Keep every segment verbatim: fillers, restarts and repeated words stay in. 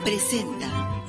presenta.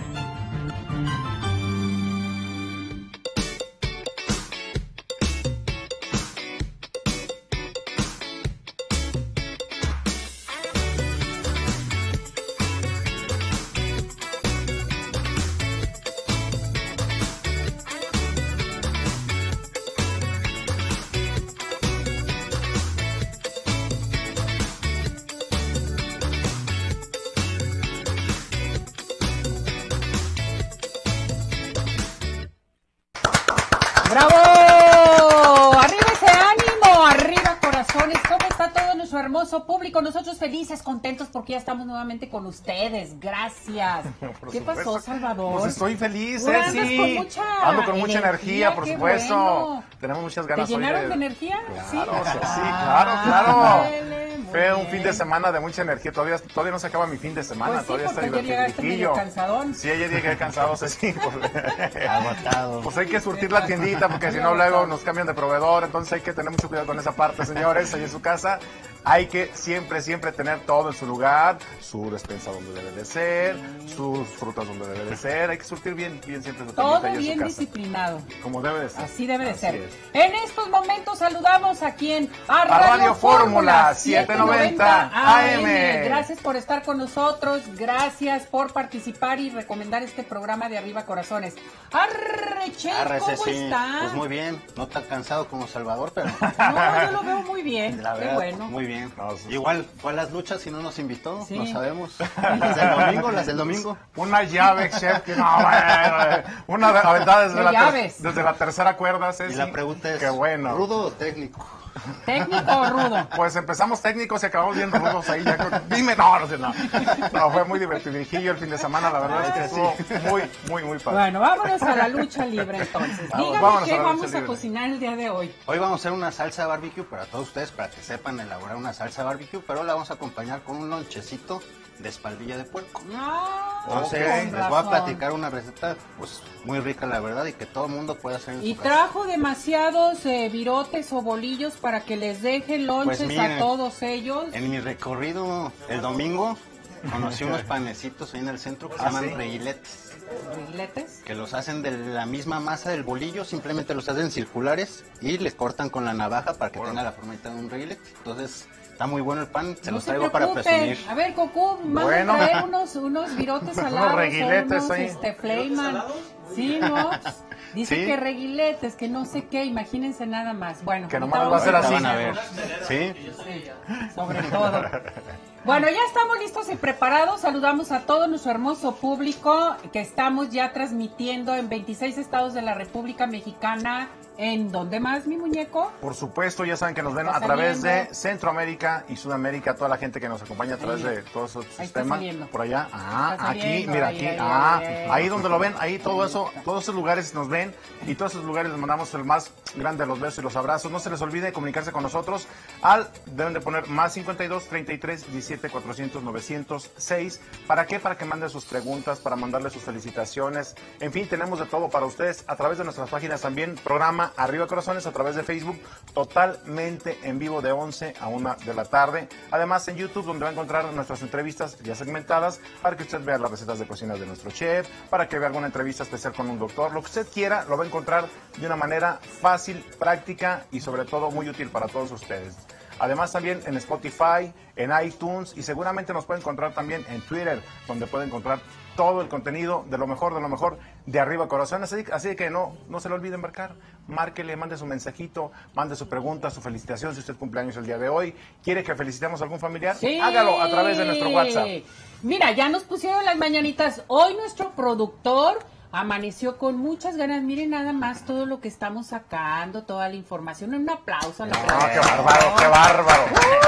¡Bravo! ¡Arriba ese ánimo! ¡Arriba corazones! ¿Cómo está todo nuestro hermoso público? Nosotros felices, contentos porque ya estamos nuevamente con ustedes. Gracias. Por ¿Qué supuesto. pasó, Salvador? Pues estoy feliz, Tú ¿eh? andas Sí. con mucha Ando con mucha energía, energía, por qué supuesto. bueno. Tenemos muchas ¿Te ganas hoy llenaron de... de energía? Claro, Sí, sí, sí, Ah, claro, claro. ándale, muy Fue un bien. fin de semana de mucha energía. Todavía, todavía no se acaba mi fin de semana. Pues sí, todavía está porque ayer llegaste medio divertidillo. cansadón. Sí, ayer llegué cansado, sí. Pues, Agotado. pues hay que surtir la tiendita porque si no luego nos cambian de proveedor. Entonces hay que tener mucho cuidado con esa parte, señores. Ahí en su casa hay que siempre, siempre tener todo en su lugar. Su despensa donde debe de ser, sus frutas donde debe de ser. Hay que surtir bien, bien siempre su Todo tiendita ahí en bien su casa. disciplinado. Como debe de ser. Así debe de Así ser. es. En estos momentos saludamos a quien a, A Radio Fórmula setecientos noventa A M. Gracias por estar con nosotros, gracias por participar y recomendar este programa de Arriba Corazones. Arre, Che, Arre, ¿cómo sí. está? Pues muy bien, no tan cansado como Salvador, pero No, yo lo veo muy bien. la Qué verdad, bueno. muy bien. No, sí, sí. Igual fue a las luchas y no nos invitó, Sí. no sabemos. Las del domingo, las del domingo. Una llave, chef, que no, bueno, una aventada desde, ¿Qué la ter- llaves? desde la tercera cuerda, Ceci. Y la pregunta es, Qué bueno. ¿rudo o técnico? ¿Técnico o rudo? Pues empezamos técnicos y acabamos bien rudos ahí. Ya con- Dime, no, no, sé, no. No, fue muy divertidillo el fin de semana, la verdad es que estuvo muy, muy, muy padre. Bueno, vámonos a la lucha libre entonces. Vamos, Dígame vámonos qué a la lucha vamos a libre. cocinar el día de hoy. Hoy vamos a hacer una salsa barbecue para todos ustedes, para que sepan elaborar una salsa barbecue, pero la vamos a acompañar con un lonchecito de espaldilla de puerco. No, Entonces, con les voy a razón. platicar una receta pues muy rica, la verdad, y que todo el mundo puede hacer en Y su casa. trajo demasiados eh, virotes o bolillos para que les deje lonches Pues miren, a todos ellos. En mi recorrido el domingo conocí unos panecitos ahí en el centro que se ¿Ah, llaman sí? reguiletes, ¿Rigletes? que los hacen de la misma masa del bolillo, simplemente los hacen circulares y les cortan con la navaja para que Bueno. tenga la formita de un reguilete. Entonces está muy bueno el pan, se No los se traigo para preocupen. presumir. A ver, Cocu, manda Bueno. a traer unos, unos virotes salados. reguiletes o unos, ahí. este, Flayman. Sí, ¿no? Dice Sí. que reguiletes, que no sé qué, imagínense nada más. Bueno, Que ahorita nomás va a ser vamos así. Van a ver. ¿Sí? Sí, sobre todo. Bueno, ya estamos listos y preparados. Saludamos a todo nuestro hermoso público que estamos ya transmitiendo en veintiséis estados de la República Mexicana. ¿En dónde más, mi muñeco? Por supuesto, ya saben que nos ven Está a través saliendo. de Centroamérica y Sudamérica, toda la gente que nos acompaña a través Ahí. de todos esos Ahí está sistemas. saliendo. Por allá, ah, Está aquí, saliendo, mira, ahí, aquí, ahí, ah, ahí, ahí. ahí donde lo ven, ahí todo eso, todos esos lugares nos ven y todos esos lugares les mandamos el más grande de los besos y los abrazos. No se les olvide comunicarse con nosotros al, deben de poner más cincuenta y dos, treinta y tres, diecisiete, cuatrocientos, novecientos seis. ¿Para qué? Para que manden sus preguntas, para mandarle sus felicitaciones. En fin, tenemos de todo para ustedes a través de nuestras páginas también, programa Arriba Corazones a través de Facebook, totalmente en vivo de once a una de la tarde. Además en YouTube, donde va a encontrar nuestras entrevistas ya segmentadas para que usted vea las recetas de cocina de nuestro chef, para que vea alguna entrevista especial con un doctor. Lo que usted quiera lo va a encontrar de una manera fácil, práctica y sobre todo muy útil para todos ustedes. Además también en Spotify, en iTunes y seguramente nos puede encontrar también en Twitter, donde puede encontrar todo el contenido de lo mejor, de lo mejor de Arriba Corazones. Así, así que no, no se le olvide marcar, márquele, mande su mensajito, mande su pregunta, su felicitación si usted cumpleaños el día de hoy. ¿Quiere que felicitemos a algún familiar? Sí. Hágalo a través de nuestro WhatsApp. Mira, ya nos pusieron las mañanitas. Hoy nuestro productor amaneció con muchas ganas. Miren nada más todo lo que estamos sacando, toda la información. Un aplauso a la No, producción. qué bárbaro, qué bárbaro.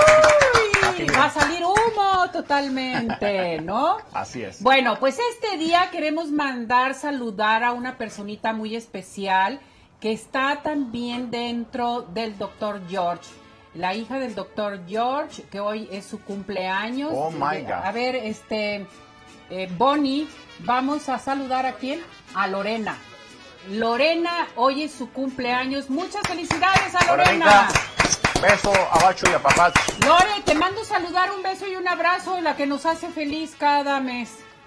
Uy, va a salir humo totalmente, ¿no? Así es. Bueno, pues este día queremos mandar saludar a una personita muy especial que está también dentro del doctor George. La hija del doctor George, que hoy es su cumpleaños. Oh, my God. A ver, este, eh, Bonnie, vamos a saludar a quién? A Lorena. Lorena, hoy es su cumpleaños. Muchas felicidades a Lorena. Lorenita, beso a Bacho y a Papá. Lore, te mando saludar, un beso y un abrazo, la que nos hace feliz cada mes.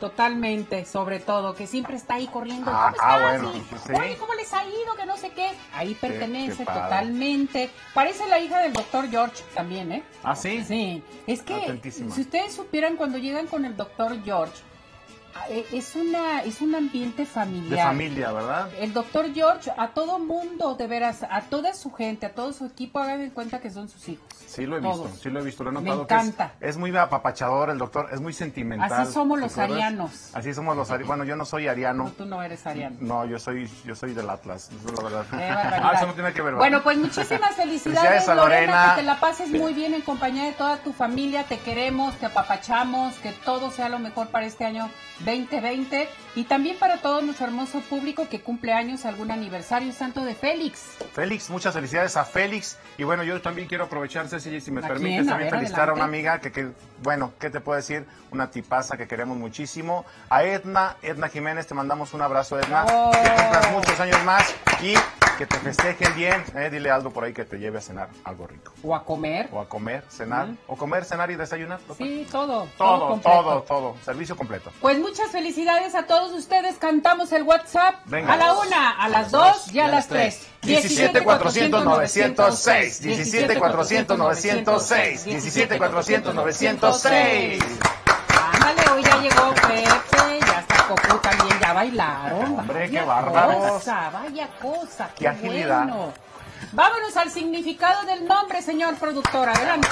totalmente, sobre todo, que siempre está ahí corriendo. Ah, ¿Cómo ah, estás? bueno, Y, sí. Oye, ¿cómo les ha ido? Que no sé qué. Ahí pertenece qué padre. totalmente. Parece la hija del doctor George también, ¿eh? ¿Ah, sí? Sí. Es que, Atentísima. si ustedes supieran, cuando llegan con el doctor George, es una es un ambiente familiar. De familia, ¿verdad? El doctor George, a todo mundo, de veras, a toda su gente, a todo su equipo, hagan en cuenta que son sus hijos. Sí lo he Todos. visto, sí lo he visto, lo he Me notado. encanta. Que es, es muy apapachador el doctor, es muy sentimental. Así somos ¿te los acuerdas? arianos. Así somos los arianos. Bueno, yo no soy ariano. No, tú no eres ariano. No, yo soy, yo soy del Atlas, eso es la verdad. Qué barbaridad. Ah, eso no tiene que ver, ¿verdad? Bueno, pues muchísimas felicidades, Felicidades a Lorena, Lorena. que te la pases muy bien en compañía de toda tu familia, te queremos, te apapachamos, que todo sea lo mejor para este año veinte veinte y también para todo nuestro hermoso público que cumple años, algún aniversario santo de Félix. Félix, muchas felicidades a Félix. Y bueno, yo también quiero aprovechar, Ceci, si me ¿A permites, quién? A también ver, felicitar a una adelante. amiga que, que, bueno, ¿qué te puedo decir? Una tipaza que queremos muchísimo. A Edna, Edna Jiménez, te mandamos un abrazo, Edna. Oh. Que cumplas muchos años más y que te festejen bien. Eh, dile a Aldo por ahí que te lleve a cenar algo rico. O a comer. O a comer, cenar. Mm. O comer, cenar y desayunar. Sí, todo. Todo, completo. todo, todo. Servicio completo. Pues muchas felicidades a todos ustedes. Cantamos el WhatsApp Venga. a la una, a las dos y a las tres. diecisiete cuatrocientos novecientos seis, diecisiete cuatrocientos novecientos seis, diecisiete cuatrocientos novecientos seis. Ándale, hoy ya llegó Pepe, ya está Coco también, ya bailaron. Hombre, Vaya qué bárbaros. cosa, vaya cosa, qué, Qué agilidad. bueno. Vámonos al significado del nombre, señor productor, adelante.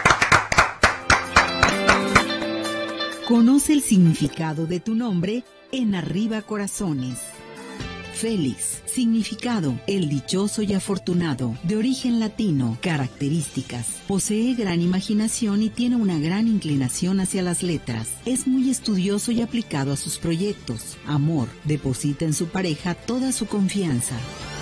Conoce el significado de tu nombre en Arriba Corazones. Félix, significado, el dichoso y afortunado, de origen latino, características, posee gran imaginación y tiene una gran inclinación hacia las letras, es muy estudioso y aplicado a sus proyectos, amor, deposita en su pareja toda su confianza.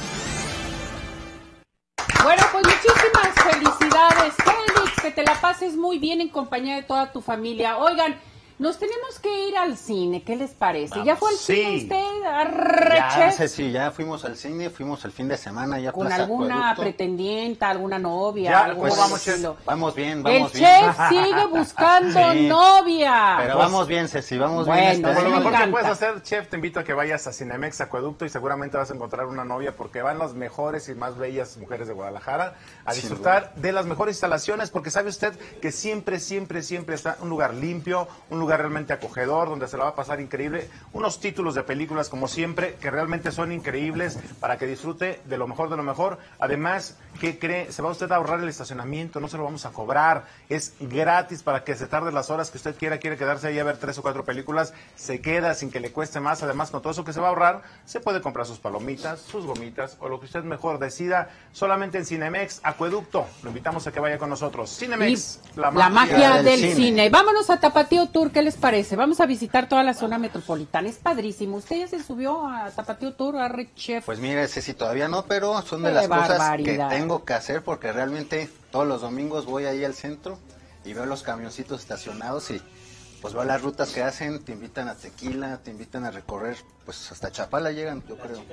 Bueno, pues muchísimas felicidades, Félix, que te la pases muy bien en compañía de toda tu familia. Oigan, nos tenemos que ir al cine, ¿qué les parece? Vamos. ¿Ya fue al Sí. cine usted, Ya, Arreche? Ceci, ya fuimos al cine, fuimos el fin de semana ya ¿Con Plaza alguna Acueducto. pretendienta, alguna novia? Ya, algo pues, por el vamos, chef. estilo? Vamos bien, El vamos bien. chef sigue buscando Sí. novia. Pero Pues, vamos bien, Ceci, vamos bueno, bien. este Como lo me año. mejor que encanta. puedes hacer, chef, te invito a que vayas a Cinemex Acueducto y seguramente vas a encontrar una novia porque van las mejores y más bellas mujeres de Guadalajara a Sin disfrutar de las mejores instalaciones porque sabe usted que siempre, siempre, siempre está un lugar limpio, un lugar realmente acogedor donde se la va a pasar increíble, unos títulos de películas como siempre que realmente son increíbles para que disfrute de lo mejor de lo mejor. Además, ¿qué cree? Se va usted a ahorrar el estacionamiento, no se lo vamos a cobrar, es gratis para que se tarde las horas que usted quiera, quiere quedarse ahí a ver tres o cuatro películas, se queda sin que le cueste más. Además, con todo eso que se va a ahorrar, se puede comprar sus palomitas, sus gomitas o lo que usted mejor decida, solamente en Cinemex Acueducto. Lo invitamos a que vaya con nosotros. Cinemex, Y la magia del, del cine. cine. Vámonos a Tapatío Tour, ¿qué les parece? Vamos a visitar toda la zona metropolitana, es padrísimo. ¿Usted ya se subió a Tapatío Tour, a Rick Chef? Pues mire, Ceci, todavía no, pero son de Qué las cosas barbaridad. que tengo que hacer porque realmente todos los domingos voy ahí al centro y veo los camioncitos estacionados y pues veo las rutas que hacen, te invitan a Tequila, te invitan a recorrer, pues hasta Chapala llegan, yo creo.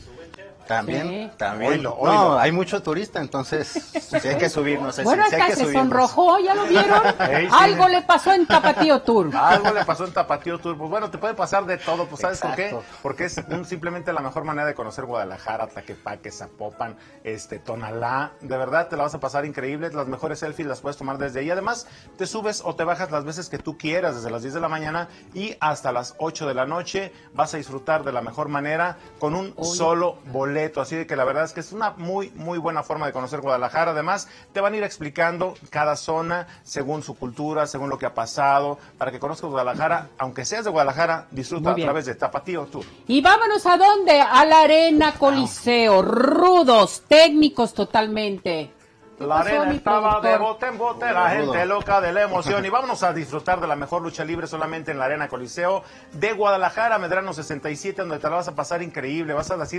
También, Sí. también. Oílo, No, oílo. hay mucho turista, entonces sí hay que subirnos. Ceci, Bueno, sí hay hasta que se subirnos. sonrojó, ¿ya lo vieron? Ey, sí. Algo le pasó en Tapatío Tour. Algo le pasó en Tapatío Tour. Pues bueno, te puede pasar de todo. Pues ¿sabes por qué? Exacto. Porque es un- simplemente la mejor manera de conocer Guadalajara, Tlaquepaque, Zapopan, este, Tonalá. De verdad, te la vas a pasar increíble. Las mejores selfies las puedes tomar desde ahí. Además, te subes o te bajas las veces que tú quieras, desde las diez de la mañana y hasta las ocho de la noche. Vas a disfrutar de la mejor manera con un solo boleto. Así de que la verdad es que es una muy, muy buena forma de conocer Guadalajara. Además, te van a ir explicando cada zona según su cultura, según lo que ha pasado, para que conozcas Guadalajara. Aunque seas de Guadalajara, disfruta Muy a bien. través de Tapatío Tour. Y vámonos a dónde? A la Arena Coliseo, rudos, técnicos totalmente. ¿Qué La pasó, arena mi estaba de productor? bote en bote, la Rudo. gente loca de la emoción. Y vámonos a disfrutar de la mejor lucha libre solamente en la Arena Coliseo de Guadalajara, Medrano sesenta y siete, donde te la vas a pasar increíble. Vas a decir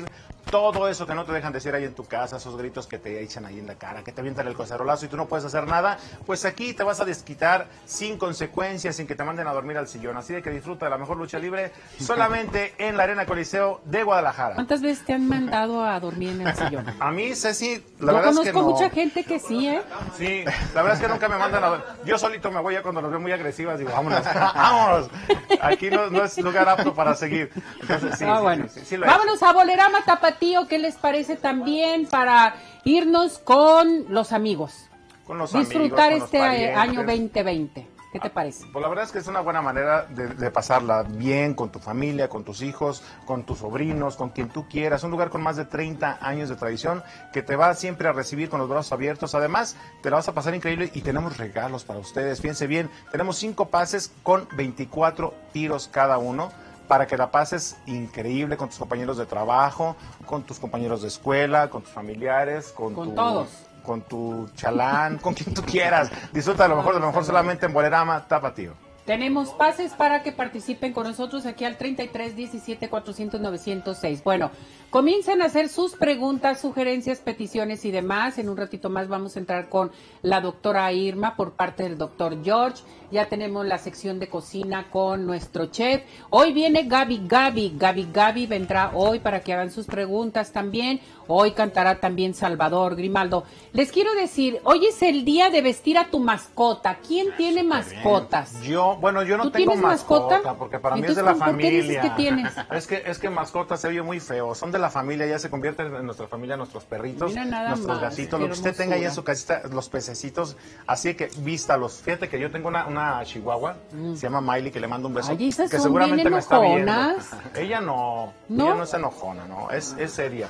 todo eso que no te dejan decir ahí en tu casa, esos gritos que te echan ahí en la cara, que te avientan el cacerolazo y tú no puedes hacer nada, pues aquí te vas a desquitar sin consecuencias, sin que te manden a dormir al sillón. Así de que disfruta de la mejor lucha libre solamente en la Arena Coliseo de Guadalajara. ¿Cuántas veces te han mandado a dormir en el sillón? A mí, Ceci, la Yo verdad es que no. conozco mucha gente que sí, ¿eh? Sí, la verdad es que nunca me mandan a dormir. Yo solito me voy ya cuando nos veo muy agresivas, digo, vámonos, vámonos. Aquí no, no es lugar apto para seguir. Entonces, sí, ah, sí, bueno. sí, sí, sí lo Vámonos a Bolerama Tapatío, ¿qué les parece también para irnos con los amigos? Con los Disfrutar amigos, con este los parientes. año veinte veinte. ¿Qué te parece? Pues la verdad es que es una buena manera de, de pasarla bien con tu familia, con tus hijos, con tus sobrinos, con quien tú quieras. Un lugar con más de treinta años de tradición que te va siempre a recibir con los brazos abiertos. Además, te la vas a pasar increíble y tenemos regalos para ustedes. Fíjense bien, tenemos cinco pases con veinticuatro tiros cada uno, para que la pases increíble con tus compañeros de trabajo, con tus compañeros de escuela, con tus familiares, con, Con tu, todos. con tu chalán, con quien tú quieras. Disfruta de lo mejor, de lo mejor solamente en Bolerama Tapatío. Tenemos pases para que participen con nosotros aquí al treinta y tres diecisiete cuatrocientos novecientos seis. Bueno, comiencen a hacer sus preguntas, sugerencias, peticiones y demás. En un ratito más vamos a entrar con la doctora Irma por parte del doctor George. Ya tenemos la sección de cocina con nuestro chef. Hoy viene Gaby Gaby. Gaby Gaby vendrá hoy para que hagan sus preguntas también. Hoy cantará también Salvador Grimaldo. Les quiero decir, hoy es el día de vestir a tu mascota. ¿Quién tiene mascotas? Yo, bueno, yo no ¿Tú tengo tienes mascota? mascota, porque para mí es Entonces, de la ¿por qué dices familia. que tienes? Es que es que mascotas se oye muy feo, son de la familia, ya se convierten en nuestra familia, nuestros perritos, Mira nada nuestros más, gatitos, qué lo que usted tenga ahí en hermosura. su casita, los pececitos, así que vístalos. Fíjate que yo tengo una, una chihuahua, se llama Miley, que le mando un beso, Ay, esas que son seguramente bien me está viendo. enojonas. Ella no, ¿No? ella no es enojona, no, es, es seria.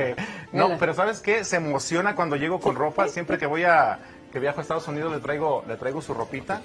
No, pero ¿sabes qué? Se emociona cuando llego con ropa, siempre que voy a, que viajo a Estados Unidos le traigo, le traigo su ropita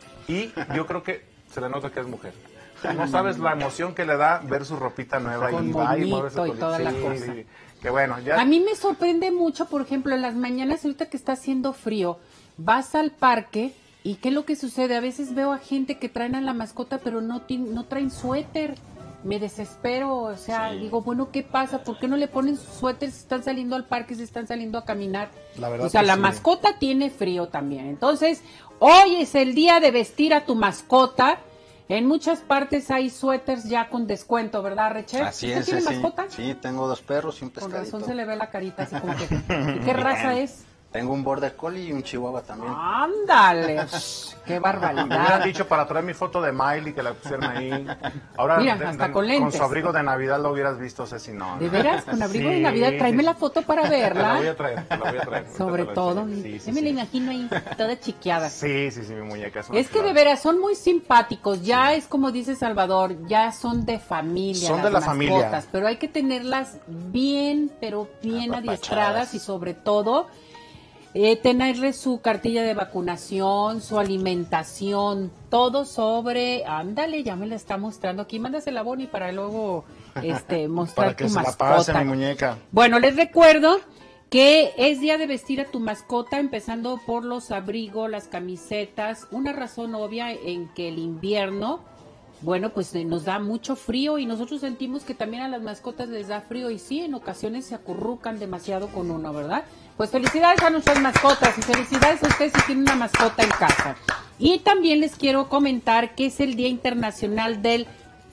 y yo creo que se le nota que es mujer. No sabes la emoción que le da ver su ropita nueva Con y va y mueve bonito su y colita. toda la Sí, cosa. sí, que bueno, ya. A mí me sorprende mucho, por ejemplo, en las mañanas, ahorita que está haciendo frío, vas al parque y ¿qué es lo que sucede? A veces veo a gente que traen a la mascota, pero no, ti- no traen suéter. Me desespero, o sea, Sí. digo, bueno, ¿qué pasa? ¿Por qué no le ponen sus suéteres si están saliendo al parque, si están saliendo a caminar? La verdad O sea, que la sí. mascota tiene frío también. Entonces, hoy es el día de vestir a tu mascota. En muchas partes hay suéteres ya con descuento, ¿verdad, Rechel? Así ¿Usted es, tiene sí. mascota? Sí, tengo dos perros y un Con pescadito. razón se le ve la carita así como que... ¿Y qué raza es? Tengo un border collie y un chihuahua también. ¡Ándale! ¡Qué Me hubieran barbaridad! dicho para traer mi foto de Miley que la pusieron ahí. Ahora Mira, de- hasta de- con lentes. su abrigo de Navidad lo hubieras visto, Ceci, no. ¿De veras? ¿Con abrigo de Sí, Navidad? Tráeme sí, la sí. foto para Te la voy verla. a traer, te la voy a traer. Sobre Te la todo, enseño. Sí, sí, yo me sí. la imagino ahí toda chiqueada. Sí, sí, sí, mi muñeca es una Es que de chulada. veras son muy simpáticos, ya es como dice Salvador, ya son de familia. Son las de la mascotas, familia. pero hay que tenerlas bien, pero bien Apapachadas. adiestradas y sobre todo eh, tenerles su cartilla de vacunación, su alimentación, todo sobre, ándale, ya me la está mostrando aquí, mándasela a Bonnie para luego este, mostrar Para que tu se la mascota. pase, mi muñeca. Bueno, les recuerdo que es día de vestir a tu mascota, empezando por los abrigos, las camisetas. Una razón obvia en que el invierno, bueno, pues eh, nos da mucho frío y nosotros sentimos que también a las mascotas les da frío y sí, en ocasiones se acurrucan demasiado con uno, ¿verdad? Pues felicidades a nuestras mascotas y felicidades a ustedes si tienen una mascota en casa. Y también les quiero comentar que es el Día Internacional del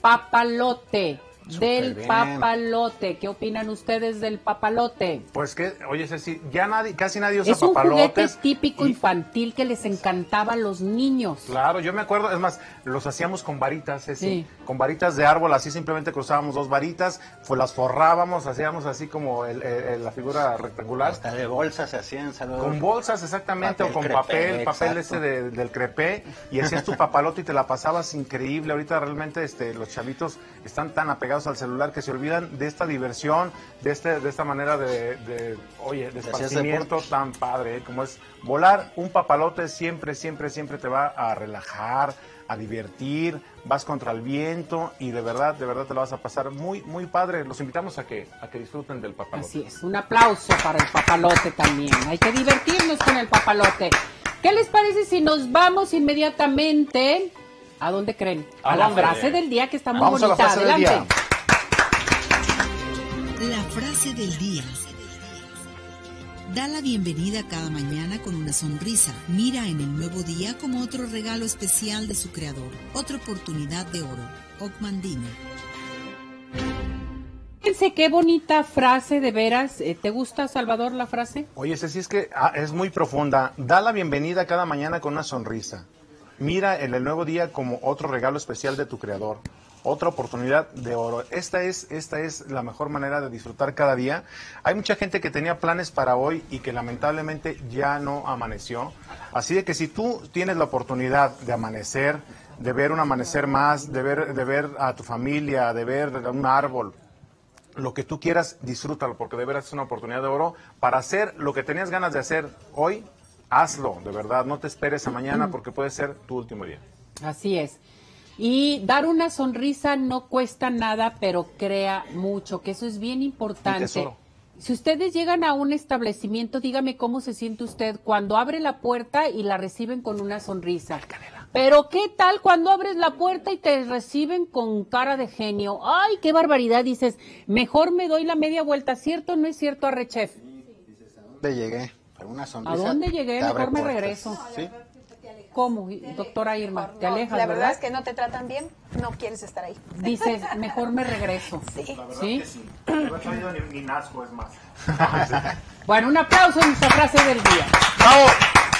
Papalote. Del bien. papalote. ¿Qué opinan ustedes del papalote? Pues que, oye, Ceci, ya nadie, casi nadie usa Es un juguete papalotes. típico y- infantil que les encantaba a los niños. Claro, yo me acuerdo, es más, los hacíamos con varitas, Ceci, Sí. con varitas de árbol, así simplemente cruzábamos dos varitas, pues las forrábamos, hacíamos así como el- el- la figura rectangular. Hasta de bolsas se hacían, Salvador. Con bolsas, exactamente, Papel o con crepé, papel, papel exacto. ese de- del crepé, y hacías tu papalote y te la pasabas increíble. Ahorita realmente este, los chavitos están tan apegados al celular que se olvidan de esta diversión, de este, de esta manera de, de oye, de De hacer esparcimiento deporte. tan padre, ¿eh? Como es volar. Un papalote siempre, siempre, siempre te va a relajar, a divertir, vas contra el viento y de verdad, de verdad te lo vas a pasar muy, muy padre. Los invitamos a que, a que disfruten del papalote. Así es, un aplauso para el papalote también. Hay que divertirnos con el papalote. ¿Qué les parece si nos vamos inmediatamente? ¿A dónde creen? A, ¿A la dónde? frase del día que está muy Vamos a la bonita. frase del Adelante. día. La frase del día. Da la bienvenida cada mañana con una sonrisa. Mira en el nuevo día como otro regalo especial de su creador. Otra oportunidad de oro. Ocmandino. Fíjense qué bonita frase, de veras. ¿Te gusta, Salvador, la frase? Oye, Ceci, es que ah, es muy profunda. Da la bienvenida cada mañana con una sonrisa. Mira en el nuevo día como otro regalo especial de tu creador. Otra oportunidad de oro. Esta es, esta es la mejor manera de disfrutar cada día. Hay mucha gente que tenía planes para hoy y que lamentablemente ya no amaneció. Así de que si tú tienes la oportunidad de amanecer, de ver un amanecer más, de ver, de ver a tu familia, de ver un árbol, lo que tú quieras, disfrútalo, porque de veras es una oportunidad de oro para hacer lo que tenías ganas de hacer hoy. Hazlo, de verdad. No te esperes a mañana porque puede ser tu último día. Así es. Y dar una sonrisa no cuesta nada, pero crea mucho, que eso es bien importante. Si ustedes llegan a un establecimiento, dígame cómo se siente usted cuando abre la puerta y la reciben con una sonrisa. Pero ¿qué tal cuando abres la puerta y te reciben con cara de genio? ¡Ay, qué barbaridad! Dices, mejor me doy la media vuelta. ¿Cierto o no es cierto, Arrechef? ¿A dónde llegué? ¿Alguna sonrisa? ¿A dónde llegué? Mejor me regreso. ¿Sí? ¿Cómo, doctora Irma? No, ¿Te alejas, la verdad, verdad? es que no te tratan bien, no quieres estar ahí. Dices, mejor me regreso. Sí. ¿Sí? sí. No he traído ni, ni nazco, es más. Bueno, un aplauso en nuestra frase del día. ¡Bravo!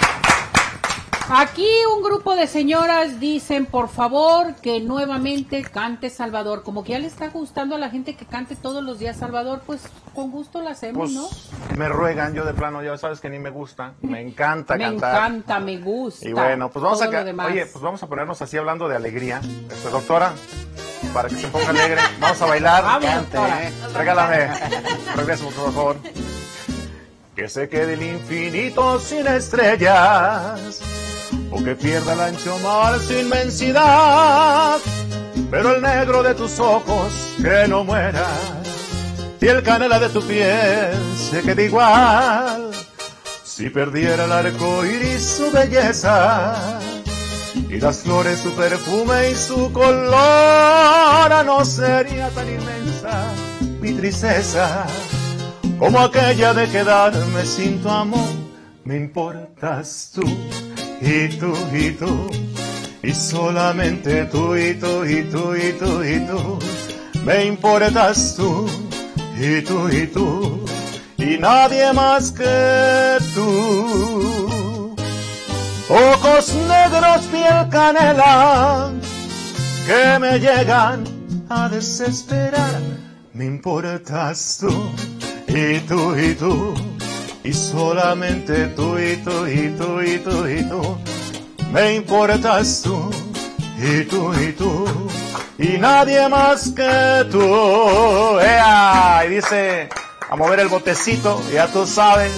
Aquí un grupo de señoras dicen, por favor, que nuevamente cante Salvador. Como que ya le está gustando a la gente que cante todos los días Salvador, pues con gusto lo hacemos, Pues ¿no? me ruegan, yo de plano, ya sabes que ni me gusta. Me encanta Me cantar. encanta, me gusta. Y bueno, pues vamos todo a lo ca- demás. oye, pues vamos a ponernos así hablando de alegría. Este, doctora, para que se ponga alegre, vamos a bailar. Vamos, Cante, doctora. ¿eh? Regálame. Regreso, por favor. Que se quede el infinito sin estrellas, o que pierda el ancho mar su inmensidad, pero el negro de tus ojos que no muera, y el canela de tu piel se quede igual. Si perdiera el arco iris su belleza, y las flores su perfume y su color, no sería tan inmensa mi tristeza como aquella de quedarme sin tu amor. Me importas tú, y tú, y tú, y solamente tú, y tú, y tú, y tú, y tú. Me importas tú, y tú, y tú, y nadie más que tú. Ojos negros, piel canela, que me llegan a desesperar. Me importas tú, y tú, y tú, y solamente tú, y tú, y tú, y tú, y tú. Me importas tú, y tú, y tú, y nadie más que tú. ¡Ea! Y dice, a mover el botecito, ya tú sabes.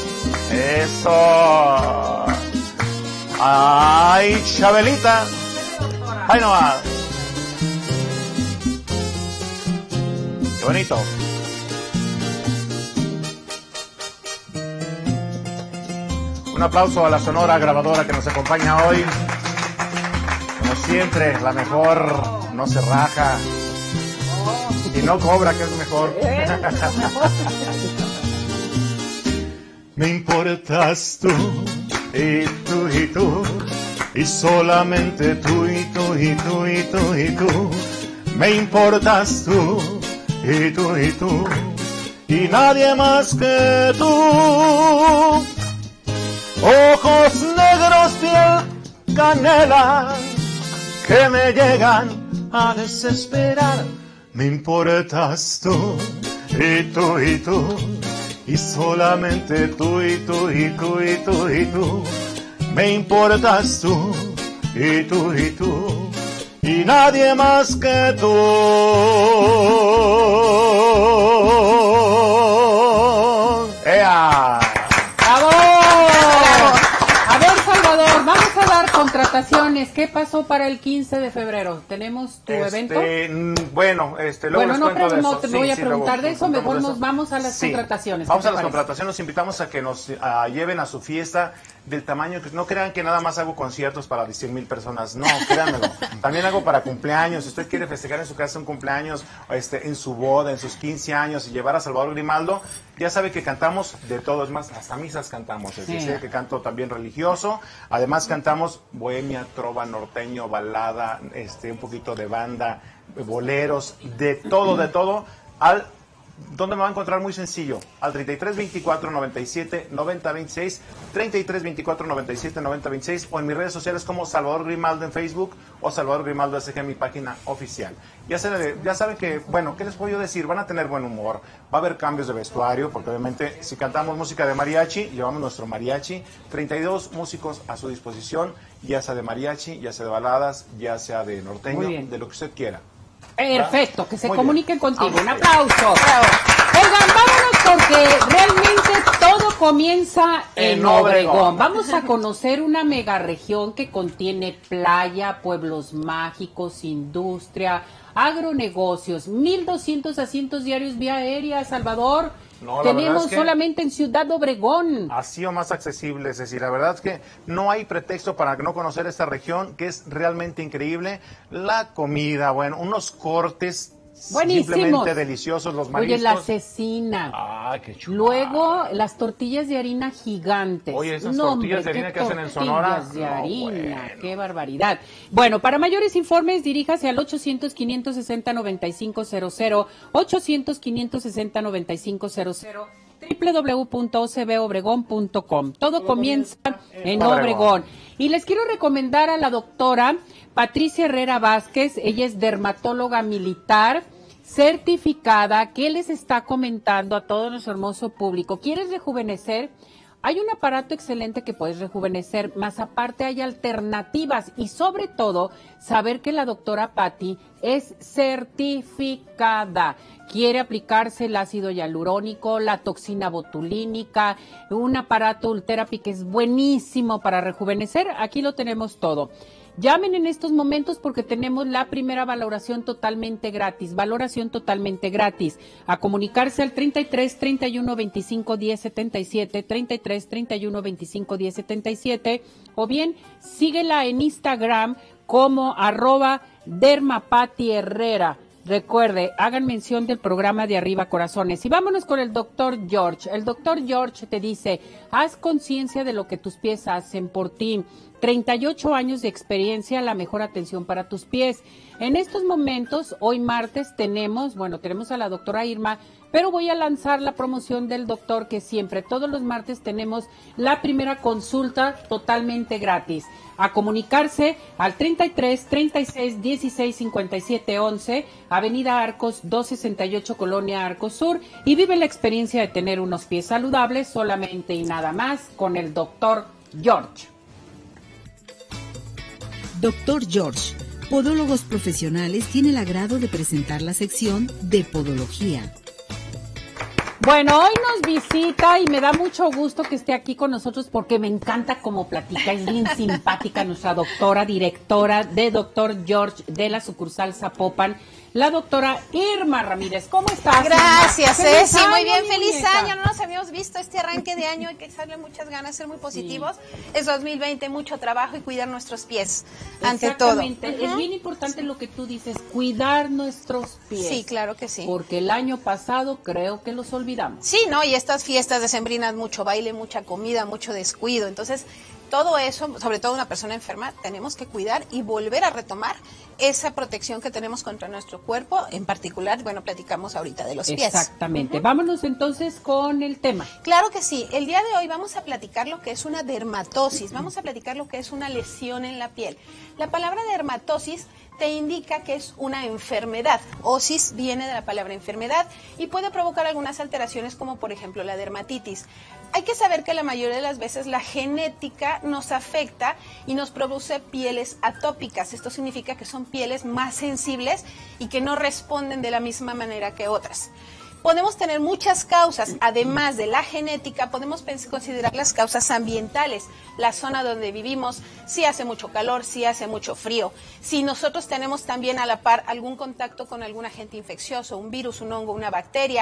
Eso. Ay, Chabelita. Ay, no va. Qué bonito. Un aplauso a la Sonora Grabadora que nos acompaña hoy. Como siempre, la mejor, no se raja. Y no cobra, que es mejor. Me importas tú, y tú, y tú, y solamente tú, y tú, y tú, y tú, y tú. Me importas tú, y tú, y tú, y nadie más que tú. Ojos negros, piel canela, que me llegan a desesperar. Me importas tú, y tú, y tú, y solamente tú, y tú, y tú, y tú, y tú. Me importas tú, y tú, y tú, y nadie más que tú. ¡Ea! ¡Bravo! A ver, Salvador, vamos a dar contrataciones. ¿Qué pasó para el quince de febrero? ¿Tenemos tu Este, evento? mm, Bueno, este, luego Bueno, les no, cuento pre- de no eso. te Sí, voy a sí, preguntar luego de eso, contamos mejor de nos vamos a las Sí, contrataciones. Vamos ¿qué a te las parece? contrataciones, los invitamos a que nos ah, lleven a su fiesta del tamaño que no crean que nada más hago conciertos para cien mil personas, no, créanmelo, también hago para cumpleaños. Si usted quiere festejar en su casa un cumpleaños, este, en su boda, en sus quince años y llevar a Salvador Grimaldo, ya sabe que cantamos de todo, es más, hasta misas cantamos, es decir, sí. que canto también religioso, además cantamos bohemia, trova, norteño, balada, este, un poquito de banda, boleros, de todo, de todo, al ¿dónde me va a encontrar? Muy sencillo, al treinta y tres veinticuatro noventa y siete noventa veintiséis, treinta y tres veinticuatro noventa y siete noventa veintiséis, o en mis redes sociales como Salvador Grimaldo en Facebook o Salvador Grimaldo S G en mi página oficial. Ya, se, ya saben que, bueno, ¿qué les puedo yo decir? Van a tener buen humor, va a haber cambios de vestuario, porque obviamente si cantamos música de mariachi, llevamos nuestro mariachi, treinta y dos músicos a su disposición, ya sea de mariachi, ya sea de baladas, ya sea de norteño, de lo que usted quiera. Perfecto, que se Muy comuniquen bien. contigo. Un aplauso. Bravo. Oigan, vámonos porque realmente todo comienza en, en Obregón. Obregón. Vamos a conocer una megaregión que contiene playa, pueblos mágicos, industria, agronegocios, mil doscientos asientos diarios vía aérea, Salvador. No, tenemos es que solamente en Ciudad Obregón. Así o más accesible, es decir, la verdad es que no hay pretexto para no conocer esta región, que es realmente increíble. La comida, bueno, unos cortes buenísimos, simplemente deliciosos, los mariscos. Oye, la cecina. Ah, qué chulo. Luego, las tortillas de harina gigantes. Oye, esas no, tortillas hombre, de harina que hacen en Sonora. Tortillas de no, harina, bueno. Qué barbaridad. Bueno, para mayores informes, diríjase al ochocientos, quinientos sesenta, noventa y cinco cero cero, ochocientos, quinientos sesenta, noventa y cinco cero cero, doble u doble u doble u punto o c b obregón punto com. Todo comienza en Obregón. Y les quiero recomendar a la doctora Patricia Herrera Vázquez. Ella es dermatóloga militar certificada, que les está comentando a todo nuestro hermoso público. ¿Quieres rejuvenecer? Hay un aparato excelente que puedes rejuvenecer, más aparte hay alternativas y sobre todo saber que la doctora Patti es certificada. Quiere aplicarse el ácido hialurónico, la toxina botulínica, un aparato Ultherapy que es buenísimo para rejuvenecer. Aquí lo tenemos todo. Llamen en estos momentos porque tenemos la primera valoración totalmente gratis, valoración totalmente gratis. A comunicarse al treinta y tres, treinta y uno, veinticinco, diez, setenta y siete, treinta y tres, treinta y uno, veinticinco, diez, setenta y siete, o bien síguela en Instagram como arroba Dermapati Herrera. Recuerde, hagan mención del programa de Arriba Corazones. Y vámonos con el doctor George. El doctor George te dice, haz conciencia de lo que tus pies hacen por ti. treinta y ocho años de experiencia, la mejor atención para tus pies. En estos momentos, hoy martes, tenemos, bueno, tenemos a la doctora Irma, pero voy a lanzar la promoción del doctor, que siempre, todos los martes, tenemos la primera consulta totalmente gratis. A comunicarse al treinta y tres, treinta y seis, dieciséis, cincuenta y siete, once, Avenida Arcos, doscientos sesenta y ocho, Colonia Arcos Sur, y vive la experiencia de tener unos pies saludables solamente y nada más con el doctor George. Doctor George, Podólogos Profesionales, tiene el agrado de presentar la sección de Podología. Bueno, hoy nos visita y me da mucho gusto que esté aquí con nosotros porque me encanta cómo platica, es bien simpática nuestra doctora, directora de Doctor George de la sucursal Zapopan, la doctora Irma Ramírez. ¿Cómo estás? Gracias, Ceci, año, muy bien, feliz muñeca. año, no nos habíamos visto este arranque de año, hay que echarle muchas ganas, ser muy positivos, sí. Es dos mil veinte, mucho trabajo y cuidar nuestros pies, ante todo. Exactamente, es bien importante lo que tú dices, cuidar nuestros pies. Sí, claro que sí. Porque el año pasado creo que los olvidamos. Sí, no, y estas fiestas decembrinas, mucho baile, mucha comida, mucho descuido, entonces todo eso, sobre todo una persona enferma, tenemos que cuidar y volver a retomar esa protección que tenemos contra nuestro cuerpo, en particular, bueno, platicamos ahorita de los pies. Exactamente. Uh-huh. Vámonos entonces con el tema. Claro que sí. El día de hoy vamos a platicar lo que es una dermatosis, vamos a platicar lo que es una lesión en la piel. La palabra dermatosis te indica que es una enfermedad. Osis viene de la palabra enfermedad y puede provocar algunas alteraciones como por ejemplo la dermatitis. Hay que saber que la mayoría de las veces la genética nos afecta y nos produce pieles atópicas. Esto significa que son pieles más sensibles y que no responden de la misma manera que otras. Podemos tener muchas causas, además de la genética, podemos considerar las causas ambientales, la zona donde vivimos, si hace mucho calor, si hace mucho frío, si nosotros tenemos también a la par algún contacto con algún agente infeccioso, un virus, un hongo, una bacteria,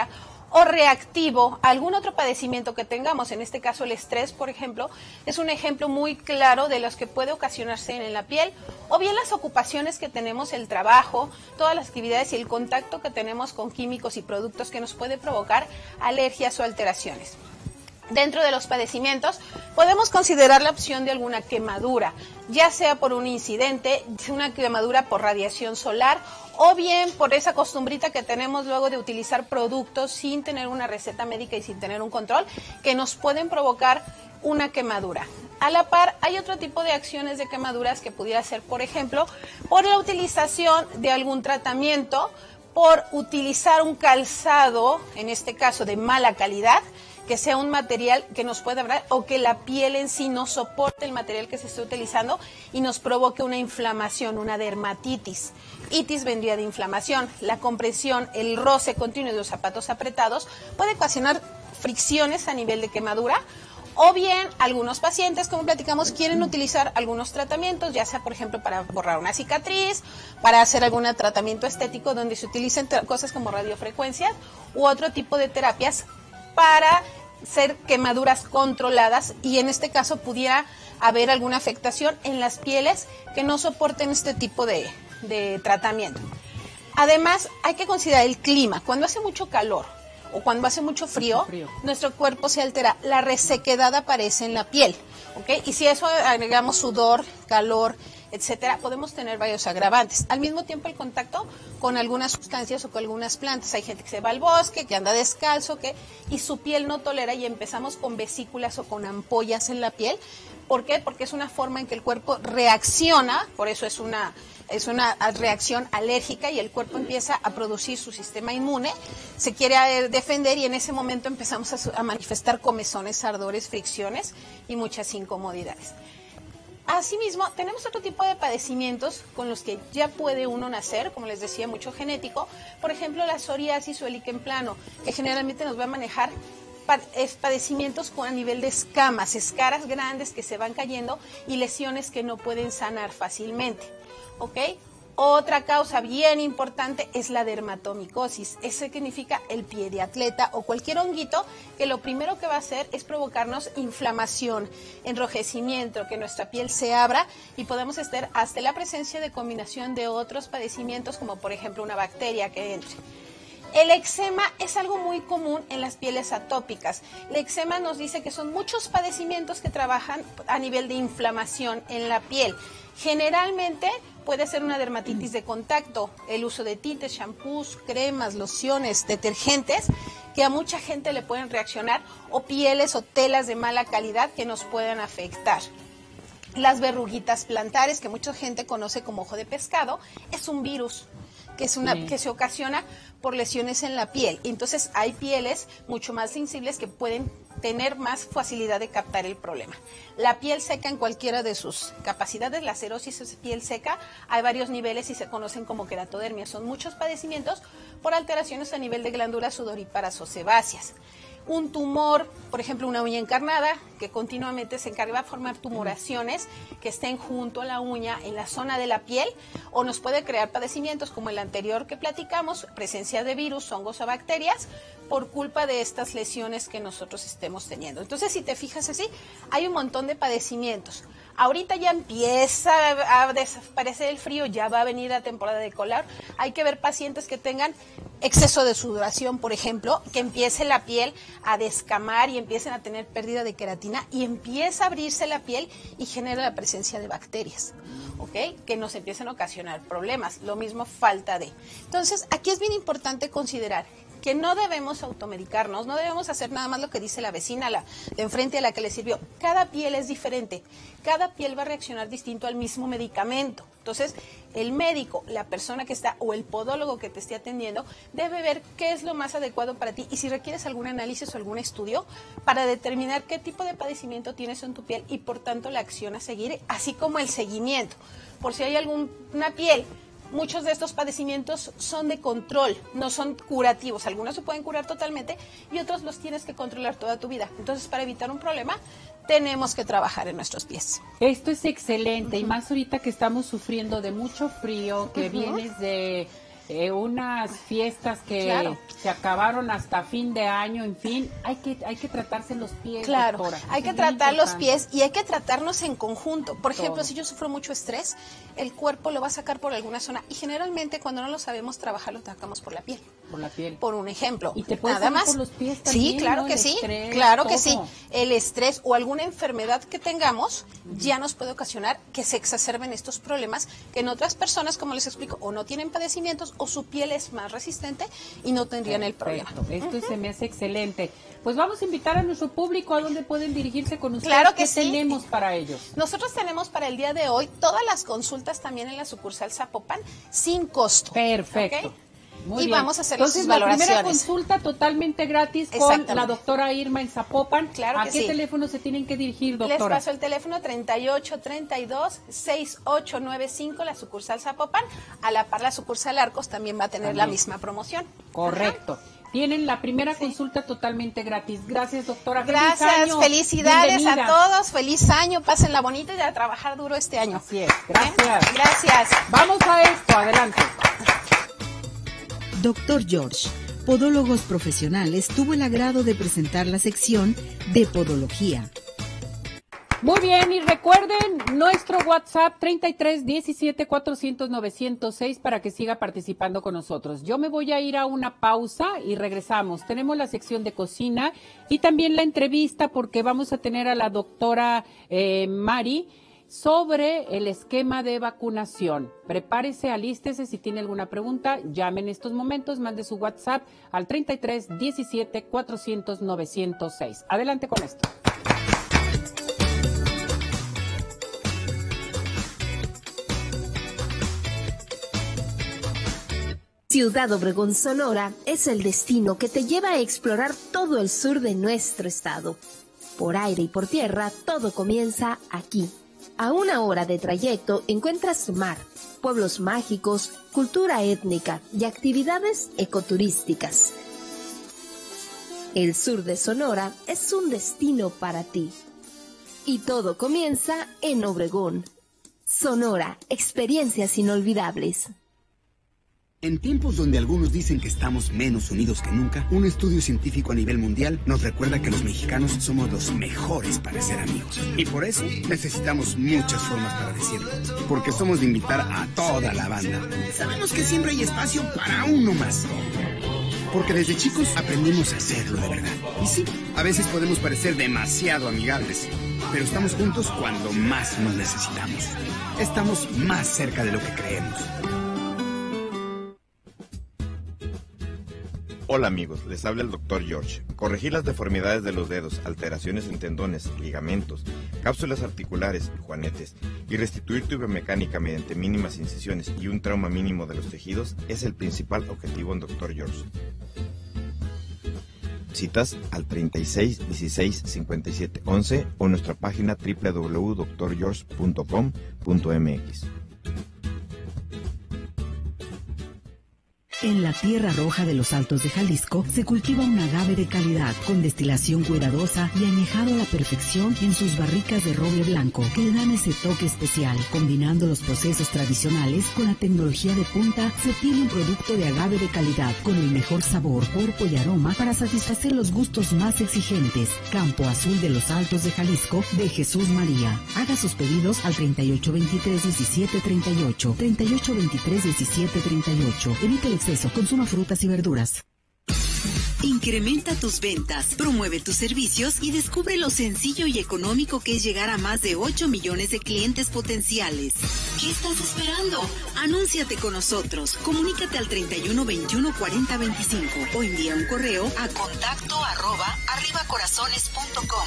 o reactivo a algún otro padecimiento que tengamos. En este caso el estrés, por ejemplo, es un ejemplo muy claro de los que puede ocasionarse en la piel, o bien las ocupaciones que tenemos, el trabajo, todas las actividades y el contacto que tenemos con químicos y productos que nos puede provocar alergias o alteraciones. Dentro de los padecimientos podemos considerar la opción de alguna quemadura, ya sea por un incidente, una quemadura por radiación solar, o bien por esa costumbrita que tenemos luego de utilizar productos sin tener una receta médica y sin tener un control, que nos pueden provocar una quemadura. A la par, hay otro tipo de acciones de quemaduras que pudiera ser, por ejemplo, por la utilización de algún tratamiento, por utilizar un calzado, en este caso de mala calidad, que sea un material que nos pueda hablar, o que la piel en sí no soporte el material que se está utilizando y nos provoque una inflamación, una dermatitis. Itis vendría de inflamación. La compresión, el roce continuo de los zapatos apretados puede ocasionar fricciones a nivel de quemadura, o bien algunos pacientes, como platicamos, quieren utilizar algunos tratamientos, ya sea por ejemplo para borrar una cicatriz, para hacer algún tratamiento estético donde se utilicen cosas como radiofrecuencias u otro tipo de terapias para ser quemaduras controladas, y en este caso pudiera haber alguna afectación en las pieles que no soporten este tipo de, de tratamiento. Además, hay que considerar el clima. Cuando hace mucho calor o cuando hace mucho frío, mucho frío, nuestro cuerpo se altera, la resequedad aparece en la piel, ¿ok? Y si a eso agregamos sudor, calor, etcétera, podemos tener varios agravantes. Al mismo tiempo, el contacto con algunas sustancias o con algunas plantas. Hay gente que se va al bosque, que anda descalzo, que y su piel no tolera, y empezamos con vesículas o con ampollas en la piel. ¿Por qué? Porque es una forma en que el cuerpo reacciona, por eso es una, es una reacción alérgica, y el cuerpo empieza a producir su sistema inmune, se quiere defender, y en ese momento empezamos a, a manifestar comezones, ardores, fricciones y muchas incomodidades. Asimismo, tenemos otro tipo de padecimientos con los que ya puede uno nacer, como les decía, mucho genético. Por ejemplo, la psoriasis o el líquen plano, que generalmente nos va a manejar padecimientos con a nivel de escamas, escaras grandes que se van cayendo y lesiones que no pueden sanar fácilmente, ¿ok? Otra causa bien importante es la dermatomicosis. Eso significa el pie de atleta o cualquier honguito que lo primero que va a hacer es provocarnos inflamación, enrojecimiento, que nuestra piel se abra y podemos estar hasta la presencia de combinación de otros padecimientos, como por ejemplo una bacteria que entre. El eczema es algo muy común en las pieles atópicas. El eczema nos dice que son muchos padecimientos que trabajan a nivel de inflamación en la piel. Generalmente puede ser una dermatitis de contacto, el uso de tintes, shampoos, cremas, lociones, detergentes, que a mucha gente le pueden reaccionar, o pieles o telas de mala calidad que nos pueden afectar. Las verruguitas plantares, que mucha gente conoce como ojo de pescado, es un virus que, es una, sí. que se ocasiona por lesiones en la piel. Entonces hay pieles mucho más sensibles que pueden tener más facilidad de captar el problema. La piel seca en cualquiera de sus capacidades, la cerosis es piel seca, hay varios niveles y se conocen como queratodermia. Son muchos padecimientos por alteraciones a nivel de glándulas sudoríparas o sebáceas. Un tumor, por ejemplo, una uña encarnada, que continuamente se encarga de formar tumoraciones que estén junto a la uña, en la zona de la piel, o nos puede crear padecimientos como el anterior que platicamos, presencia de virus, hongos o bacterias, por culpa de estas lesiones que nosotros estemos teniendo. Entonces, si te fijas así, hay un montón de padecimientos. Ahorita ya empieza a desaparecer el frío, ya va a venir la temporada de calor. Hay que ver pacientes que tengan exceso de sudoración, por ejemplo, que empiece la piel a descamar y empiecen a tener pérdida de queratina y empieza a abrirse la piel y genera la presencia de bacterias, ¿ok? Que nos empiezan a ocasionar problemas. Lo mismo falta de. Entonces, aquí es bien importante considerar que no debemos automedicarnos, no debemos hacer nada más lo que dice la vecina, la de enfrente a la que le sirvió. Cada piel es diferente, cada piel va a reaccionar distinto al mismo medicamento. Entonces, el médico, la persona que está o el podólogo que te esté atendiendo debe ver qué es lo más adecuado para ti y si requieres algún análisis o algún estudio para determinar qué tipo de padecimiento tienes en tu piel y por tanto la acción a seguir, así como el seguimiento. Por si hay alguna piel. Muchos de estos padecimientos son de control, no son curativos. Algunos se pueden curar totalmente y otros los tienes que controlar toda tu vida. Entonces, para evitar un problema, tenemos que trabajar en nuestros pies. Esto es excelente, uh-huh. y más ahorita que estamos sufriendo de mucho frío, que uh-huh. vienes de eh, unas fiestas que Claro. se acabaron hasta fin de año, en fin, hay que hay que tratarse los pies, Claro, doctora. hay Es que muy tratar los importante. pies y hay que tratarnos en conjunto. Por ejemplo, Todo. si yo sufro mucho estrés, el cuerpo lo va a sacar por alguna zona y generalmente cuando no lo sabemos trabajar lo atacamos por la piel. Por la piel. Por un ejemplo. Y te puede Nada salir más. por los pies Sí, también, claro ¿no? que El sí, estrés, claro que todo. sí. El estrés o alguna enfermedad que tengamos ya nos puede ocasionar que se exacerben estos problemas que en otras personas, como les explico, o no tienen padecimientos o su piel es más resistente y no tendrían el problema. Perfecto. Esto se me hace excelente. Pues vamos a invitar a nuestro público a dónde pueden dirigirse con ustedes. Claro que ¿Qué sí. tenemos para ellos? Nosotros tenemos para el día de hoy todas las consultas también en la sucursal Zapopan sin costo. Perfecto. ¿Ok? Muy y bien. vamos a hacer Entonces, sus la primera valoraciones. consulta totalmente gratis con Exactamente. la doctora Irma en Zapopan. Claro ¿A que qué sí. teléfono se tienen que dirigir, Les doctora? paso el teléfono treinta y ocho, treinta y dos, sesenta y ocho noventa y cinco, la sucursal Zapopan. A la par, la sucursal Arcos también va a tener la También. misma promoción. Correcto. Tienen la primera consulta totalmente gratis. Gracias, doctora. Feliz Gracias, año. felicidades Bienvenida. a todos, feliz año, pásenla bonito y a trabajar duro este año. Así es, gracias. ¿Eh? Gracias. Vamos a esto, adelante. Doctor George, Podólogos Profesionales, tuvo el agrado de presentar la sección de Podología. Muy bien, y recuerden nuestro WhatsApp treinta y tres diecisiete cuatrocientos novecientos seis para que siga participando con nosotros. Yo me voy a ir a una pausa y regresamos. Tenemos la sección de cocina y también la entrevista porque vamos a tener a la doctora eh, Mari sobre el esquema de vacunación. Prepárese, alístese, si tiene alguna pregunta, llame en estos momentos, mande su WhatsApp al treinta y tres diecisiete cuatrocientos novecientos seis. Adelante con esto. Ciudad Obregón, Sonora, es el destino que te lleva a explorar todo el sur de nuestro estado. Por aire y por tierra, todo comienza aquí. A una hora de trayecto encuentras mar, pueblos mágicos, cultura étnica y actividades ecoturísticas. El sur de Sonora es un destino para ti. Y todo comienza en Obregón. Sonora, experiencias inolvidables. En tiempos donde algunos dicen que estamos menos unidos que nunca, un estudio científico a nivel mundial nos recuerda que los mexicanos somos los mejores para ser amigos. Y por eso necesitamos muchas formas para decirlo. Porque somos de invitar a toda la banda. Sabemos que siempre hay espacio para uno más. Porque desde chicos aprendimos a hacerlo de verdad. Y sí, a veces podemos parecer demasiado amigables, pero estamos juntos cuando más nos necesitamos. Estamos más cerca de lo que creemos. Hola amigos, les habla el doctor George. Corregir las deformidades de los dedos, alteraciones en tendones, ligamentos, cápsulas articulares, juanetes y restituir tu biomecánica mediante mínimas incisiones y un trauma mínimo de los tejidos es el principal objetivo en doctor George. Citas al treinta y seis dieciséis cincuenta y siete once o nuestra página doble u doble u doble u punto doctor george punto com punto m x. En la Tierra Roja de los Altos de Jalisco se cultiva un agave de calidad con destilación cuidadosa y añejado a la perfección en sus barricas de roble blanco que le dan ese toque especial. Combinando los procesos tradicionales con la tecnología de punta, se obtiene un producto de agave de calidad con el mejor sabor, cuerpo y aroma para satisfacer los gustos más exigentes. Campo Azul de los Altos de Jalisco de Jesús María. Haga sus pedidos al treinta y ocho veintitrés diecisiete treinta y ocho, treinta y ocho veintitrés diecisiete treinta y ocho. Evite el exceso. Consuma frutas y verduras. Incrementa tus ventas, promueve tus servicios y descubre lo sencillo y económico que es llegar a más de ocho millones de clientes potenciales. ¿Qué estás esperando? Anúnciate con nosotros. Comunícate al treinta y uno veintiuno cuarenta veinticinco o envía un correo a contacto arroba arribacorazones punto com.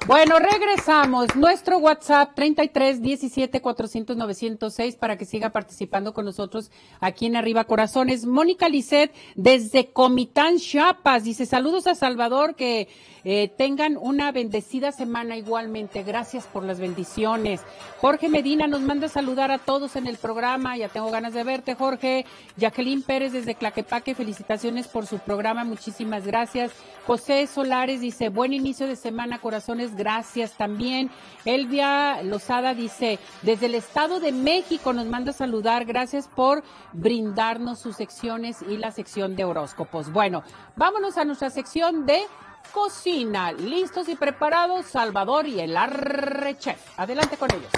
Bueno, regresamos. Nuestro WhatsApp treinta y tres diecisiete cuatrocientos novecientos seis para que siga participando con nosotros aquí en Arriba Corazones. Mónica Lisset desde Comitán, Chiapas, dice saludos a Salvador, que eh, tengan una bendecida semana igualmente. Gracias por las bendiciones. Jorge Medina nos manda a saludar a todos en el programa. Ya tengo ganas de verte, Jorge. Jacqueline Pérez desde Tlaquepaque, felicitaciones por su programa. Muchísimas gracias. José Solares dice buen inicio de semana, corazones. Gracias también. Elvia Lozada dice, desde el Estado de México nos manda a saludar. Gracias por brindarnos sus secciones y la sección de horóscopos. Bueno, vámonos a nuestra sección de cocina. Listos y preparados, Salvador y el Arrechef. Adelante con ellos.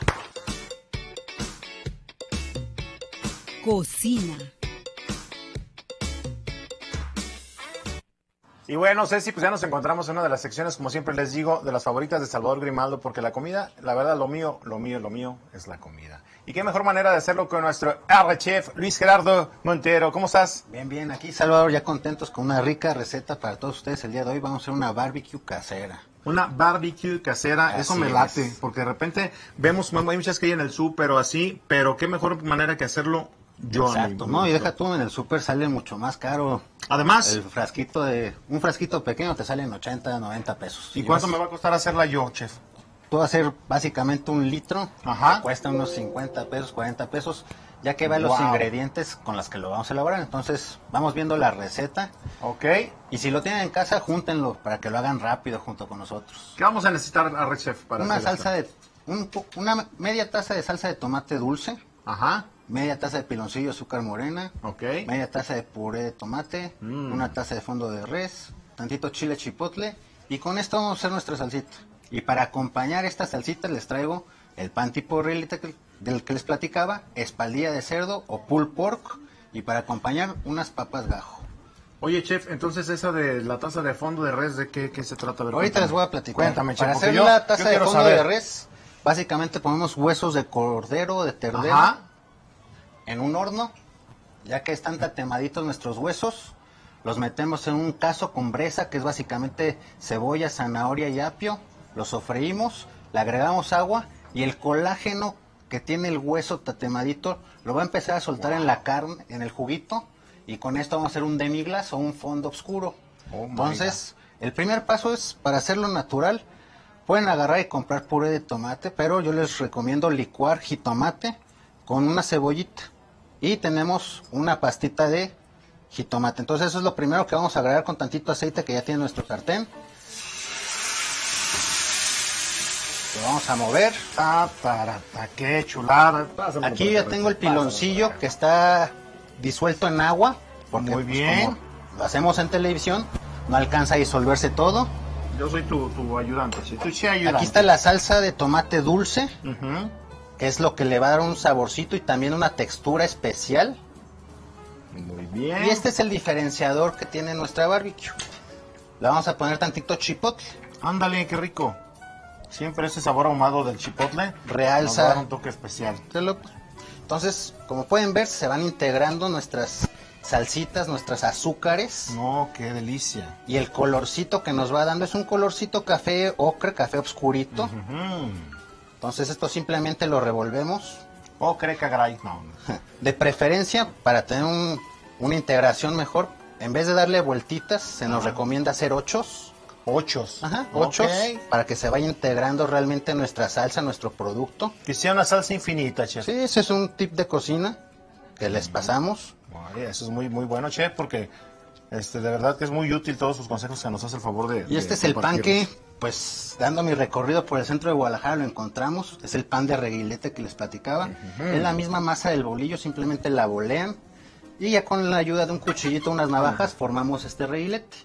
Cocina. Y bueno, Ceci, pues ya nos encontramos en una de las secciones, como siempre les digo, de las favoritas de Salvador Grimaldo, porque la comida, la verdad, lo mío, lo mío, lo mío es la comida. Y qué mejor manera de hacerlo con nuestro Arrechef, Luis Gerardo Montero. ¿Cómo estás? Bien, bien. Aquí, Salvador, ya contentos con una rica receta para todos ustedes. El día de hoy vamos a hacer una barbecue casera. Una barbecue casera, Así eso me late, es. porque de repente vemos, hay muchas que hay en el súper o así, pero qué mejor manera que hacerlo yo. Exacto, ¿no? Y deja tú, en el súper sale mucho más caro. Además, el frasquito de, un frasquito pequeño te sale en ochenta, noventa pesos. ¿Y cuánto me va a costar hacerla yo, chef? Tú vas a hacer básicamente un litro, Ajá. que cuesta unos cincuenta pesos, cuarenta pesos, ya que va los Wow. ingredientes con los que lo vamos a elaborar. Entonces, vamos viendo la receta. Ok. Y si lo tienen en casa, júntenlo para que lo hagan rápido junto con nosotros. ¿Qué vamos a necesitar, Arrechef, para Una hacer salsa esto? de, un, po- una media taza de salsa de tomate dulce, Ajá. media taza de piloncillo, azúcar morena, Ok. media taza de puré de tomate, Mm. una taza de fondo de res, tantito chile chipotle, y con esto vamos a hacer nuestra salsita. Y para acompañar esta salsita les traigo el pan tipo realita que- del que les platicaba, espaldilla de cerdo o pulled pork, y para acompañar unas papas gajo. Oye, chef, entonces esa de la taza de fondo de res, ¿de qué, qué se trata? A ver, Ahorita cuéntame. les voy a platicar. Cuéntame, chef, Para porque hacer yo- la yo taza de quiero fondo saber. de res, básicamente ponemos huesos de cordero, de ternero, Ajá. en un horno. Ya que están tatemaditos nuestros huesos, los metemos en un cazo con brasa, que es básicamente cebolla, zanahoria y apio. Los sofreímos, le agregamos agua y el colágeno que tiene el hueso tatemadito lo va a empezar a soltar en la carne, en el juguito, y con esto vamos a hacer un demi-glace o un fondo oscuro. Oh, my Entonces, el primer paso es, para hacerlo natural, pueden agarrar y comprar puré de tomate, pero yo les recomiendo licuar jitomate con una cebollita. Y tenemos una pastita de jitomate. Entonces eso es lo primero que vamos a agregar con tantito aceite que ya tiene nuestro sartén. Lo vamos a mover. Ta, tara, ta, qué chulada. Pásame Aquí por ya acá, tengo el pásame por piloncillo acá. que está disuelto en agua. Porque, Muy pues, bien. como lo hacemos en televisión, no alcanza a disolverse todo. Yo soy tu, tu ayudante, sí. Tú sí ayudante. Aquí está la salsa de tomate dulce, Ujú. que es lo que le va a dar un saborcito y también una textura especial. Muy bien. Y este es el diferenciador que tiene nuestra barbecue. Le vamos a poner tantito chipotle. Ándale, qué rico. Siempre ese sabor ahumado del chipotle Realza. nos va a dar un toque especial. Se lo- Entonces, como pueden ver, se van integrando nuestras salsitas, nuestros azúcares. No, qué delicia. Y el colorcito que nos va dando es un colorcito café ocre, café oscurito. Ujú. Entonces esto simplemente lo revolvemos. Oh, cree que gray. No, no. De preferencia, para tener un- una integración mejor, en vez de darle vueltitas, se nos Ajá. recomienda hacer ochos. Ochos. Ajá, ochos, Ok. para que se vaya integrando realmente nuestra salsa, nuestro producto. Que sea una salsa infinita, chef. Sí, ese es un tip de cocina que les pasamos. Ay, eso es muy muy bueno, chef, porque este de verdad que es muy útil todos sus consejos que nos hace el favor de. Y este de es el pan compartirnos. que, pues, dando mi recorrido por el centro de Guadalajara lo encontramos. Es el pan de reguilete que les platicaba. Es la misma masa del bolillo, simplemente la bolean. Y ya con la ayuda de un cuchillito, unas navajas, formamos este reguilete.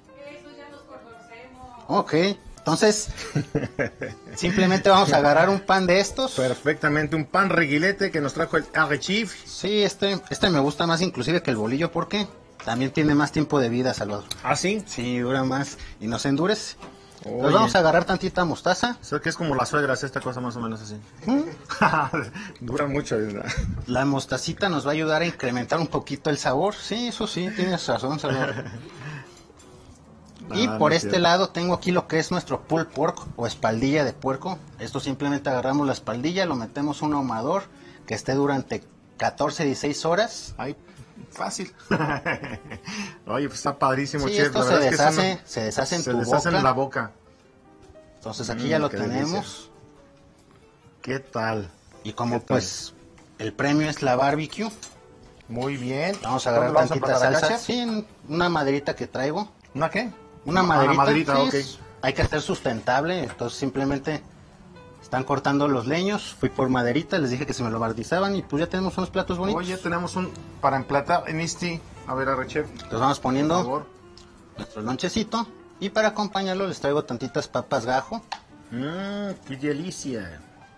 Ok, entonces, simplemente vamos a agarrar un pan de estos. Perfectamente, un pan reguilete que nos trajo el Arrechef. Sí, este, este me gusta más inclusive que el bolillo porque también tiene más tiempo de vida, Salvador. ¿Ah, sí? Sí, dura más y no se endurece. Oye. Entonces vamos a agarrar tantita mostaza. O sea que es como las suegras, esta cosa más o menos así. Dura mucho, ¿verdad? La mostacita nos va a ayudar a incrementar un poquito el sabor. Sí, eso sí, tienes razón, Salvador. Y Ah, por no este cierto. lado tengo aquí lo que es nuestro pulled pork o espaldilla de puerco. Esto simplemente agarramos la espaldilla, lo metemos a un ahumador que esté durante catorce, dieciséis horas. Ay, fácil. Oye, pues está padrísimo, Sí, chef. esto La se verdad es que deshace, es una- se deshace en se tu deshace boca. en la boca. Entonces aquí Mm, ya lo qué tenemos. delicia. ¿Qué tal? Y como ¿Qué tal? pues el premio es la barbecue, Muy bien. vamos a ¿Cómo agarrar lo vamos a tantita preparar acá, salsa. chef? Sí, en una maderita que traigo. ¿Una qué? Una Ah, maderita. una maderita, sí, ok. es- hay que hacer sustentable, entonces simplemente están cortando los leños. Fui por maderita, les dije que se me lo barnizaban y pues ya tenemos unos platos bonitos. Oye, tenemos un para emplatar en este. A ver, arre, chef. Entonces vamos Por poniendo favor. nuestro lonchecito y para acompañarlo les traigo tantitas papas gajo. Mmm, qué delicia.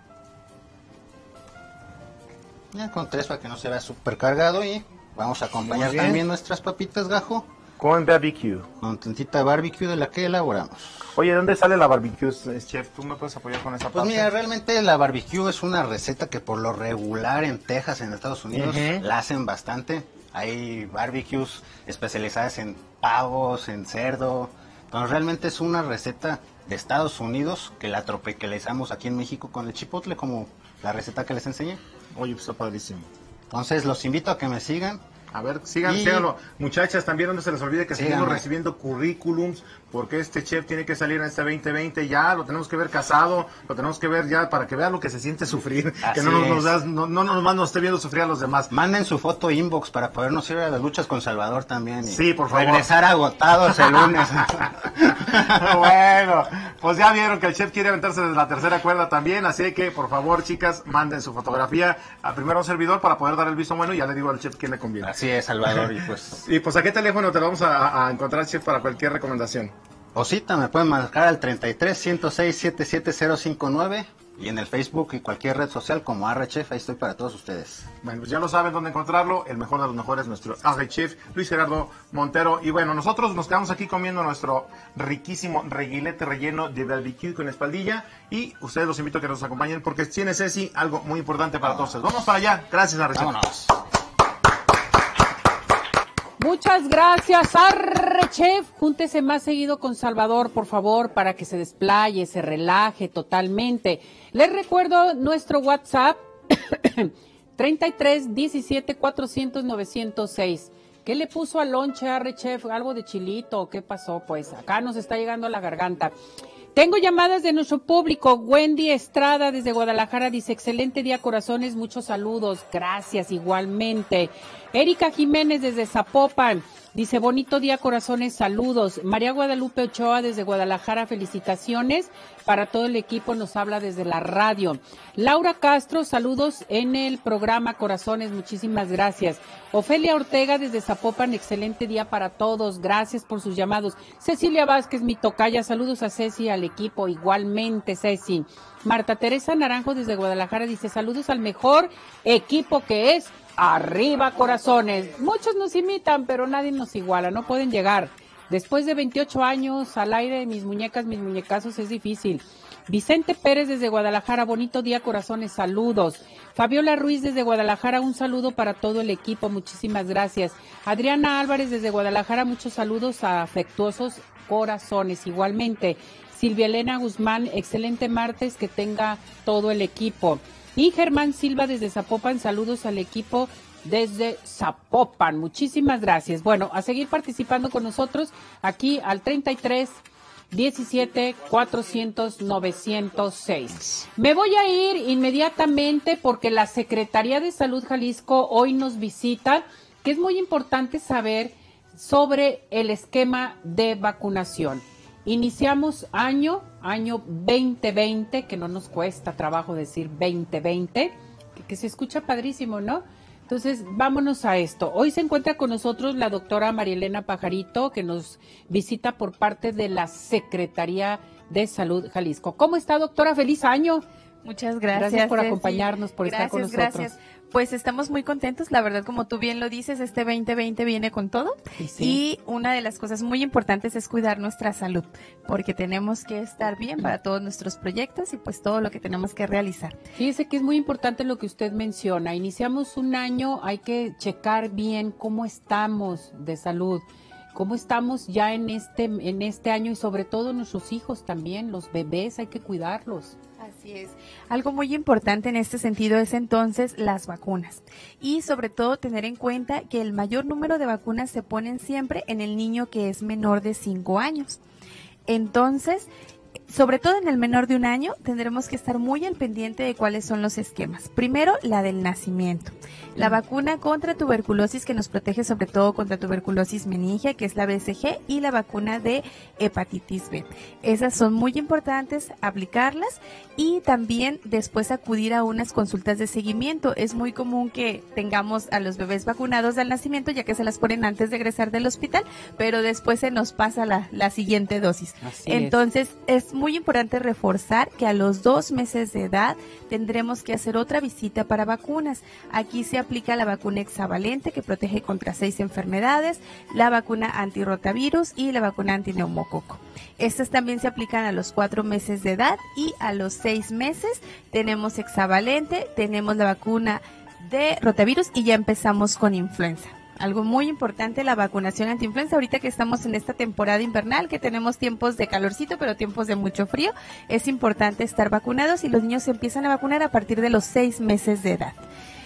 Ya con tres para que no se vea súper cargado y vamos a acompañar Muy bien. también nuestras papitas gajo Con barbecue. con tantita barbecue de la que elaboramos. Oye, ¿dónde sale la barbecue, chef? ¿Tú me puedes apoyar con esa Pues parte? mira, realmente la barbecue es una receta que por lo regular en Texas, en Estados Unidos, Ujú. la hacen bastante. Hay barbecues especializadas en pavos, en cerdo. Entonces realmente es una receta de Estados Unidos que la tropicalizamos aquí en México con el chipotle, como la receta que les enseñé. Oye, pues está padrísimo. Entonces los invito a que me sigan. A ver, sigan, Y- síganlo. Muchachas, también no se les olvide que seguimos Síganme. recibiendo currículums, porque este chef tiene que salir en este veinte veinte ya, lo tenemos que ver casado, lo tenemos que ver ya para que vea lo que se siente sufrir, Así que no nos, nos es. das- no, no nomás nos esté viendo sufrir a los demás. Manden su foto inbox para podernos ir a las luchas con Salvador también. Y Sí, por favor. regresar agotados el lunes. Bueno, pues ya vieron que el chef quiere aventarse desde la tercera cuerda también, así que por favor, chicas, manden su fotografía a primero a un servidor para poder dar el visto bueno y ya le digo al chef quién le conviene. Así es, Salvador. Y pues, Y pues a qué teléfono te lo vamos a, a encontrar, chef, para cualquier recomendación. o cita, me pueden marcar al treinta y tres, ciento seis, setenta y siete cero cincuenta y nueve y en el Facebook y cualquier red social como Arrechef, ahí estoy para todos ustedes. Bueno, pues ya lo saben dónde encontrarlo. El mejor de los mejores, nuestro Arre Chef, Luis Gerardo Montero. Y bueno, nosotros nos quedamos aquí comiendo nuestro riquísimo reguilete relleno de barbecue con espaldilla. Y ustedes los invito a que nos acompañen porque tiene Ceci algo muy importante para todos ustedes. Vamos para allá. Gracias, Arre Chef. Vámonos. Muchas gracias, Arre Chef. Júntese más seguido con Salvador, por favor, para que se desplaye, se relaje totalmente. Les recuerdo nuestro WhatsApp, treinta y tres, diecisiete, cuatrocientos, novecientos seis. ¿Qué le puso al lonche, Arre Chef? ¿Algo de chilito? ¿Qué pasó? Pues acá nos está llegando a la garganta. Tengo llamadas de nuestro público. Wendy Estrada desde Guadalajara dice, excelente día, corazones, muchos saludos. Gracias, igualmente. Erika Jiménez desde Zapopan dice, bonito día, corazones, saludos. María Guadalupe Ochoa desde Guadalajara, felicitaciones. Para todo el equipo nos habla desde la radio. Laura Castro, saludos en el programa Corazones, muchísimas gracias. Ofelia Ortega desde Zapopan, excelente día para todos, gracias por sus llamados. Cecilia Vázquez, mi tocaya, saludos a Ceci, al equipo, igualmente Ceci. Marta Teresa Naranjo desde Guadalajara dice, saludos al mejor equipo que es Arriba Corazones. Muchos nos imitan, pero nadie nos iguala, no pueden llegar. Después de veintiocho años al aire, mis muñecas, mis muñecazos, es difícil. Vicente Pérez desde Guadalajara, bonito día, corazones, saludos. Fabiola Ruiz desde Guadalajara, un saludo para todo el equipo, muchísimas gracias. Adriana Álvarez desde Guadalajara, muchos saludos a afectuosos corazones, igualmente. Silvia Elena Guzmán, excelente martes, que tenga todo el equipo. Y Germán Silva desde Zapopan, saludos al equipo desde Zapopan, muchísimas gracias. Bueno, a seguir participando con nosotros aquí al treinta y tres, diecisiete, cuatrocientos, novecientos seis. Me voy a ir inmediatamente porque la Secretaría de Salud Jalisco hoy nos visita, que es muy importante saber sobre el esquema de vacunación. Iniciamos año, año veinte veinte, que no nos cuesta trabajo decir veinte veinte, que, que se escucha padrísimo, ¿no? Entonces, vámonos a esto. Hoy se encuentra con nosotros la doctora Marielena Pajarito, que nos visita por parte de la Secretaría de Salud Jalisco. ¿Cómo está, doctora? ¡Feliz año! Muchas gracias. Gracias por Ceci. acompañarnos, por gracias, estar con nosotros. Gracias. Pues estamos muy contentos, la verdad, como tú bien lo dices, este veinte veinte viene con todo. Sí, sí. Y una de las cosas muy importantes es cuidar nuestra salud, porque tenemos que estar bien para todos nuestros proyectos y pues todo lo que tenemos que realizar. Fíjese que es muy importante lo que usted menciona. Iniciamos un año, hay que checar bien cómo estamos de salud. ¿Cómo estamos ya en este, en este año y sobre todo nuestros hijos también, los bebés, hay que cuidarlos? Así es. Algo muy importante en este sentido es entonces las vacunas y sobre todo tener en cuenta que el mayor número de vacunas se ponen siempre en el niño que es menor de cinco años. Entonces, sobre todo en el menor de un año, tendremos que estar muy al pendiente de cuáles son los esquemas. Primero, la del nacimiento. La vacuna contra tuberculosis, que nos protege sobre todo contra tuberculosis meningia, que es la B C G, y la vacuna de hepatitis B. Esas son muy importantes, aplicarlas y también después acudir a unas consultas de seguimiento. Es muy común que tengamos a los bebés vacunados al nacimiento, ya que se las ponen antes de egresar del hospital, pero después se nos pasa la, la siguiente dosis. Así Entonces, es. es muy importante reforzar que a los dos meses de edad tendremos que hacer otra visita para vacunas. Aquí se aplica la vacuna hexavalente, que protege contra seis enfermedades, la vacuna antirrotavirus y la vacuna antineumococo. Estas también se aplican a los cuatro meses de edad y a los seis meses tenemos hexavalente, tenemos la vacuna de rotavirus y ya empezamos con influenza. Algo muy importante, la vacunación antiinfluenza, ahorita que estamos en esta temporada invernal, que tenemos tiempos de calorcito, pero tiempos de mucho frío, es importante estar vacunados y los niños se empiezan a vacunar a partir de los seis meses de edad.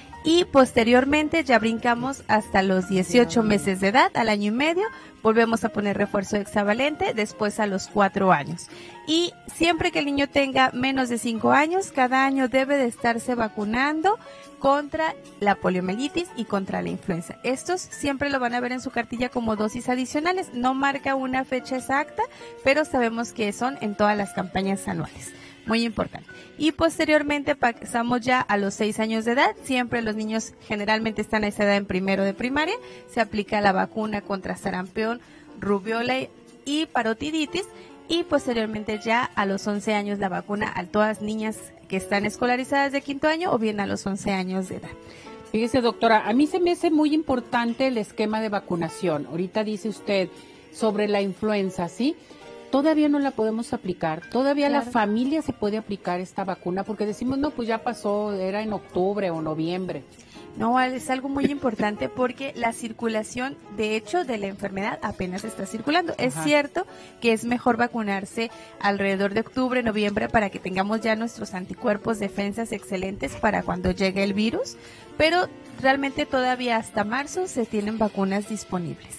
Y posteriormente ya brincamos hasta los dieciocho meses de edad, al año y medio, volvemos a poner refuerzo hexavalente, después a los cuatro años. Y siempre que el niño tenga menos de cinco años, cada año debe de estarse vacunando contra la poliomielitis y contra la influenza. Estos siempre lo van a ver en su cartilla como dosis adicionales, no marca una fecha exacta, pero sabemos que son en todas las campañas anuales. Muy importante. Y posteriormente pasamos ya a los seis años de edad. Siempre los niños generalmente están a esa edad en primero de primaria. Se aplica la vacuna contra sarampión, rubiola y parotiditis. Y posteriormente ya a los once años la vacuna a todas niñas que están escolarizadas de quinto año o bien a los once años de edad. Fíjese, doctora, a mí se me hace muy importante el esquema de vacunación. Ahorita dice usted sobre la influenza, ¿sí? Todavía no la podemos aplicar, todavía claro. La familia se puede aplicar esta vacuna porque decimos, no, pues ya pasó, era en octubre o noviembre. No, es algo muy importante porque la circulación, de hecho, de la enfermedad apenas está circulando. Ajá. Es cierto que es mejor vacunarse alrededor de octubre, noviembre, para que tengamos ya nuestros anticuerpos, defensas excelentes para cuando llegue el virus, pero realmente todavía hasta marzo se tienen vacunas disponibles.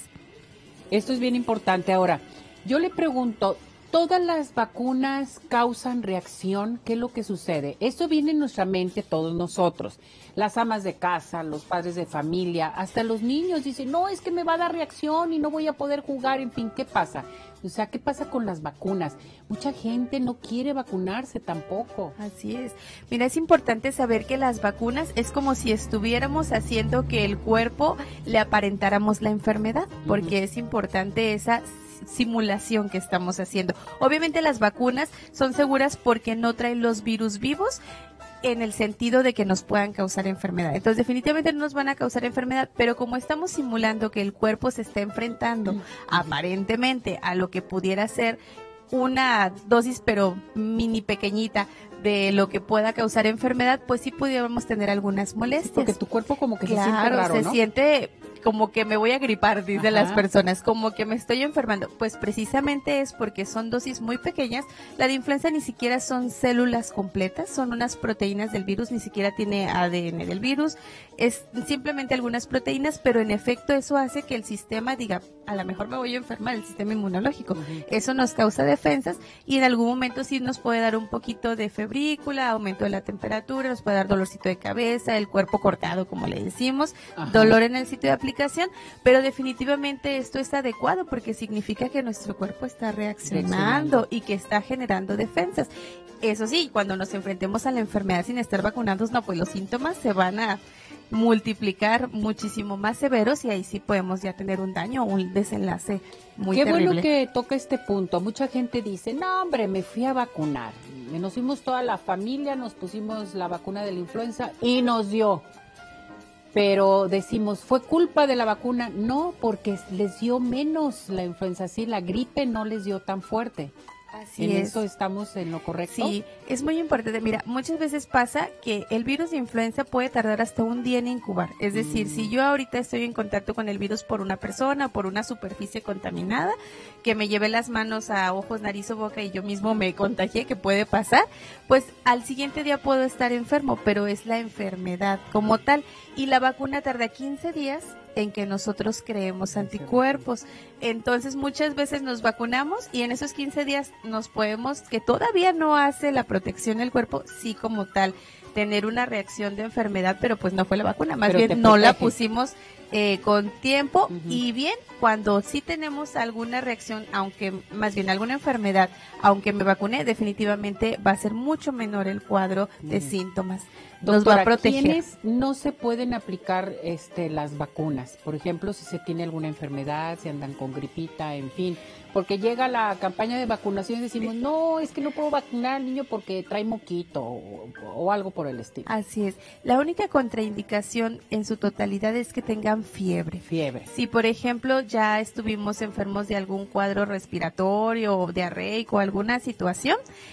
Esto es bien importante. Ahora, yo le pregunto, ¿todas las vacunas causan reacción? ¿Qué es lo que sucede? Esto viene en nuestra mente todos nosotros, las amas de casa, los padres de familia, hasta los niños dicen, no, es que me va a dar reacción y no voy a poder jugar, en fin, ¿qué pasa? O sea, ¿qué pasa con las vacunas? Mucha gente no quiere vacunarse tampoco. Así es. Mira, es importante saber que las vacunas es como si estuviéramos haciendo que el cuerpo le aparentáramos la enfermedad, porque uh-huh. es importante esa simulación que estamos haciendo. Obviamente las vacunas son seguras porque no traen los virus vivos en el sentido de que nos puedan causar enfermedad. Entonces definitivamente no nos van a causar enfermedad, pero como estamos simulando que el cuerpo se está enfrentando uh-huh. aparentemente a lo que pudiera ser una dosis pero mini pequeñita de lo que pueda causar enfermedad, pues sí pudiéramos tener algunas molestias. Porque tu cuerpo como que claro, se siente raro, se ¿no? siente como que me voy a gripar, dicen Ajá. las personas, como que me estoy enfermando. Pues precisamente es porque son dosis muy pequeñas. La de influenza ni siquiera son células completas, son unas proteínas del virus, ni siquiera tiene A D N del virus, es simplemente algunas proteínas, pero en efecto eso hace que el sistema diga, a lo mejor me voy a enfermar, el sistema inmunológico. Uh-huh. Eso nos causa defensas y en algún momento sí nos puede dar un poquito de febrícula, aumento de la temperatura, nos puede dar dolorcito de cabeza, el cuerpo cortado, como le decimos, Ajá. dolor en el sitio de aplicación, pero definitivamente esto es adecuado porque significa que nuestro cuerpo está reaccionando, reaccionando. y que está generando defensas. Eso sí, cuando nos enfrentemos a la enfermedad sin estar vacunados, no, pues los síntomas se van a multiplicar muchísimo más severos y ahí sí podemos ya tener un daño o un desenlace muy Qué terrible. Bueno que toca este punto. Mucha gente dice, no hombre, me fui a vacunar. Nos fuimos toda la familia, nos pusimos la vacuna de la influenza y nos dio. Pero decimos, ¿fue culpa de la vacuna? No, porque les dio menos la influenza, sí, la gripe no les dio tan fuerte. Así ¿En es. eso estamos en lo correcto? Sí, es muy importante. Mira, muchas veces pasa que el virus de influenza puede tardar hasta un día en incubar. Es decir, mm. si yo ahorita estoy en contacto con el virus por una persona, por una superficie contaminada, que me llevé las manos a ojos, nariz o boca y yo mismo me contagié, que puede pasar, pues al siguiente día puedo estar enfermo, pero es la enfermedad como tal. Y la vacuna tarda quince días en que nosotros creemos anticuerpos. Entonces muchas veces nos vacunamos y en esos quince días nos podemos, que todavía no hace la protección del cuerpo, sí como tal, tener una reacción de enfermedad, pero pues no fue la vacuna, más pero bien no la pusimos eh, con tiempo. Uh-huh. Y bien, cuando sí tenemos alguna reacción, aunque más bien alguna enfermedad, aunque me vacuné, definitivamente va a ser mucho menor el cuadro uh-huh. de síntomas. Nos Doctora, va a proteger. ¿quiénes no se pueden aplicar este, las vacunas? Por ejemplo, si se tiene alguna enfermedad, si andan con gripita, en fin. Porque llega la campaña de vacunación y decimos, no, es que no puedo vacunar al niño porque trae moquito o, o algo por el estilo. Así es. La única contraindicación en su totalidad es que tengan fiebre. Fiebre. Si, por ejemplo, ya estuvimos enfermos de algún cuadro respiratorio o diarreico o alguna situación,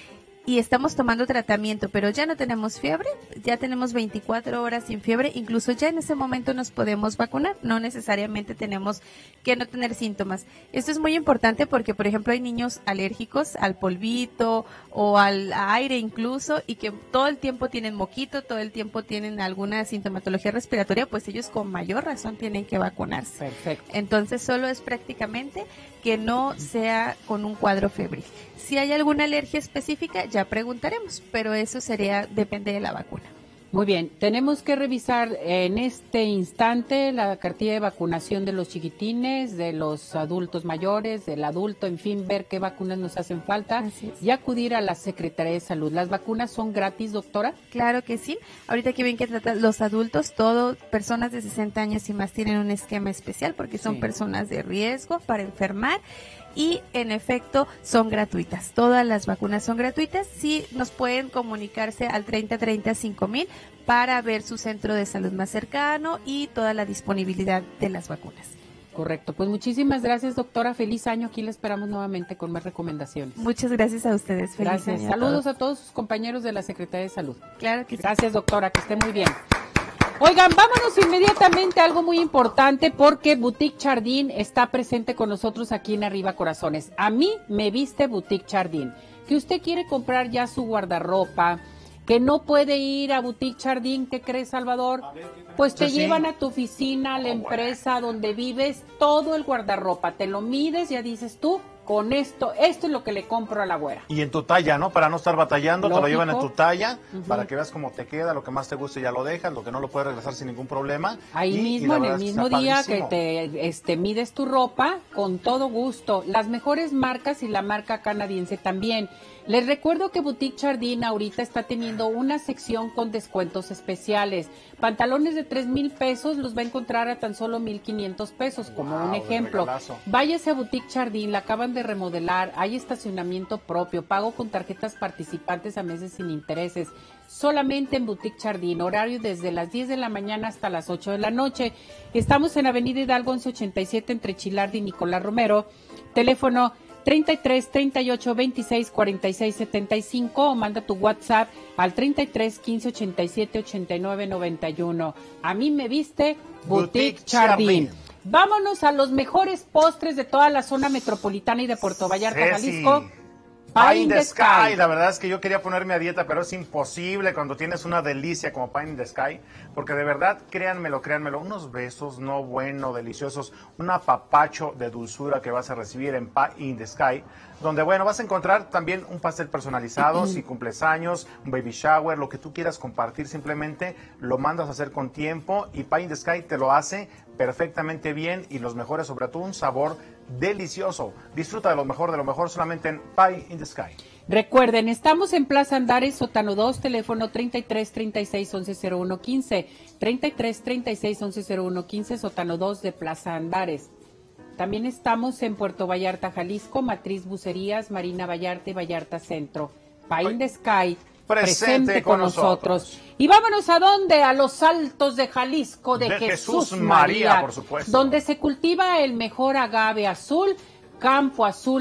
y estamos tomando tratamiento, pero ya no tenemos fiebre, ya tenemos veinticuatro horas sin fiebre, incluso ya en ese momento nos podemos vacunar, no necesariamente tenemos que no tener síntomas. Esto es muy importante porque, por ejemplo, hay niños alérgicos al polvito o al aire incluso, y que todo el tiempo tienen moquito, todo el tiempo tienen alguna sintomatología respiratoria, pues ellos con mayor razón tienen que vacunarse. Perfecto. Entonces solo es prácticamente que no sea con un cuadro febril. Si hay alguna alergia específica, ya preguntaremos, pero eso sería, depende de la vacuna. Muy bien, tenemos que revisar en este instante la cartilla de vacunación de los chiquitines, de los adultos mayores, del adulto, en fin, ver qué vacunas nos hacen falta y acudir a la Secretaría de Salud. ¿Las vacunas son gratis, doctora? Claro que sí. Ahorita que ven que tratan los adultos, todo, personas de sesenta años y más tienen un esquema especial porque son sí. personas de riesgo para enfermar. Y en efecto son gratuitas, todas las vacunas son gratuitas. Sí nos pueden comunicarse al treinta treinta cinco mil para ver su centro de salud más cercano y toda la disponibilidad de las vacunas. Correcto, pues muchísimas gracias, doctora, feliz año, aquí la esperamos nuevamente con más recomendaciones. Muchas gracias a ustedes, feliz gracias. año. Saludos a todos. a todos sus compañeros de la Secretaría de Salud. Claro que sí. Gracias, doctora, que esté muy bien. Oigan, vámonos inmediatamente a algo muy importante porque Boutique Chardin está presente con nosotros aquí en Arriba Corazones. A mí me viste Boutique Chardin. Que usted quiere comprar ya su guardarropa, que no puede ir a Boutique Chardin, ¿qué crees, Salvador? Pues te sí, llevan sí. a tu oficina, a la empresa donde vives, todo el guardarropa. Te lo mides, ya dices tú, con esto, esto es lo que le compro a la güera. Y en tu talla, ¿no? Para no estar batallando, Lógico. Te lo llevan en tu talla, uh-huh. para que veas cómo te queda, lo que más te guste ya lo dejas, lo que no lo puedes regresar sin ningún problema. Ahí y, mismo, y en el mismo que día que te este, mides tu ropa, con todo gusto. Las mejores marcas y la marca canadiense también. Les recuerdo que Boutique Chardin ahorita está teniendo una sección con descuentos especiales. Pantalones de tres mil pesos los va a encontrar a tan solo mil quinientos pesos, como wow, un ejemplo. Váyase a Boutique Chardin, la acaban de remodelar, hay estacionamiento propio, pago con tarjetas participantes a meses sin intereses. Solamente en Boutique Chardin, horario desde las diez de la mañana hasta las ocho de la noche. Estamos en Avenida Hidalgo once ochenta y siete entre Chilardi y Nicolás Romero. Teléfono treinta y tres, treinta y ocho, veintiséis, cuarenta y seis, setenta y cinco o manda tu WhatsApp al treinta y tres, quince, ochenta y siete, ochenta y nueve, noventa y uno. A mí me viste Boutique, Boutique Chardin. Chardin. Vámonos a los mejores postres de toda la zona metropolitana y de Puerto Vallarta, Ceci. Jalisco. Pie in the Sky, la verdad es que yo quería ponerme a dieta, pero es imposible cuando tienes una delicia como Pie in the Sky, porque de verdad, créanmelo, créanmelo, unos besos no bueno, deliciosos, un apapacho de dulzura que vas a recibir en Pie in the Sky, donde, bueno, vas a encontrar también un pastel personalizado, si cumples años, un baby shower, lo que tú quieras compartir, simplemente lo mandas a hacer con tiempo y Pie in the Sky te lo hace perfectamente bien y los mejores, sobre todo un sabor delicioso. Disfruta de lo mejor de lo mejor solamente en Pie in the Sky. Recuerden, estamos en Plaza Andares, Sótano dos, teléfono treinta y tres, treinta y seis, once, cero uno, quince, treinta y tres, treinta y seis, once, cero uno, quince, Sótano dos de Plaza Andares. También estamos en Puerto Vallarta, Jalisco, Matriz Bucerías, Marina Vallarta y Vallarta Centro. Pie in the Sky, presente, presente con nosotros. nosotros. Y vámonos a dónde, a los Altos de Jalisco de, de Jesús, Jesús María, María, por supuesto. Donde se cultiva el mejor agave azul, campo azul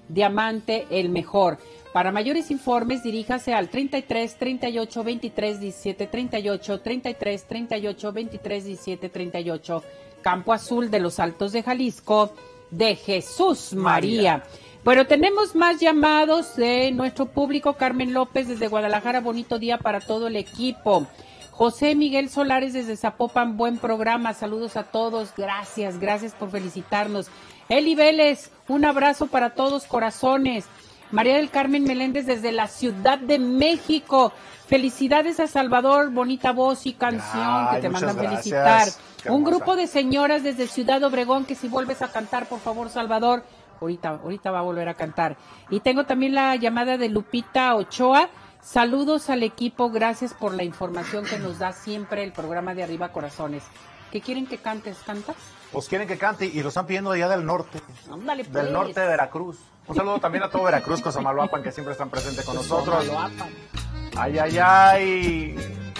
Diamante, el mejor. Para mayores informes, diríjase al treinta y tres, treinta y ocho, veintitrés, diecisiete, treinta y ocho, treinta y tres, treinta y ocho, veintitrés, diecisiete, treinta y ocho. Campo Azul de los Altos de Jalisco, de Jesús María. María. Bueno, tenemos más llamados de nuestro público. Carmen López desde Guadalajara, bonito día para todo el equipo. José Miguel Solares desde Zapopan, buen programa, saludos a todos, gracias, gracias por felicitarnos. Eli Vélez, un abrazo para todos, corazones. María del Carmen Meléndez desde la Ciudad de México, felicidades a Salvador, bonita voz y canción. Ay, que te mandan gracias. Felicitar. Un grupo de señoras desde Ciudad Obregón, que si vuelves a cantar, por favor, Salvador, ahorita, ahorita va a volver a cantar. Y tengo también la llamada de Lupita Ochoa. Saludos al equipo, gracias por la información que nos da siempre el programa de Arriba Corazones. ¿Qué quieren que cantes? ¿Cantas? Pues quieren que cante y lo están pidiendo allá del norte. Ándale, pues. Del norte de Veracruz. Un saludo también a todo Veracruz, Cosamaloapan, que siempre están presentes con nosotros. Ay, ay, ay.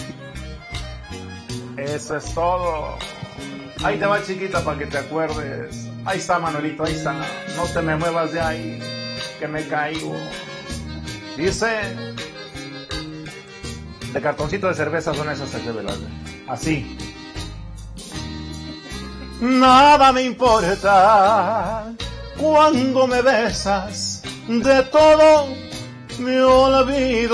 Eso es todo. Ahí te va, chiquita, para que te acuerdes. Ahí está, Manuelito, ahí está. No te me muevas de ahí, que me caigo. Dice... De cartoncito de cerveza son esas de Velasco. Así. Nada me importa cuando me besas, de todo me olvido.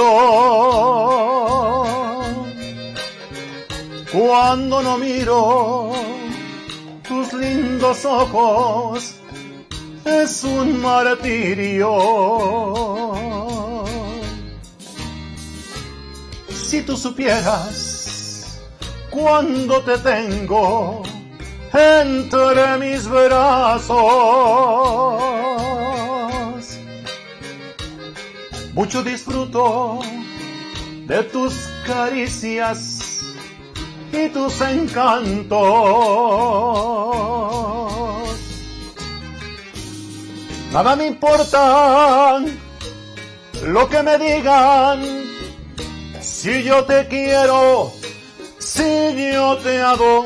Cuando no miro tus lindos ojos, es un martirio. Si tú supieras cuando te tengo entre mis brazos, mucho disfruto de tus caricias y tus encantos. Nada me importa lo que me digan, si yo te quiero, si yo te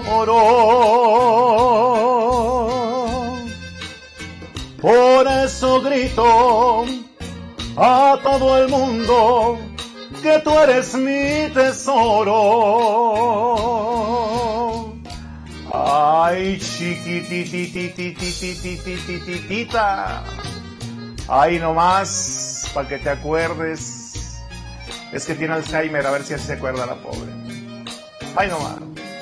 adoro. Por eso grito a todo el mundo que tú eres mi tesoro. Ay, chiquititititititititita. Ay, nomás, para que te acuerdes. Es que tiene Alzheimer, a ver si así se acuerda la pobre. Ay, nomás.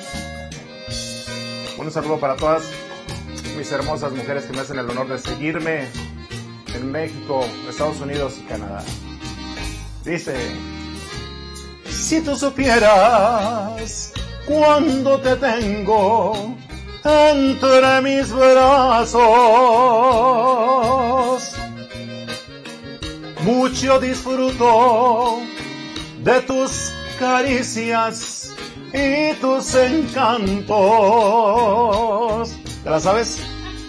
Un saludo para todas mis hermosas mujeres que me hacen el honor de seguirme en México, Estados Unidos y Canadá. Dice: si tú supieras cuando te tengo entre mis brazos, mucho disfruto de tus caricias y tus encantos. ¿Te la sabes?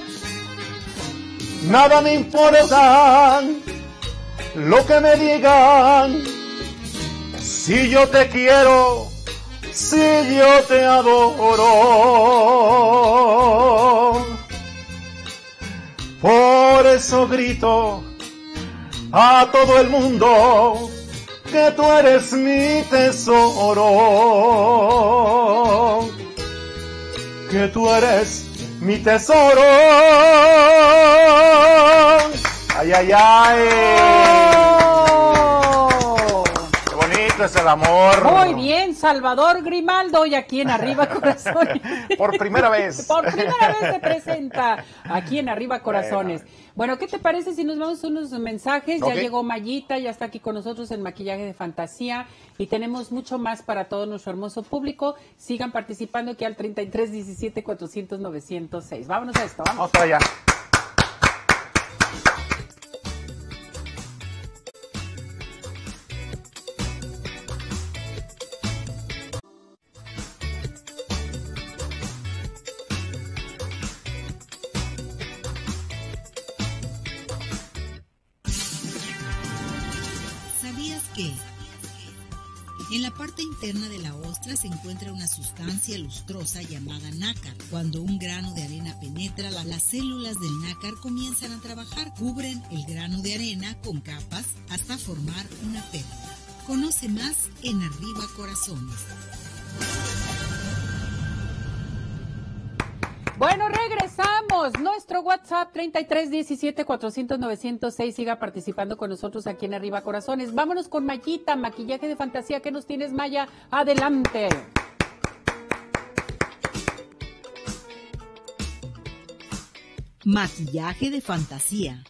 Nada me importa lo que me digan, si yo te quiero, si yo te adoro. Por eso grito a todo el mundo que tú eres mi tesoro, que tú eres mi tesoro. Ay, ay, ay. Oh. Qué bonito es el amor. Muy bien, Salvador Grimaldo, y aquí en Arriba Corazones. Por primera vez. Por primera vez se presenta aquí en Arriba Corazones. Bueno. Bueno, ¿qué te parece si nos vamos a unos mensajes? Okay. Ya llegó Mayita, ya está aquí con nosotros en Maquillaje de Fantasía y tenemos mucho más para todo nuestro hermoso público. Sigan participando aquí al treinta y tres diecisiete cuatrocientos novecientos seis. Vámonos a esto, vamos. Vamos para allá. En la parte interna de la ostra se encuentra una sustancia lustrosa llamada nácar. Cuando un grano de arena penetra, las células del nácar comienzan a trabajar. Cubren el grano de arena con capas hasta formar una pérgola. Conoce más en Arriba Corazones. Bueno, regresamos. Nuestro WhatsApp treinta y tres diecisiete cuatrocientos novecientos seis. Siga participando con nosotros aquí en Arriba Corazones. Vámonos con Mayita, maquillaje de fantasía. ¿Qué nos tienes, Maya? Adelante. Maquillaje de fantasía.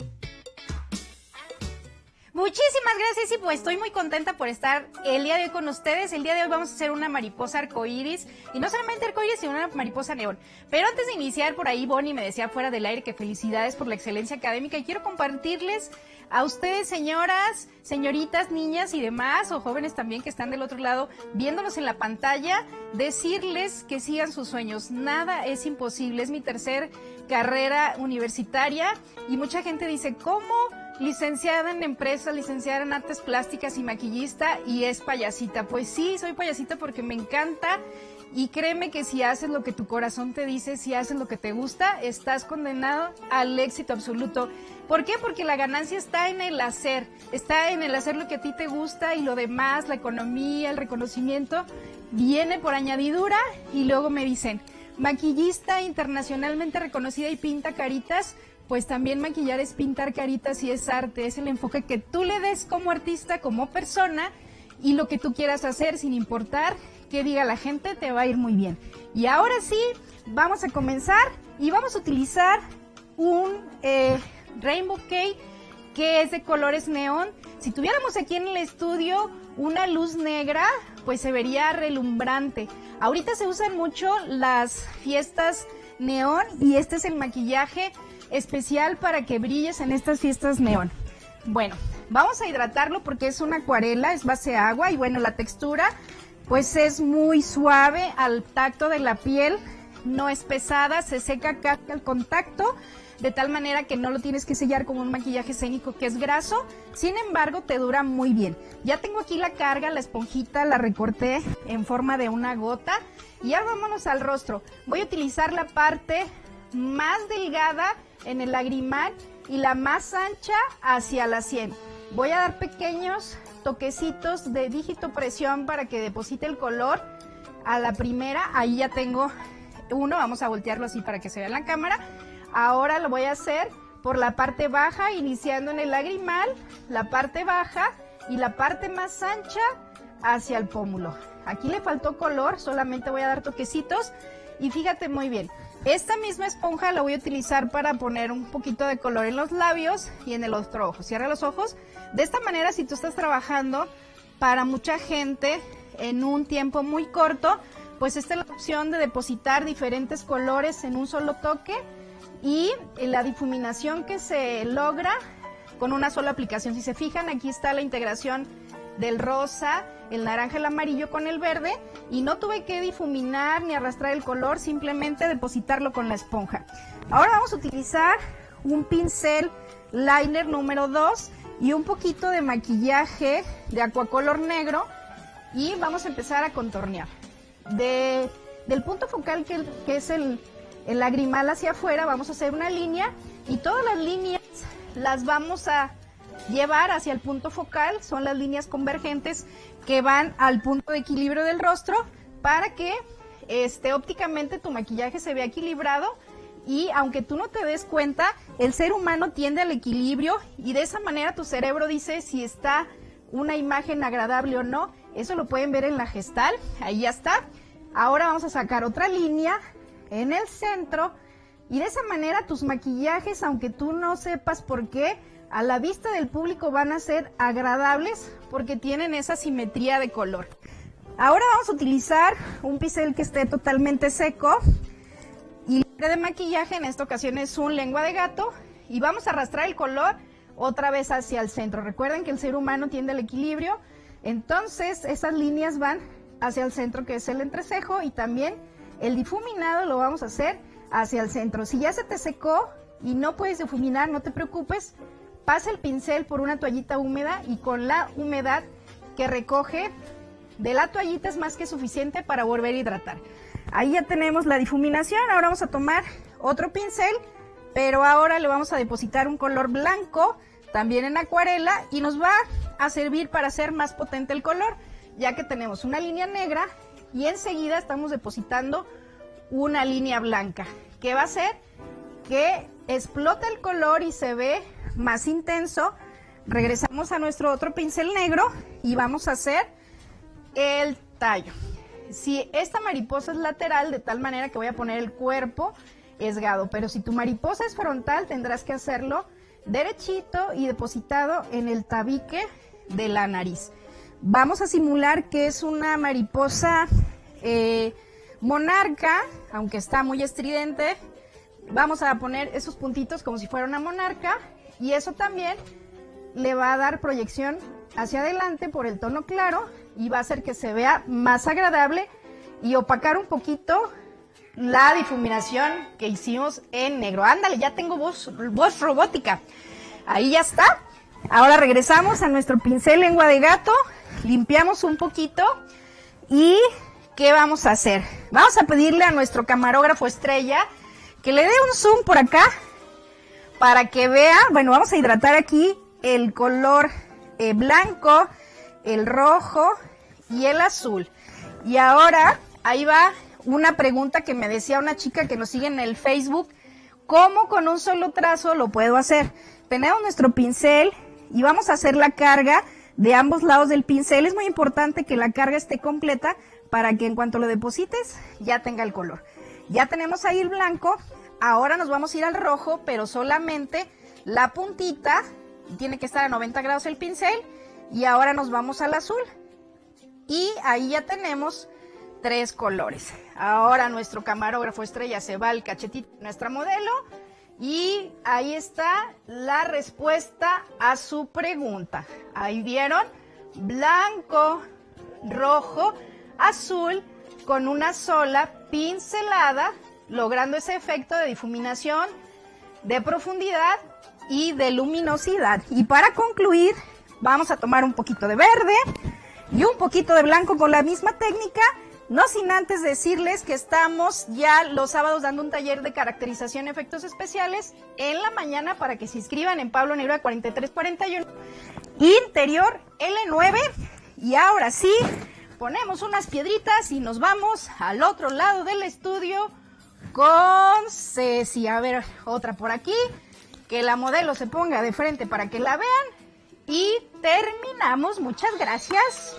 Muchísimas gracias y pues estoy muy contenta por estar el día de hoy con ustedes. El día de hoy vamos a hacer una mariposa arcoíris y no solamente arcoíris, sino una mariposa neón. Pero antes de iniciar, por ahí Bonnie me decía fuera del aire que felicidades por la excelencia académica y quiero compartirles a ustedes, señoras, señoritas, niñas y demás, o jóvenes también que están del otro lado viéndonos en la pantalla, decirles que sigan sus sueños. Nada es imposible, es mi tercer carrera universitaria y mucha gente dice, ¿cómo? Licenciada en empresas, licenciada en artes plásticas y maquillista y es payasita. Pues sí, soy payasita porque me encanta y créeme que si haces lo que tu corazón te dice, si haces lo que te gusta, estás condenado al éxito absoluto. ¿Por qué? Porque la ganancia está en el hacer, está en el hacer lo que a ti te gusta y lo demás, la economía, el reconocimiento, viene por añadidura y luego me dicen, maquillista internacionalmente reconocida y pinta caritas. Pues también maquillar es pintar caritas y es arte, es el enfoque que tú le des como artista, como persona y lo que tú quieras hacer sin importar qué diga la gente, te va a ir muy bien. Y ahora sí, vamos a comenzar y vamos a utilizar un eh, Rainbow Cake que es de colores neón. Si tuviéramos aquí en el estudio una luz negra, pues se vería relumbrante. Ahorita se usan mucho las fiestas neón y este es el maquillaje especial para que brilles en estas fiestas neón. Bueno, vamos a hidratarlo porque es una acuarela, es base agua y bueno, la textura pues es muy suave al tacto de la piel, no es pesada, se seca casi al contacto, de tal manera que no lo tienes que sellar como un maquillaje escénico que es graso, sin embargo te dura muy bien. Ya tengo aquí la carga, la esponjita, la recorté en forma de una gota y ahora vámonos al rostro. Voy a utilizar la parte más delgada en el lagrimal y la más ancha hacia la sien. Voy a dar pequeños toquecitos de dígito presión para que deposite el color a la primera. Ahí ya tengo uno, vamos a voltearlo así para que se vea en la cámara. Ahora lo voy a hacer por la parte baja, iniciando en el lagrimal, la parte baja y la parte más ancha hacia el pómulo. Aquí le faltó color, solamente voy a dar toquecitos y fíjate muy bien. Esta misma esponja la voy a utilizar para poner un poquito de color en los labios y en el otro ojo. Cierra los ojos. De esta manera, si tú estás trabajando para mucha gente en un tiempo muy corto, pues esta es la opción de depositar diferentes colores en un solo toque y la difuminación que se logra con una sola aplicación. Si se fijan, aquí está la integración del rosa, el naranja, el amarillo con el verde y no tuve que difuminar ni arrastrar el color, simplemente depositarlo con la esponja. Ahora vamos a utilizar un pincel liner número dos y un poquito de maquillaje de acuacolor negro y vamos a empezar a contornear. De, del punto focal que, que es el, el lagrimal hacia afuera vamos a hacer una línea y todas las líneas las vamos a llevar hacia el punto focal, son las líneas convergentes que van al punto de equilibrio del rostro para que este, ópticamente tu maquillaje se vea equilibrado y aunque tú no te des cuenta, el ser humano tiende al equilibrio y de esa manera tu cerebro dice si está una imagen agradable o no. Eso lo pueden ver en la gestal, ahí ya está. Ahora vamos a sacar otra línea en el centro y de esa manera tus maquillajes, aunque tú no sepas por qué, a la vista del público van a ser agradables porque tienen esa simetría de color. Ahora vamos a utilizar un pincel que esté totalmente seco y libre de maquillaje, en esta ocasión es un lengua de gato y vamos a arrastrar el color otra vez hacia el centro. Recuerden que el ser humano tiende al equilibrio, entonces esas líneas van hacia el centro que es el entrecejo y también el difuminado lo vamos a hacer hacia el centro. Si ya se te secó y no puedes difuminar, no te preocupes, pasa el pincel por una toallita húmeda y con la humedad que recoge de la toallita es más que suficiente para volver a hidratar. Ahí ya tenemos la difuminación. Ahora vamos a tomar otro pincel, pero ahora le vamos a depositar un color blanco, también en acuarela, y nos va a servir para hacer más potente el color, ya que tenemos una línea negra y enseguida estamos depositando una línea blanca, que va a hacer que explote el color y se ve más intenso. Regresamos a nuestro otro pincel negro y vamos a hacer el tallo. Si esta mariposa es lateral, de tal manera que voy a poner el cuerpo esgado, pero si tu mariposa es frontal, tendrás que hacerlo derechito y depositado en el tabique de la nariz. Vamos a simular que es una mariposa eh, monarca, aunque está muy estridente. Vamos a poner esos puntitos como si fuera una monarca, y eso también le va a dar proyección hacia adelante por el tono claro y va a hacer que se vea más agradable y opacar un poquito la difuminación que hicimos en negro. Ándale, ya tengo voz, voz robótica. Ahí ya está. Ahora regresamos a nuestro pincel lengua de gato, limpiamos un poquito y ¿qué vamos a hacer? Vamos a pedirle a nuestro camarógrafo estrella que le dé un zoom por acá para que vea. Bueno, vamos a hidratar aquí el color eh, blanco, el rojo y el azul. Y ahora ahí va una pregunta que me decía una chica que nos sigue en el Facebook: ¿cómo con un solo trazo lo puedo hacer? Tenemos nuestro pincel y vamos a hacer la carga de ambos lados del pincel. Es muy importante que la carga esté completa para que en cuanto lo deposites ya tenga el color. Ya tenemos ahí el blanco. Ahora nos vamos a ir al rojo, pero solamente la puntita, tiene que estar a noventa grados el pincel, y ahora nos vamos al azul. Y ahí ya tenemos tres colores. Ahora nuestro camarógrafo estrella se va al cachetito de nuestra modelo y ahí está la respuesta a su pregunta. Ahí vieron, blanco, rojo, azul, con una sola pincelada, logrando ese efecto de difuminación, de profundidad y de luminosidad. Y para concluir, vamos a tomar un poquito de verde y un poquito de blanco con la misma técnica, no sin antes decirles que estamos ya los sábados dando un taller de caracterización y efectos especiales en la mañana para que se inscriban en Pablo Neruda cuarenta y tres cuarenta y uno, interior L nueve. Y ahora sí, ponemos unas piedritas y nos vamos al otro lado del estudio con Ceci. A ver, otra por aquí, que la modelo se ponga de frente para que la vean. Y terminamos, muchas gracias.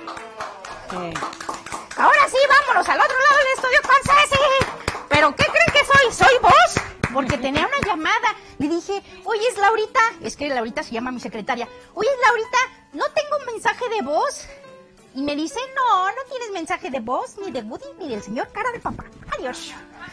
Sí. Ahora sí, vámonos al otro lado del estudio con Ceci. ¿Pero qué creen que soy? ¿Soy vos? Porque tenía una llamada. Le dije, oye, es Laurita. Es que Laurita se llama mi secretaria. Oye, Laurita, ¿no tengo un mensaje de voz? Y me dice, no, no tienes mensaje de voz, ni de Woody, ni del señor cara de papá. Adiós.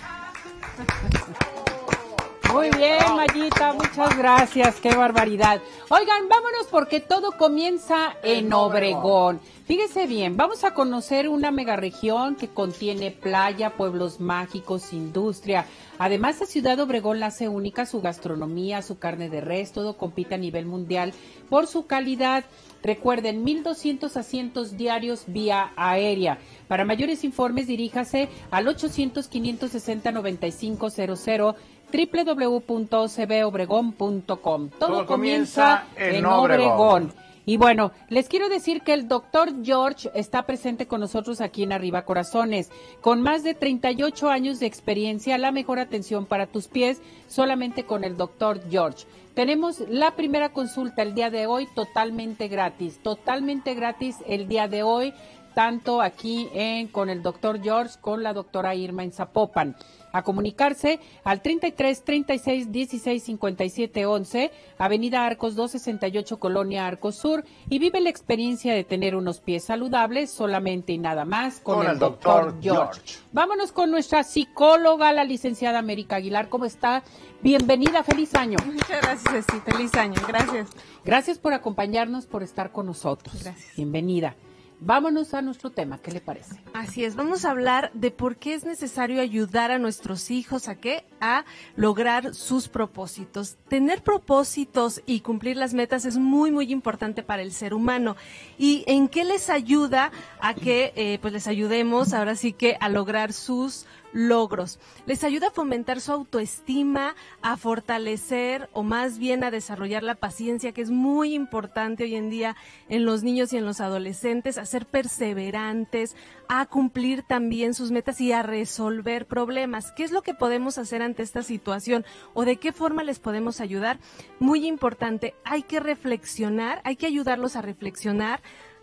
Muy bien, Mayita, muchas gracias, qué barbaridad. Oigan, vámonos porque todo comienza en Obregón. Fíjese bien, vamos a conocer una megaregión que contiene playa, pueblos mágicos, industria. Además, la ciudad de Obregón la hace única, su gastronomía, su carne de res, todo compite a nivel mundial por su calidad. Recuerden, mil doscientos asientos diarios vía aérea. Para mayores informes, diríjase al ochocientos, quinientos sesenta, noventa y cinco cero cero, doble u doble u doble u punto o c b obregón punto com. Todo, Todo comienza en, en Obregón. Obregón. Y bueno, les quiero decir que el doctor George está presente con nosotros aquí en Arriba Corazones. Con más de treinta y ocho años de experiencia, la mejor atención para tus pies, solamente con el doctor George. Tenemos la primera consulta el día de hoy totalmente gratis, totalmente gratis el día de hoy, tanto aquí en con el doctor George, con la doctora Irma en Zapopan. A comunicarse al treinta y tres, treinta y seis, dieciséis, cincuenta y siete, once, Avenida Arcos doscientos sesenta y ocho, Colonia Arcos Sur, y vive la experiencia de tener unos pies saludables solamente y nada más con, con el, el doctor George. George. Vámonos con nuestra psicóloga, la licenciada América Aguilar. ¿Cómo está? Bienvenida, feliz año. Muchas gracias, sí, feliz año, gracias. Gracias por acompañarnos, por estar con nosotros. Gracias. Bienvenida. Vámonos a nuestro tema, ¿qué le parece? Así es, vamos a hablar de por qué es necesario ayudar a nuestros hijos a qué, a lograr sus propósitos. Tener propósitos y cumplir las metas es muy muy importante para el ser humano. ¿Y en qué les ayuda a que eh, pues les ayudemos ahora sí que a lograr sus logros? Les ayuda a fomentar su autoestima, a fortalecer o más bien a desarrollar la paciencia, que es muy importante hoy en día en los niños y en los adolescentes, a ser perseverantes, a cumplir también sus metas y a resolver problemas. ¿Qué es lo que podemos hacer ante esta situación o de qué forma les podemos ayudar? Muy importante, hay que reflexionar, hay que ayudarlos a reflexionar,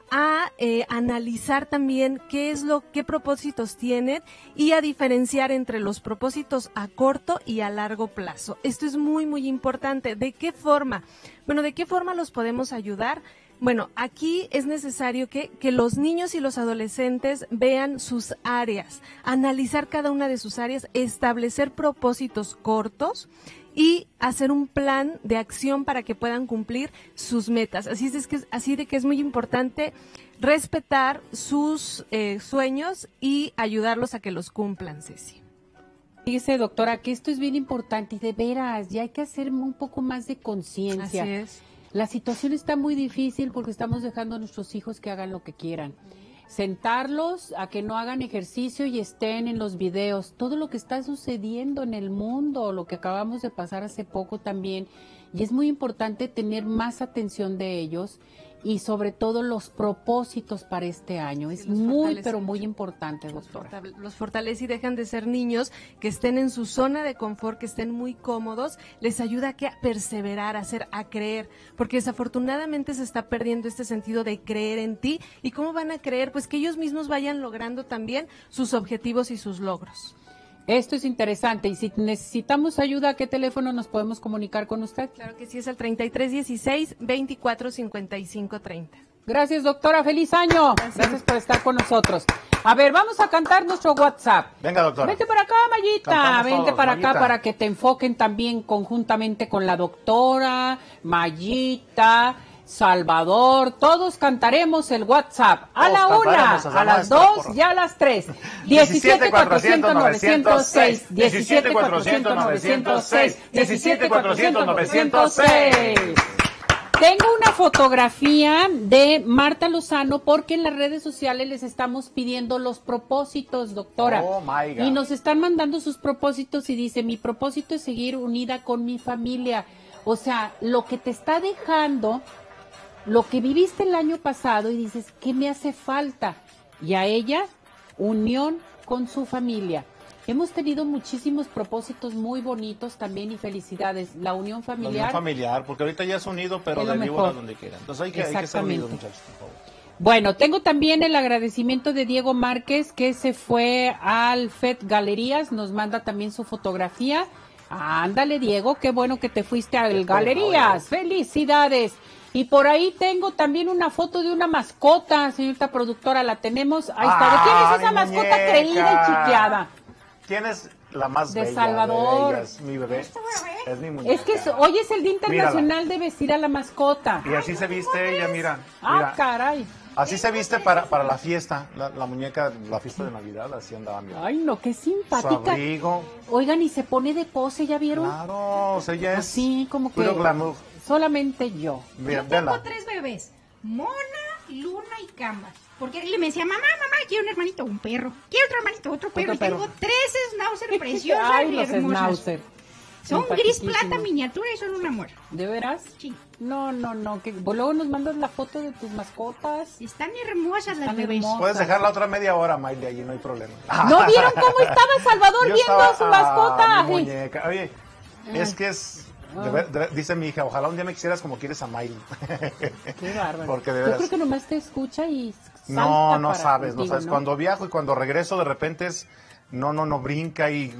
a eh, analizar también qué es lo, qué propósitos tienen y a diferenciar entre los propósitos a corto y a largo plazo. Esto es muy, muy importante. ¿De qué forma? Bueno, ¿de qué forma los podemos ayudar? Bueno, aquí es necesario que, que los niños y los adolescentes vean sus áreas, analizar cada una de sus áreas, establecer propósitos cortos y hacer un plan de acción para que puedan cumplir sus metas. Así es que así de que es muy importante respetar sus eh, sueños y ayudarlos a que los cumplan, Ceci. Dice, doctora, que esto es bien importante y de veras, ya hay que hacer un poco más de conciencia. Así es. La situación está muy difícil porque estamos dejando a nuestros hijos que hagan lo que quieran. Sentarlos a que no hagan ejercicio y estén en los videos. Todo lo que está sucediendo en el mundo, lo que acabamos de pasar hace poco también. Y es muy importante tener más atención de ellos y sobre todo los propósitos para este año. Es muy, pero muy importante, doctora. Los fortalece y dejan de ser niños que estén en su zona de confort, que estén muy cómodos. Les ayuda a, que a perseverar, a hacer, a creer, porque desafortunadamente se está perdiendo este sentido de creer en ti. ¿Y cómo van a creer? Pues que ellos mismos vayan logrando también sus objetivos y sus logros. Esto es interesante. Y si necesitamos ayuda, ¿a qué teléfono nos podemos comunicar con usted? Claro que sí, es el treinta y tres dieciséis, veinticuatro cincuenta y cinco treinta. Gracias, doctora. ¡Feliz año! Gracias. Gracias por estar con nosotros. A ver, vamos a cantar nuestro WhatsApp. Venga, doctora. Vente para acá, Mayita. Cantamos Vente todos, para Mayita. acá para que te enfoquen también conjuntamente con la doctora, Mayita, Salvador. Todos cantaremos el WhatsApp. A Todos la una, cantaremos a las nuestra, dos por- y a las tres. diecisiete cuatrocientos novecientos seis. diecisiete cuatrocientos novecientos seis. diecisiete cuatrocientos novecientos seis. Tengo una fotografía de Marta Lozano porque en las redes sociales les estamos pidiendo los propósitos, doctora. Oh, my God. Y nos están mandando sus propósitos y dice, mi propósito es seguir unida con mi familia. O sea, lo que te está dejando, lo que viviste el año pasado y dices, ¿qué me hace falta? Y a ella, unión con su familia. Hemos tenido muchísimos propósitos muy bonitos también y felicidades. La unión La familiar. unión familiar, porque ahorita ya es unido, pero Es lo de mejor. víbora donde quiera. Entonces hay que, hay que ser unidos, Exactamente. muchachos, por favor. Bueno, tengo también el agradecimiento de Diego Márquez, que se fue al F E D Galerías, nos manda también su fotografía. Ándale, Diego, qué bueno que te fuiste al Galerías. Felicidades. Y por ahí tengo también una foto de una mascota, señorita productora, la tenemos. Ahí está. ¿De quién Ah, es esa mi mascota muñeca. creída y chiqueada? Tienes la más De bella Salvador. de ellas, mi bebé. Es mi muñeca. Es que es- hoy es el Día Internacional de Vestir a la Mascota. Y así se viste ella, mira. Ah, mira. caray. Así se viste para, para la fiesta, la, la muñeca, la fiesta de Navidad, así andaba, mira. Ay, no, qué Su simpática. abrigo. Oigan, y se pone de pose, ¿ya vieron? Claro, o sea, ella es Así como que puro glamour. solamente yo. Mira, Yo tengo véanla. tres bebés, Mona, Luna y Camba. Porque él me decía, mamá, mamá, quiero un hermanito, un perro. Quiero otro hermanito, otro perro. Otro y perro. tengo tres schnauzer preciosas Ay, y los hermosas. schnauzer. Son gris plata Simpaticísimos. miniatura y son un amor. ¿De veras? Sí. No, no, no. Que, pues luego nos mandas la foto de tus mascotas. Están hermosas las Están bebés. hermosas. Puedes dejar la otra media hora, Miley, allí no hay problema. ¿No vieron cómo estaba Salvador Yo viendo estaba, a su ah, mascota? mi Ay. muñeca. Oye, es que es... de ver- de- dice mi hija, ojalá un día me quisieras como quieres a Miley. Qué bárbaro. Porque de Yo veras... creo que nomás te escucha y salta No, no para sabes, no contigo, sabes. Cuando viajo y cuando regreso, de repente es... No, no, no, brinca y...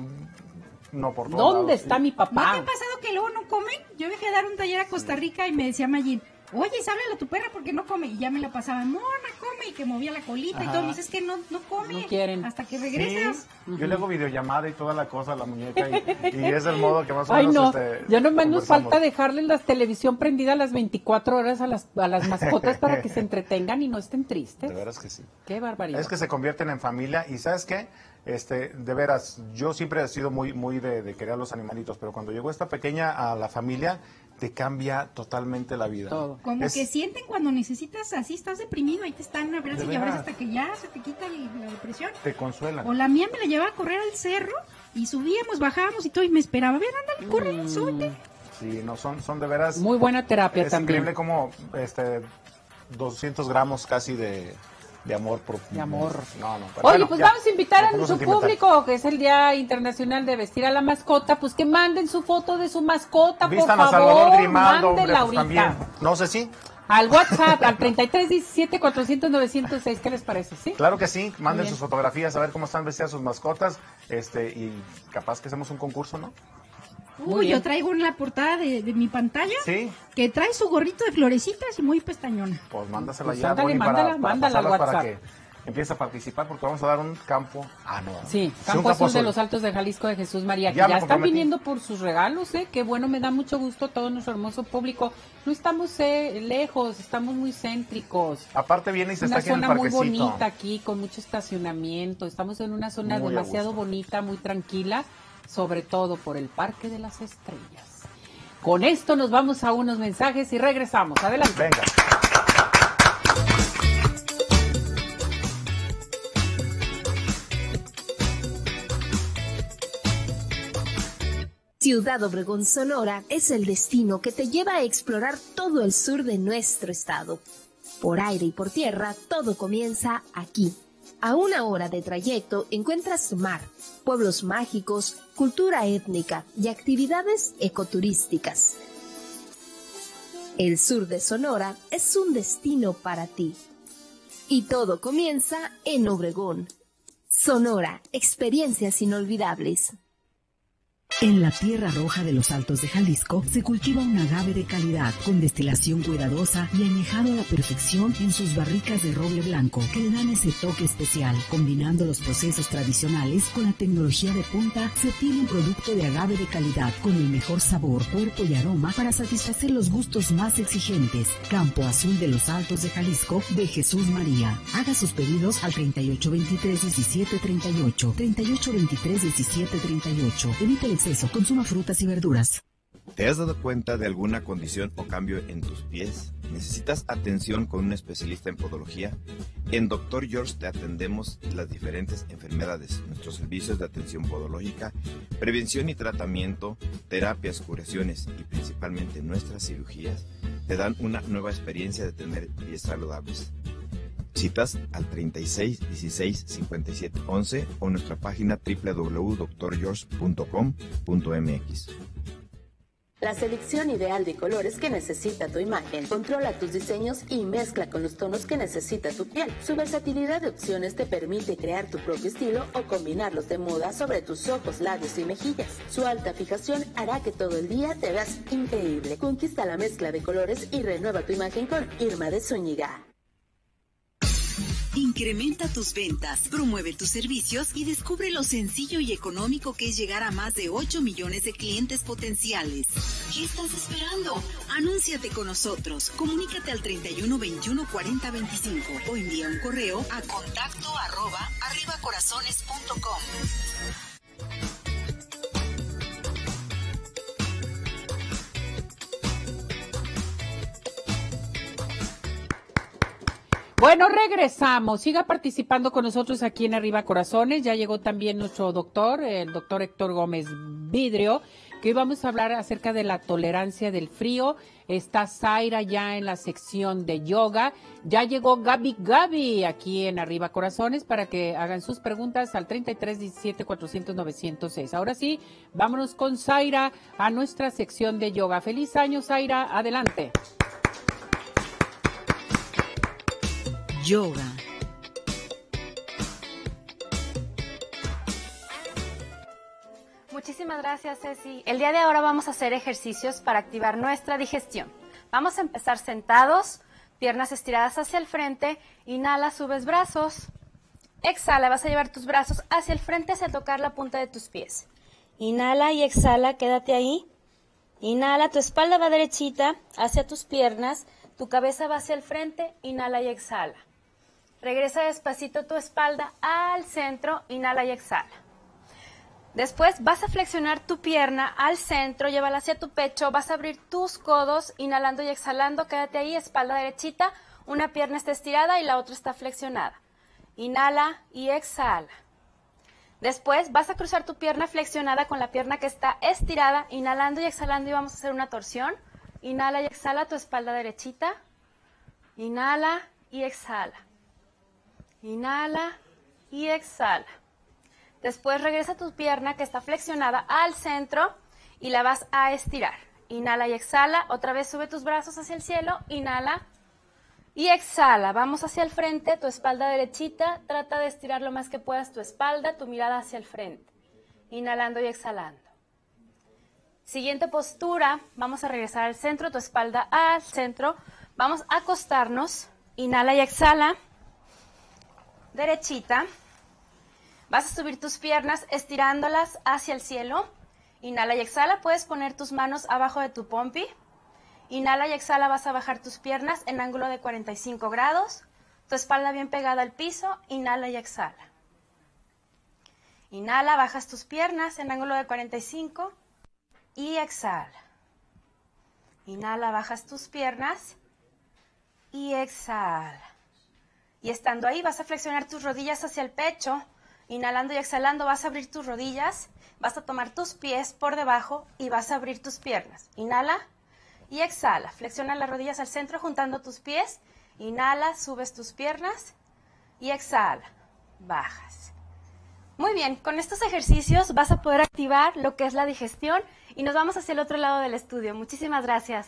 No, por todos ¿Dónde lados. está mi ¿No te papá? ha pasado que luego no comen? Yo viajé a dar un taller a Costa Rica y me decía Mayín, oye, sáblale a tu perra porque no come. Y ya me la pasaba, mona, come, y que movía la colita. Ajá. Y todo. Me dice, es que no, no come. No quieren. Hasta que regresas. Sí. Uh-huh. Yo le hago videollamada y toda la cosa a la muñeca. Y, y es el modo que más o Ay, menos. no. Este, ya nomás nos falta dejarle la televisión prendida a las veinticuatro horas a las, a las mascotas para que se entretengan y no estén tristes. De veras que sí. Qué barbaridad. Es que se convierten en familia. Y ¿sabes qué? Este, de veras, yo siempre he sido muy, muy de, de querer a los animalitos, pero cuando llegó esta pequeña a la familia, te cambia totalmente la vida. Todo. Como es, que sienten cuando necesitas, así estás deprimido, ahí te están abrazando y abrazando hasta que ya se te quita el, la depresión. Te consuelan. O la mía me la llevaba a correr al cerro y subíamos, bajábamos y todo, y me esperaba, ven, ándale, corre, mm. súbete. Sí, no, son, son de veras. Muy buena terapia es también. Es increíble como este, doscientos gramos casi de... de amor por de amor. No, no, Oye, bueno, pues ya, vamos a invitar a nuestro público, que es el Día Internacional de Vestir a la Mascota, pues que manden su foto de su mascota, Vistan por a favor. Salvador Grimaldo, hombre, pues ahorita. También. No sé si. Al WhatsApp, al treinta y tres diecisiete cuatrocientos novecientos seis, ¿qué les parece? ¿Sí? Claro que sí, manden sus fotografías a ver cómo están vestidas sus mascotas, este, y capaz que hacemos un concurso, ¿no? Uy, yo traigo en la portada de, de mi pantalla, ¿sí?, que trae su gorrito de florecitas y muy pestañona. Pues mándasela pues ya, ándale, Bonnie, mándala, para, mándala para, al WhatsApp. para que empiece a participar, porque vamos a dar un campo. Ah, no. Sí, sí campo, azul, azul de los Altos de Jalisco de Jesús María. Ya, que ya están viniendo por sus regalos, ¿eh? Qué bueno, me da mucho gusto todo nuestro hermoso público. No estamos eh, lejos, estamos muy céntricos. Aparte viene y se está aquí en el parquecito. Una zona muy bonita aquí, con mucho estacionamiento. Estamos en una zona muy demasiado bonita, muy tranquila, sobre todo por el Parque de las Estrellas. Con esto nos vamos a unos mensajes y regresamos. Adelante. Venga. Ciudad Obregón, Sonora, es el destino que te lleva a explorar todo el sur de nuestro estado. Por aire y por tierra, todo comienza aquí. A una hora de trayecto encuentras mar, pueblos mágicos, cultura étnica y actividades ecoturísticas. El sur de Sonora es un destino para ti. Y todo comienza en Obregón. Sonora, experiencias inolvidables. En la Tierra Roja de los Altos de Jalisco se cultiva un agave de calidad con destilación cuidadosa y añejado a la perfección en sus barricas de roble blanco que le dan ese toque especial. Combinando los procesos tradicionales con la tecnología de punta, se obtiene un producto de agave de calidad con el mejor sabor, cuerpo y aroma para satisfacer los gustos más exigentes. Campo Azul de los Altos de Jalisco de Jesús María. Haga sus pedidos al treinta y ocho veintitrés diecisiete treinta y ocho, treinta y ocho veintitrés diecisiete treinta y ocho. Evite el exceso, consuma frutas y verduras. ¿Te has dado cuenta de alguna condición o cambio en tus pies? ¿Necesitas atención con un especialista en podología? En Doctor George te atendemos las diferentes enfermedades, nuestros servicios de atención podológica, prevención y tratamiento, terapias, curaciones y principalmente nuestras cirugías te dan una nueva experiencia de tener pies saludables. Citas al treinta y seis dieciséis cincuenta y siete once o nuestra página doble u doble u doble u punto doctor george punto com punto m x. La selección ideal de colores que necesita tu imagen. Controla tus diseños y mezcla con los tonos que necesita tu piel. Su versatilidad de opciones te permite crear tu propio estilo o combinarlos de moda sobre tus ojos, labios y mejillas. Su alta fijación hará que todo el día te veas increíble. Conquista la mezcla de colores y renueva tu imagen con Irma de Zúñiga. Incrementa tus ventas, promueve tus servicios y descubre lo sencillo y económico que es llegar a más de ocho millones de clientes potenciales. ¿Qué estás esperando? Anúnciate con nosotros. Comunícate al treinta y uno veintiuno cuarenta veinticinco o envía un correo a contacto arroba arribacorazones punto com. Bueno, regresamos. Siga participando con nosotros aquí en Arriba Corazones. Ya llegó también nuestro doctor, el doctor Héctor Gómez Vidrio, que hoy vamos a hablar acerca de la tolerancia del frío. Está Zaira ya en la sección de yoga. Ya llegó Gaby Gaby aquí en Arriba Corazones para que hagan sus preguntas al treinta y tres diecisiete cuatrocientos novecientos seis. Ahora sí, vámonos con Zaira a nuestra sección de yoga. Feliz año, Zaira. Adelante. Yoga. Muchísimas gracias, Ceci. El día de ahora vamos a hacer ejercicios para activar nuestra digestión. Vamos a empezar sentados, piernas estiradas hacia el frente. Inhala, subes brazos. Exhala, vas a llevar tus brazos hacia el frente hasta tocar la punta de tus pies. Inhala y exhala, quédate ahí. Inhala, tu espalda va derechita hacia tus piernas, tu cabeza va hacia el frente, inhala y exhala. Regresa despacito tu espalda al centro, inhala y exhala. Después vas a flexionar tu pierna al centro, llévala hacia tu pecho, vas a abrir tus codos, inhalando y exhalando, quédate ahí, espalda derechita, una pierna está estirada y la otra está flexionada. Inhala y exhala. Después vas a cruzar tu pierna flexionada con la pierna que está estirada, inhalando y exhalando y vamos a hacer una torsión. Inhala y exhala, tu espalda derechita. Inhala y exhala. Inhala y exhala. Después regresa tu pierna que está flexionada al centro y la vas a estirar. Inhala y exhala. Otra vez sube tus brazos hacia el cielo. Inhala y exhala. Vamos hacia el frente, tu espalda derechita. Trata de estirar lo más que puedas tu espalda, tu mirada hacia el frente. Inhalando y exhalando. Siguiente postura. Vamos a regresar al centro, tu espalda al centro. Vamos a acostarnos. Inhala y exhala. Derechita. Vas a subir tus piernas estirándolas hacia el cielo. Inhala y exhala. Puedes poner tus manos abajo de tu pompi. Inhala y exhala. Vas a bajar tus piernas en ángulo de cuarenta y cinco grados. Tu espalda bien pegada al piso. Inhala y exhala. Inhala, bajas tus piernas en ángulo de cuarenta y cinco. Y exhala. Inhala, bajas tus piernas. Y exhala. Y estando ahí vas a flexionar tus rodillas hacia el pecho. Inhalando y exhalando vas a abrir tus rodillas, vas a tomar tus pies por debajo y vas a abrir tus piernas. Inhala y exhala. Flexiona las rodillas al centro juntando tus pies. Inhala, subes tus piernas y exhala. Bajas. Muy bien, con estos ejercicios vas a poder activar lo que es la digestión y nos vamos hacia el otro lado del estudio. Muchísimas gracias.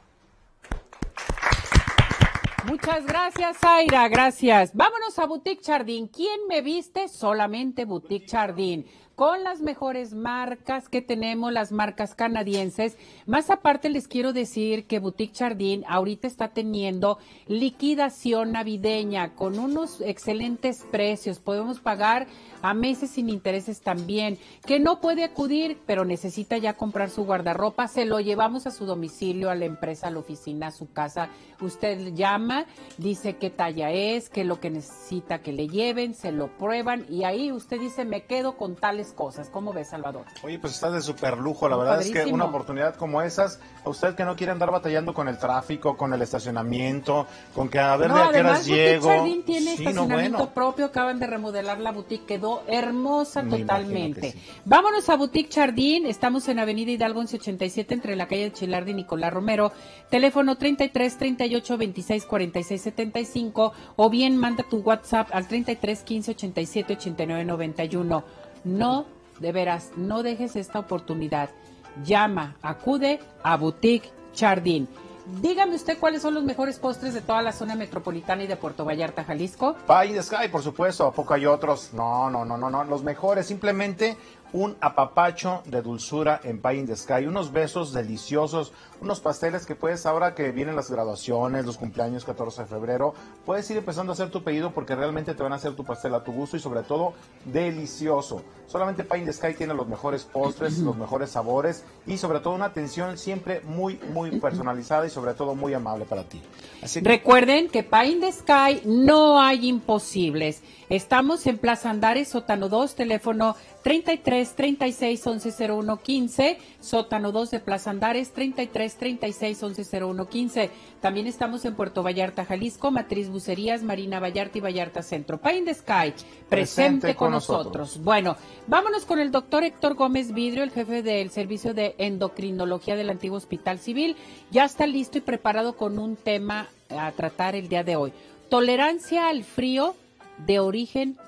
Muchas gracias, Zaira, gracias. Vámonos a Boutique Chardin. ¿Quién me viste? Solamente Boutique Chardin. Con las mejores marcas que tenemos, las marcas canadienses. Más aparte les quiero decir que Boutique Chardin ahorita está teniendo liquidación navideña con unos excelentes precios. Podemos pagar a meses sin intereses también. Que no puede acudir, pero necesita ya comprar su guardarropa, se lo llevamos a su domicilio, a la empresa, a la oficina, a su casa. Usted llama, dice qué talla es, qué es lo que necesita que le lleven, se lo prueban y ahí usted dice, me quedo con tales cosas. ¿Cómo ves, Salvador? Oye, pues está de súper lujo, la verdad Padrísimo. Es que una oportunidad como esas, a usted que no quiere andar batallando con el tráfico, con el estacionamiento, con que a ver no, de a qué horas llego. Chardin tiene sí, estacionamiento no, bueno. propio, acaban de remodelar la boutique, quedó hermosa Me totalmente. Sí. Vámonos a Boutique Chardin, estamos en Avenida Hidalgo once ochenta y siete entre la calle de Chilardi y Nicolás Romero, teléfono treinta y tres, treinta y ocho, veintiséis, cuarenta y seis, setenta y cinco o bien manda tu WhatsApp al treinta y tres, quince, ochenta y siete, ochenta y nueve, noventa y uno. No, de veras, no dejes esta oportunidad. Llama, acude a Boutique Chardin. Dígame usted cuáles son los mejores postres de toda la zona metropolitana y de Puerto Vallarta, Jalisco. Pie in the Sky, por supuesto, ¿a poco hay otros? No, no, no, no, no, los mejores, simplemente un apapacho de dulzura en Pie in the Sky, unos besos deliciosos, unos pasteles que puedes, ahora que vienen las graduaciones, los cumpleaños catorce de febrero, puedes ir empezando a hacer tu pedido porque realmente te van a hacer tu pastel a tu gusto y sobre todo delicioso. Solamente Pie in the Sky tiene los mejores postres, los mejores sabores y sobre todo una atención siempre muy, muy personalizada y sobre todo muy amable para ti. Así que... Recuerden que Pie in the Sky no hay imposibles. Estamos en Plaza Andares, sótano dos, teléfono treinta y tres, treinta y seis, once, cero uno, quince, sótano dos de Plaza Andares, treinta y tres, treinta y seis, once, cero uno, quince. También estamos en Puerto Vallarta, Jalisco, Matriz Bucerías, Marina Vallarta y Vallarta Centro. Pie in the Sky, presente, presente con, con nosotros. nosotros. Bueno, vámonos con el doctor Héctor Gómez Vidrio, el jefe del Servicio de Endocrinología del Antiguo Hospital Civil. Ya está listo y preparado con un tema a tratar el día de hoy. Tolerancia al frío de origen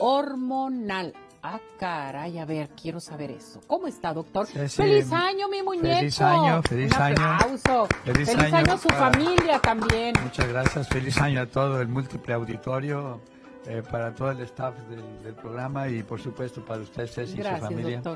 hormonal. Ah, caray, a ver, quiero saber eso. ¿Cómo está, doctor? Sí, sí. ¡Feliz año, mi muñeco! ¡Feliz año, feliz Un aplauso. año! ¡Feliz, ¡Feliz año, año a su para... familia también! Muchas gracias, feliz año a todo el múltiple auditorio, eh, para todo el staff del, del programa y por supuesto para usted, Ceci, y su familia. Doctor.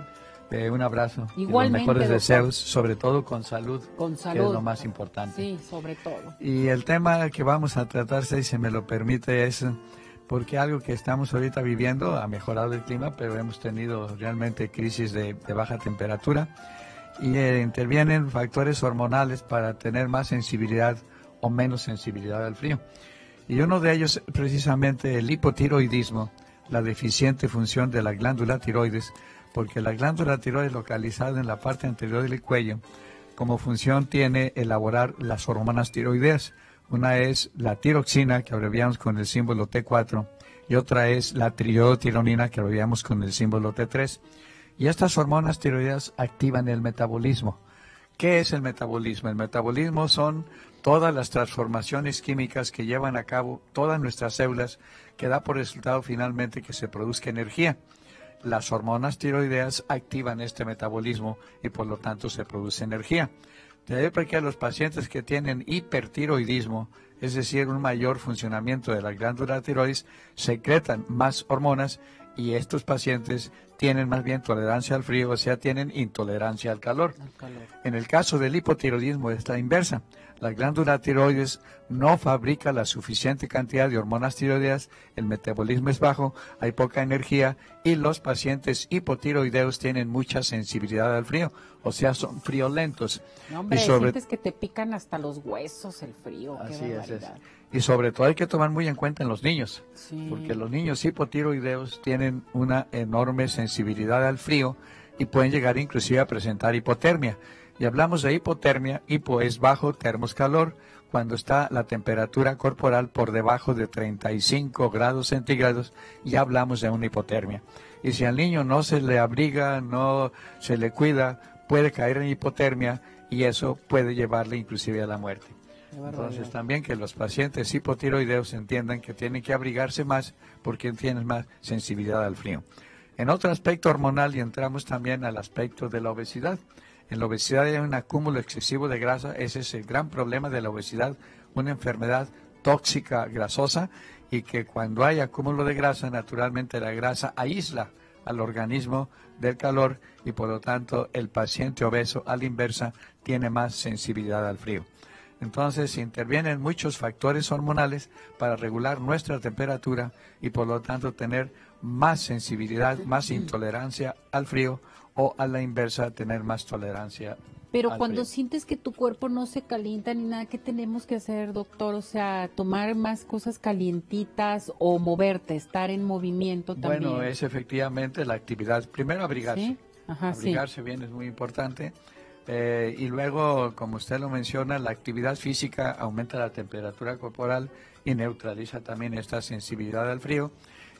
Eh, un abrazo. Igualmente, y los mejores doctor. deseos, sobre todo con salud, Con que salud. es lo más importante. Sí, sobre todo. Y el tema que vamos a tratar, si se me lo permite, es porque algo que estamos ahorita viviendo, ha mejorado el clima, pero hemos tenido realmente crisis de, de baja temperatura y eh, intervienen factores hormonales para tener más sensibilidad o menos sensibilidad al frío. Y uno de ellos precisamente el hipotiroidismo, la deficiente función de la glándula tiroides, porque la glándula tiroides localizada en la parte anterior del cuello, como función tiene elaborar las hormonas tiroideas. Una es la tiroxina, que abreviamos con el símbolo T cuatro, y otra es la triiotironina, que abreviamos con el símbolo T tres. Y estas hormonas tiroideas activan el metabolismo. ¿Qué es el metabolismo? El metabolismo son todas las transformaciones químicas que llevan a cabo todas nuestras células, que da por resultado finalmente que se produzca energía. Las hormonas tiroideas activan este metabolismo y por lo tanto se produce energía. De ahí porque los pacientes que tienen hipertiroidismo, es decir, un mayor funcionamiento de la glándula tiroides, secretan más hormonas y estos pacientes tienen más bien tolerancia al frío, o sea, tienen intolerancia al calor. Al calor. En el caso del hipotiroidismo es la inversa. La glándula tiroides no fabrica la suficiente cantidad de hormonas tiroideas, el metabolismo es bajo, hay poca energía y los pacientes hipotiroideos tienen mucha sensibilidad al frío, o sea, son friolentos. No, hombre, y sobre... sientes que te pican hasta los huesos el frío. Así qué es, es. barbaridad. Y sobre todo hay que tomar muy en cuenta en los niños, Sí. porque los niños hipotiroideos tienen una enorme sensibilidad al frío y pueden llegar inclusive a presentar hipotermia. Y hablamos de hipotermia, hipo es bajo, termos calor, cuando está la temperatura corporal por debajo de treinta y cinco grados centígrados, ya hablamos de una hipotermia. Y si al niño no se le abriga, no se le cuida, puede caer en hipotermia y eso puede llevarle inclusive a la muerte. Entonces también que los pacientes hipotiroideos entiendan que tienen que abrigarse más porque tienen más sensibilidad al frío. En otro aspecto hormonal, y entramos también al aspecto de la obesidad. En la obesidad hay un acúmulo excesivo de grasa, ese es el gran problema de la obesidad, una enfermedad tóxica grasosa y que cuando hay acúmulo de grasa, naturalmente la grasa aísla al organismo del calor y por lo tanto el paciente obeso a la inversa tiene más sensibilidad al frío. Entonces intervienen muchos factores hormonales para regular nuestra temperatura y por lo tanto tener más sensibilidad, más intolerancia al frío o a la inversa tener más tolerancia. Pero al cuando frío. sientes que tu cuerpo no se calienta ni nada, ¿qué tenemos que hacer, doctor? O sea, tomar más cosas calientitas o moverte, estar en movimiento también. Bueno, es efectivamente la actividad. Primero abrigarse. ¿Sí? Ajá, abrigarse sí. bien es muy importante. Eh, y luego, como usted lo menciona, la actividad física aumenta la temperatura corporal y neutraliza también esta sensibilidad al frío.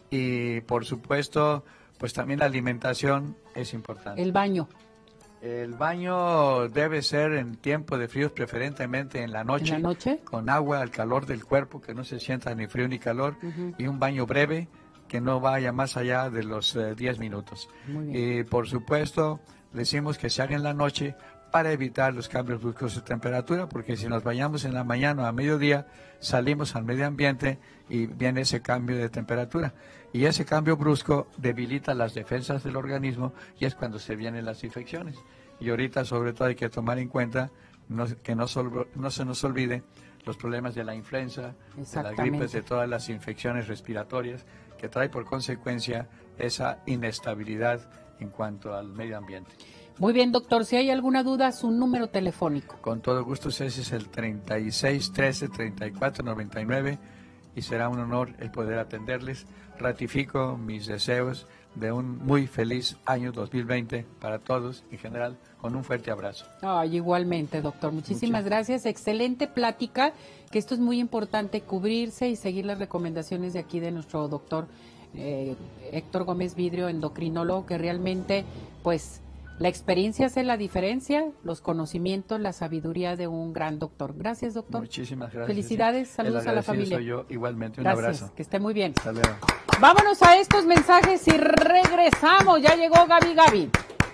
Y por supuesto, pues también la alimentación es importante. El baño. El baño debe ser en tiempo de fríos, preferentemente en la noche. ¿En la noche? Con agua al calor del cuerpo, que no se sienta ni frío ni calor. Ujú. Y un baño breve, que no vaya más allá de los eh, diez minutos. Muy bien. Y por supuesto, decimos que se haga en la noche para evitar los cambios bruscos de temperatura, porque si nos bañamos en la mañana o a mediodía, salimos al medio ambiente y viene ese cambio de temperatura. Y ese cambio brusco debilita las defensas del organismo y es cuando se vienen las infecciones. Y ahorita sobre todo hay que tomar en cuenta no, que no, sol, no se nos olvide los problemas de la influenza, de las gripes, de todas las infecciones respiratorias que trae por consecuencia esa inestabilidad en cuanto al medio ambiente. Muy bien, doctor. Si hay alguna duda, su número telefónico. Con todo gusto, ese es el treinta y seis, trece, treinta y cuatro, noventa y nueve y será un honor el poder atenderles. Ratifico mis deseos de un muy feliz año dos mil veinte para todos en general, con un fuerte abrazo. Ay, igualmente, doctor. Muchísimas Muchas. gracias. Excelente plática, que esto es muy importante, cubrirse y seguir las recomendaciones de aquí de nuestro doctor eh, Héctor Gómez Vidrio, endocrinólogo, que realmente, pues, la experiencia hace la diferencia, los conocimientos, la sabiduría de un gran doctor. Gracias, doctor. Muchísimas gracias. Felicidades, saludos El a la agradecido familia. soy yo, igualmente, un Gracias, abrazo. que esté muy bien. Hasta luego. Vámonos a estos mensajes y regresamos. Ya llegó Gaby Gaby.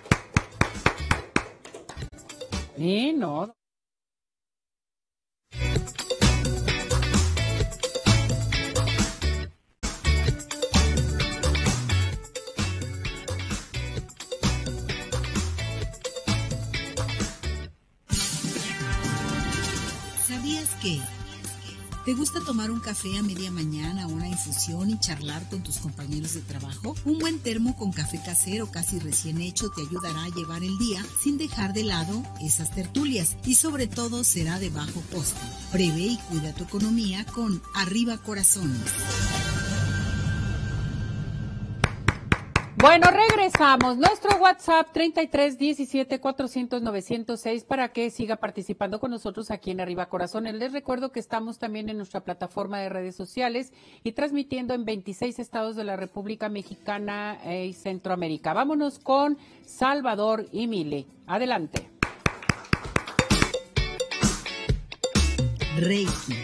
Y no. que... ¿Te gusta tomar un café a media mañana o una infusión y charlar con tus compañeros de trabajo? Un buen termo con café casero casi recién hecho te ayudará a llevar el día sin dejar de lado esas tertulias y sobre todo será de bajo costo. Prevé y cuida tu economía con Arriba Corazones. Bueno, regresamos. Nuestro WhatsApp treinta y tres diecisiete cuatrocientos novecientos seis para que siga participando con nosotros aquí en Arriba Corazones. Les recuerdo que estamos también en nuestra plataforma de redes sociales y transmitiendo en veintiséis estados de la República Mexicana y Centroamérica. Vámonos con Salvador y Mili. Adelante. Reiki.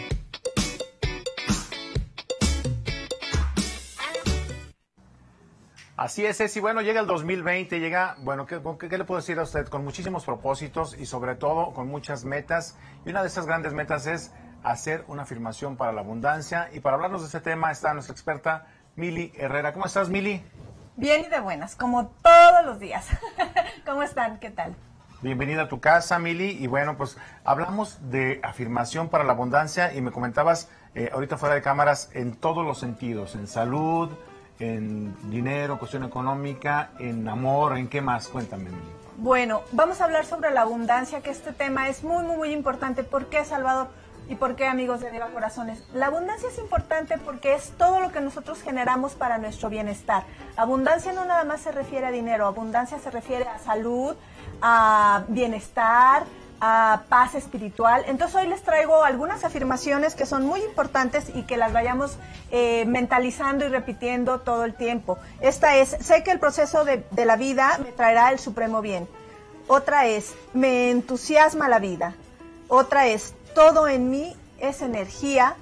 Así es, Ceci. Bueno, llega el dos mil veinte, llega, bueno, ¿qué, qué, ¿qué le puedo decir a usted? Con muchísimos propósitos y sobre todo con muchas metas. Y una de esas grandes metas es hacer una afirmación para la abundancia. Y para hablarnos de este tema está nuestra experta Mili Herrera. ¿Cómo estás, Mili? Bien y de buenas, como todos los días. ¿Cómo están? ¿Qué tal? Bienvenida a tu casa, Mili. Y bueno, pues hablamos de afirmación para la abundancia y me comentabas eh, ahorita fuera de cámaras en todos los sentidos, en salud, en dinero, cuestión económica, en amor, ¿en qué más? Cuéntame, Mili. Bueno, vamos a hablar sobre la abundancia, que este tema es muy, muy, muy importante. ¿Por qué, Salvador? ¿Y por qué, amigos de Arriba Corazones? La abundancia es importante porque es todo lo que nosotros generamos para nuestro bienestar. Abundancia no nada más se refiere a dinero, abundancia se refiere a salud, a bienestar, a paz espiritual. Entonces hoy les traigo algunas afirmaciones que son muy importantes y que las vayamos eh, mentalizando y repitiendo todo el tiempo. Esta es: sé que el proceso de, de la vida me traerá el supremo bien. Otra es: me entusiasma la vida. Otra es: todo en mí es energía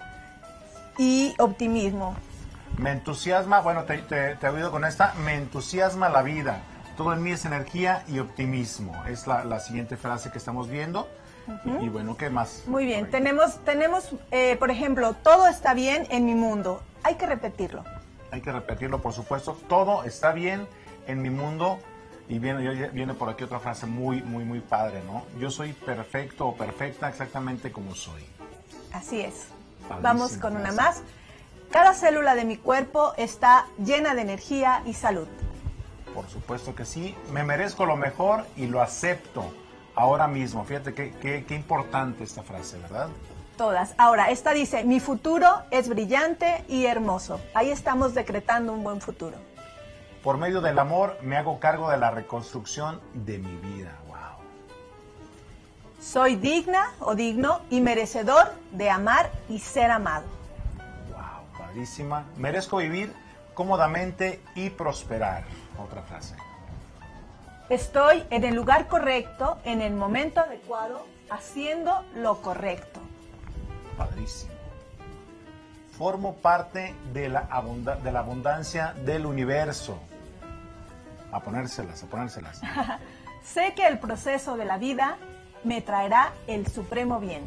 y optimismo. Me entusiasma, bueno, te, te, te he oído con esta, me entusiasma la vida. Todo en mí es energía y optimismo. Es la, la siguiente frase que estamos viendo. Uh-huh. Y bueno, ¿qué más? Muy bien, tenemos, tenemos eh, por ejemplo, todo está bien en mi mundo. Hay que repetirlo. Hay que repetirlo, por supuesto. Todo está bien en mi mundo. Y viene, viene por aquí otra frase muy, muy, muy padre, ¿no? Yo soy perfecto o perfecta exactamente como soy. Así es. Padrísimo. Vamos con una más. Cada célula de mi cuerpo está llena de energía y salud. Por supuesto que sí, me merezco lo mejor y lo acepto ahora mismo. Fíjate qué, qué, qué importante esta frase, ¿verdad? Todas. Ahora, esta dice: mi futuro es brillante y hermoso. Ahí estamos decretando un buen futuro. Por medio del amor me hago cargo de la reconstrucción de mi vida. Wow. Soy digna o digno y merecedor de amar y ser amado. Wow, padrísima. Merezco vivir cómodamente y prosperar. Otra frase. Estoy en el lugar correcto, en el momento adecuado, haciendo lo correcto. Padrísimo. Formo parte de la, abunda de la abundancia del universo. A ponérselas, a ponérselas. Sé que el proceso de la vida me traerá el supremo bien.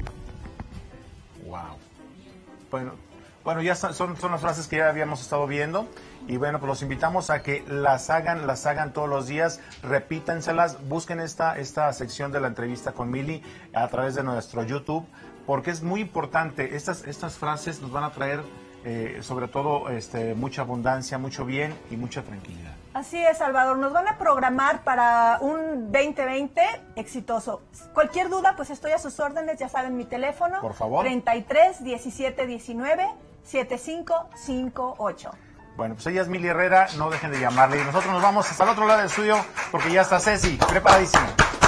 Wow. Bueno, bueno ya son, son las frases que ya habíamos estado viendo. Y bueno, pues los invitamos a que las hagan, las hagan todos los días, repítanselas, busquen esta, esta sección de la entrevista con Mili a través de nuestro YouTube, porque es muy importante. Estas, estas frases nos van a traer eh, sobre todo este, mucha abundancia, mucho bien y mucha tranquilidad. Así es, Salvador, nos van a programar para un veinte veinte exitoso. Cualquier duda, pues estoy a sus órdenes, ya saben mi teléfono. Por favor. treinta y tres diecisiete diecinueve setenta y cinco cincuenta y ocho. Bueno, pues ella es Mili Herrera, no dejen de llamarle. Y nosotros nos vamos hasta el otro lado del estudio porque ya está Ceci, preparadísima.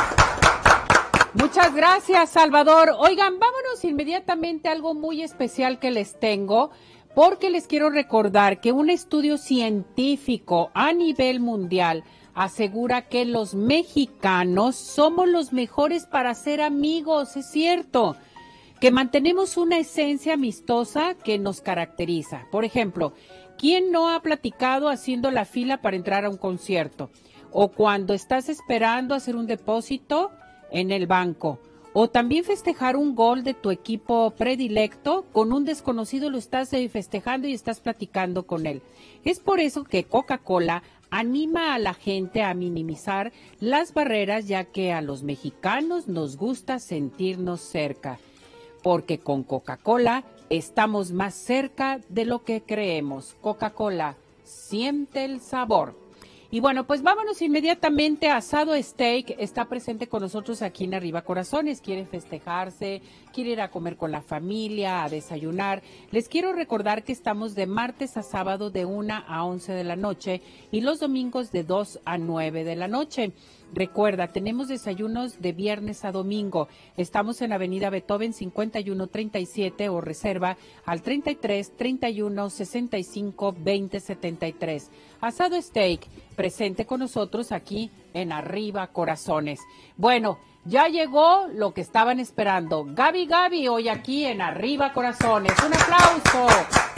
Muchas gracias, Salvador. Oigan, vámonos inmediatamente a algo muy especial que les tengo, porque les quiero recordar que un estudio científico a nivel mundial asegura que los mexicanos somos los mejores para ser amigos, es cierto, que mantenemos una esencia amistosa que nos caracteriza. Por ejemplo, ¿quién no ha platicado haciendo la fila para entrar a un concierto? O cuando estás esperando hacer un depósito en el banco. O también festejar un gol de tu equipo predilecto, con un desconocido lo estás festejando y estás platicando con él. Es por eso que Coca-Cola anima a la gente a minimizar las barreras, ya que a los mexicanos nos gusta sentirnos cerca. porque con Coca-Cola estamos más cerca de lo que creemos. Coca-Cola, siente el sabor. Y bueno, pues vámonos inmediatamente a Asado Steak. Está presente con nosotros aquí en Arriba Corazones. Quiere festejarse, quiere ir a comer con la familia, a desayunar. Les quiero recordar que estamos de martes a sábado de una a once de la noche y los domingos de dos a nueve de la noche. Recuerda, tenemos desayunos de viernes a domingo. Estamos en Avenida Beethoven cincuenta y uno treinta y siete o reserva al treinta y tres, treinta y uno, sesenta y cinco, veinte, setenta y tres. Asado Steak, presente con nosotros aquí en Arriba Corazones. Bueno, ya llegó lo que estaban esperando. Gaby Gaby, hoy aquí en Arriba Corazones. Un aplauso.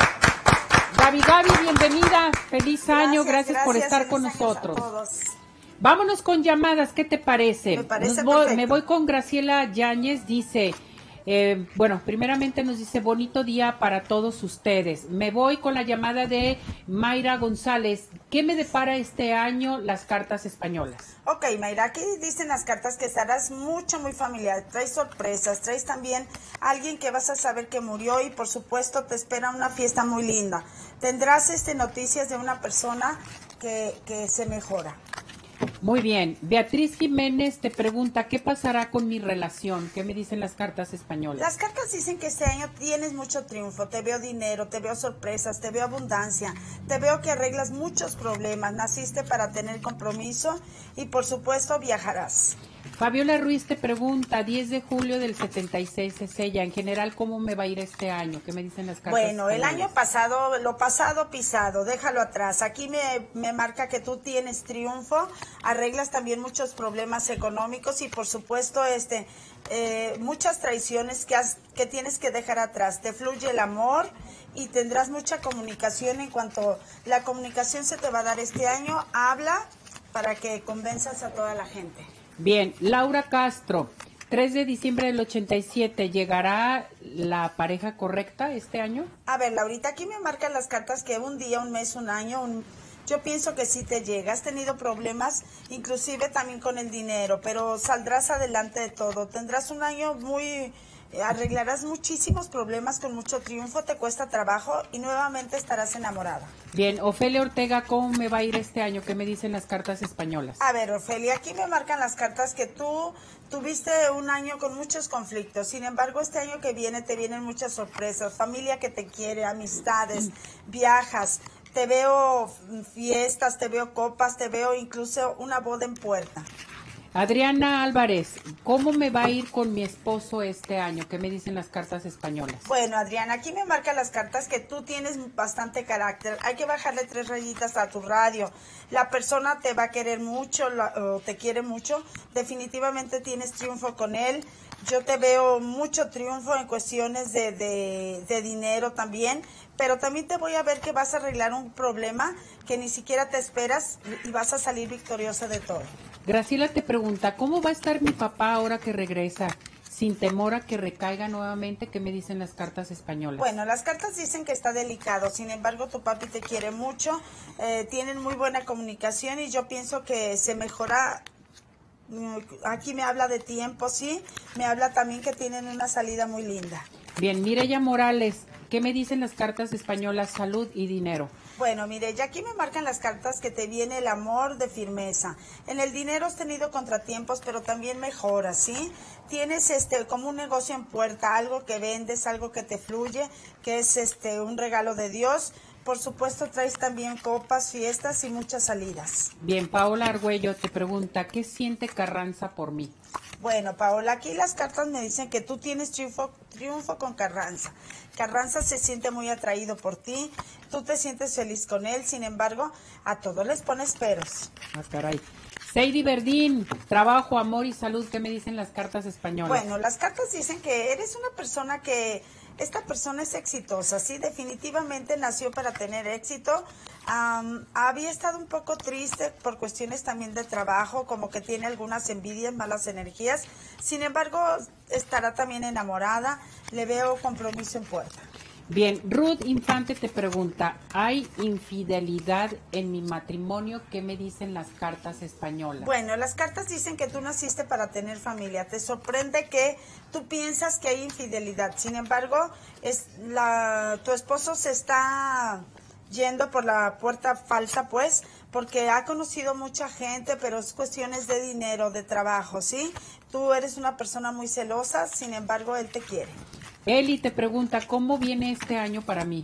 Gaby Gaby, bienvenida. Feliz año. Gracias, gracias por estar con nosotros. Vámonos con llamadas, ¿qué te parece? Me parece voy, perfecto. Me voy con Graciela Yáñez, dice, eh, bueno, primeramente nos dice, bonito día para todos ustedes. Me voy con la llamada de Mayra González. ¿Qué me depara este año las cartas españolas? Ok, Mayra, aquí dicen las cartas que estarás mucho, muy familiar. Traes sorpresas, traes también a alguien que vas a saber que murió y por supuesto te espera una fiesta muy linda. Tendrás este, noticias de una persona que, que se mejora. Muy bien. Beatriz Jiménez te pregunta, ¿qué pasará con mi relación? ¿Qué me dicen las cartas españolas? Las cartas dicen que este año tienes mucho triunfo, te veo dinero, te veo sorpresas, te veo abundancia, te veo que arreglas muchos problemas, naciste para tener compromiso y por supuesto viajarás. Fabiola Ruiz te pregunta, diez de julio del setenta y seis es ella, en general, ¿cómo me va a ir este año? ¿Qué me dicen las cartas Bueno, españolas? el año pasado, lo pasado pisado, déjalo atrás. Aquí me, me marca que tú tienes triunfo, arreglas también muchos problemas económicos y por supuesto este eh, muchas traiciones que, has, que tienes que dejar atrás. Te fluye el amor y tendrás mucha comunicación. En cuanto la comunicación se te va a dar este año, habla para que convenzas a toda la gente. Bien, Laura Castro, tres de diciembre del ochenta y siete, ¿llegará la pareja correcta este año? A ver, Laurita, aquí me marcan las cartas que un día, un mes, un año, un... yo pienso que sí te llega. Has tenido problemas, inclusive también con el dinero, pero saldrás adelante de todo. Tendrás un año muy... arreglarás muchísimos problemas con mucho triunfo, te cuesta trabajo y nuevamente estarás enamorada. Bien, Ofelia Ortega, ¿cómo me va a ir este año? ¿Qué me dicen las cartas españolas? A ver, Ofelia, aquí me marcan las cartas que tú tuviste un año con muchos conflictos. Sin embargo, este año que viene te vienen muchas sorpresas. Familia que te quiere, amistades, viajas. Te veo fiestas, te veo copas, te veo incluso una boda en puerta. Adriana Álvarez, ¿cómo me va a ir con mi esposo este año? ¿Qué me dicen las cartas españolas? Bueno, Adriana, aquí me marcan las cartas que tú tienes bastante carácter. Hay que bajarle tres rayitas a tu radio. La persona te va a querer mucho, la, o te quiere mucho. Definitivamente tienes triunfo con él. Yo te veo mucho triunfo en cuestiones de, de, de dinero también. Pero también te voy a ver que vas a arreglar un problema que ni siquiera te esperas y vas a salir victoriosa de todo. Graciela te pregunta, ¿cómo va a estar mi papá ahora que regresa? Sin temor a que recaiga nuevamente, ¿qué me dicen las cartas españolas? Bueno, las cartas dicen que está delicado, sin embargo tu papi te quiere mucho, eh, tienen muy buena comunicación y yo pienso que se mejora. Aquí me habla de tiempo, sí, me habla también que tienen una salida muy linda. Bien, Mireya Morales, ¿qué me dicen las cartas españolas? Salud y dinero. Bueno, mire, ya aquí me marcan las cartas que te viene el amor de firmeza. En el dinero has tenido contratiempos, pero también mejoras, ¿sí? Tienes este como un negocio en puerta, algo que vendes, algo que te fluye, que es este un regalo de Dios. Por supuesto, traes también copas, fiestas y muchas salidas. Bien, Paola Argüello te pregunta, ¿qué siente Carranza por mí? Bueno, Paola, aquí las cartas me dicen que tú tienes triunfo, triunfo con Carranza. Carranza se siente muy atraído por ti, tú te sientes feliz con él, sin embargo, a todos les pones peros. Ah, caray. Seidy Verdín, trabajo, amor y salud, ¿qué me dicen las cartas españolas? Bueno, las cartas dicen que eres una persona que, esta persona es exitosa, sí, definitivamente nació para tener éxito. Um, había estado un poco triste por cuestiones también de trabajo, como que tiene algunas envidias, malas energías. Sin embargo, estará también enamorada, le veo compromiso en puerta. Bien, Ruth Infante te pregunta, ¿hay infidelidad en mi matrimonio? ¿Qué me dicen las cartas españolas? Bueno, las cartas dicen que tú naciste para tener familia. Te sorprende que tú piensas que hay infidelidad. Sin embargo, es la, tu esposo se está yendo por la puerta falsa, pues, porque ha conocido mucha gente, pero es cuestiones de dinero, de trabajo, ¿sí? Tú eres una persona muy celosa, sin embargo, él te quiere. Eli te pregunta, ¿cómo viene este año para mí?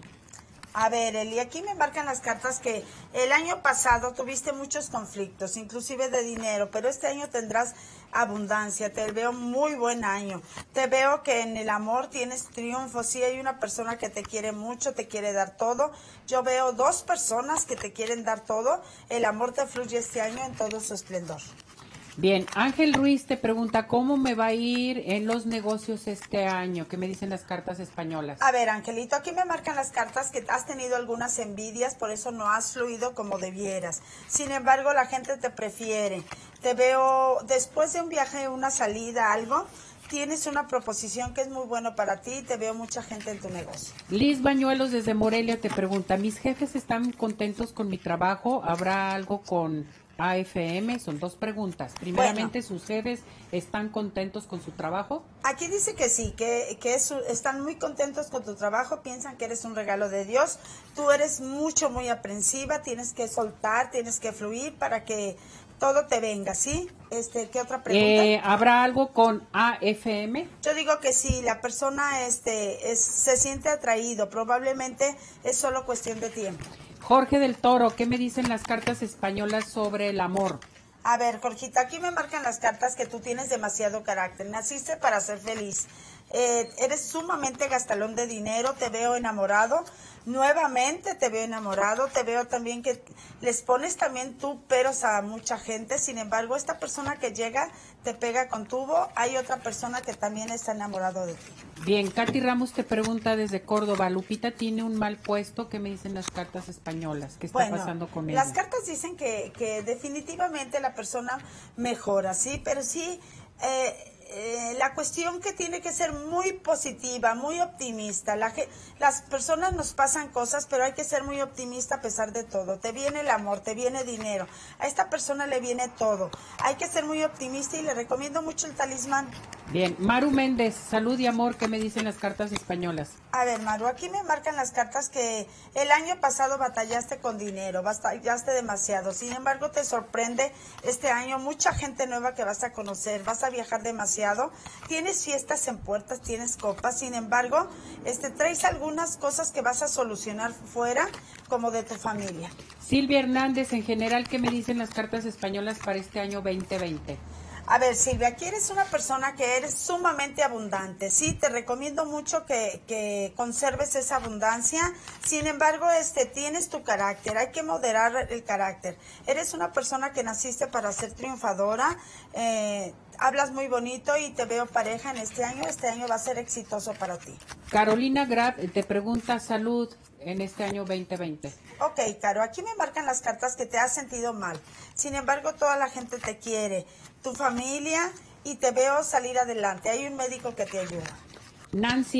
A ver, Eli, aquí me marcan las cartas que el año pasado tuviste muchos conflictos, inclusive de dinero, pero este año tendrás abundancia, te veo muy buen año. Te veo que en el amor tienes triunfo, sí hay una persona que te quiere mucho, te quiere dar todo. Yo veo dos personas que te quieren dar todo, el amor te fluye este año en todo su esplendor. Bien, Ángel Ruiz te pregunta, ¿cómo me va a ir en los negocios este año? ¿Qué me dicen las cartas españolas? A ver, Angelito, aquí me marcan las cartas que has tenido algunas envidias, por eso no has fluido como debieras. Sin embargo, la gente te prefiere. Te veo, después de un viaje, una salida, algo, tienes una proposición que es muy bueno para ti y te veo mucha gente en tu negocio. Liz Bañuelos desde Morelia te pregunta, ¿mis jefes están contentos con mi trabajo? ¿Habrá algo con A F M? Son dos preguntas. Primeramente, bueno, ¿sus jefes están contentos con su trabajo? Aquí dice que sí, que, que es, están muy contentos con tu trabajo, piensan que eres un regalo de Dios. Tú eres mucho, muy aprensiva, tienes que soltar, tienes que fluir para que todo te venga, ¿sí? Este, ¿qué otra pregunta? Eh, ¿Habrá algo con A F M? Yo digo que sí, la persona este, es, se siente atraído, probablemente es solo cuestión de tiempo. Jorge del Toro, ¿qué me dicen las cartas españolas sobre el amor? A ver, Jorgita, aquí me marcan las cartas que tú tienes demasiado carácter. Naciste para ser feliz. Eh, eres sumamente gastalón de dinero, te veo enamorado. Nuevamente te veo enamorado, te veo también que les pones también tú peros a mucha gente. Sin embargo, esta persona que llega te pega con tubo. Hay otra persona que también está enamorado de ti. Bien, Katy Ramos te pregunta desde Córdoba, Lupita tiene un mal puesto, ¿qué me dicen las cartas españolas? ¿Qué está bueno, pasando con ella? Las cartas dicen que, que definitivamente la persona mejora, sí, pero sí... Eh, Eh, la cuestión que tiene que ser muy positiva, muy optimista. La, las personas nos pasan cosas, pero hay que ser muy optimista a pesar de todo. Te viene el amor, te viene dinero. A esta persona le viene todo. Hay que ser muy optimista y le recomiendo mucho el talismán. Bien, Maru Méndez, salud y amor, ¿qué me dicen las cartas españolas? A ver, Maru, aquí me marcan las cartas que el año pasado batallaste con dinero, batallaste demasiado. Sin embargo, te sorprende este año mucha gente nueva que vas a conocer, vas a viajar demasiado. Tienes fiestas en puertas, tienes copas, sin embargo, este traes algunas cosas que vas a solucionar fuera, como de tu familia. Silvia Hernández, en general, ¿qué me dicen las cartas españolas para este año veinte veinte? A ver, Silvia, aquí eres una persona que eres sumamente abundante, sí, te recomiendo mucho que, que conserves esa abundancia. Sin embargo, este, tienes tu carácter, hay que moderar el carácter. Eres una persona que naciste para ser triunfadora, eh, hablas muy bonito y te veo pareja en este año, este año va a ser exitoso para ti. Carolina Grab te pregunta salud en este año veinte veinte. Ok, Caro, aquí me marcan las cartas que te has sentido mal. Sin embargo, toda la gente te quiere, tu familia, y te veo salir adelante. Hay un médico que te ayuda. Nancy,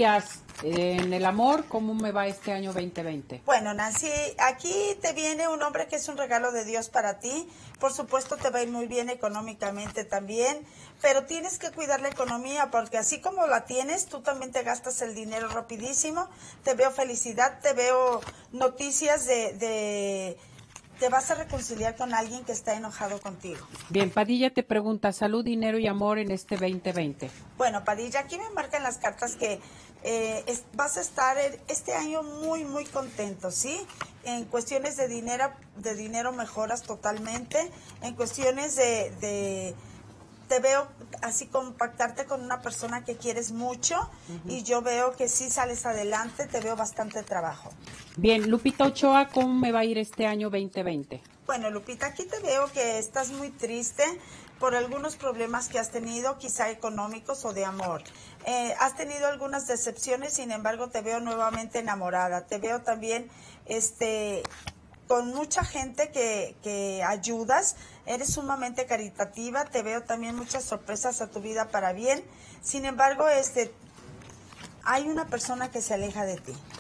en el amor, ¿cómo me va este año veinte veinte? Bueno, Nancy, aquí te viene un hombre que es un regalo de Dios para ti. Por supuesto, te va a ir muy bien económicamente también, pero tienes que cuidar la economía porque así como la tienes, tú también te gastas el dinero rapidísimo. Te veo felicidad, te veo noticias de... de te vas a reconciliar con alguien que está enojado contigo. Bien, Padilla te pregunta, salud, dinero y amor en este veinte veinte. Bueno, Padilla, aquí me marcan las cartas que eh, es, vas a estar este año muy, muy contento, ¿sí? En cuestiones de dinero, de dinero mejoras totalmente. En cuestiones de... de te veo así compactarte con una persona que quieres mucho, uh-huh. Y yo veo que sí sales adelante, te veo bastante trabajo. Bien, Lupita Ochoa, ¿cómo me va a ir este año veinte veinte? Bueno, Lupita, aquí te veo que estás muy triste por algunos problemas que has tenido, quizá económicos o de amor. Eh, has tenido algunas decepciones, sin embargo, te veo nuevamente enamorada. Te veo también este con mucha gente que, que ayudas, eres sumamente caritativa, te veo también muchas sorpresas a tu vida para bien. Sin embargo, este hay una persona que se aleja de ti.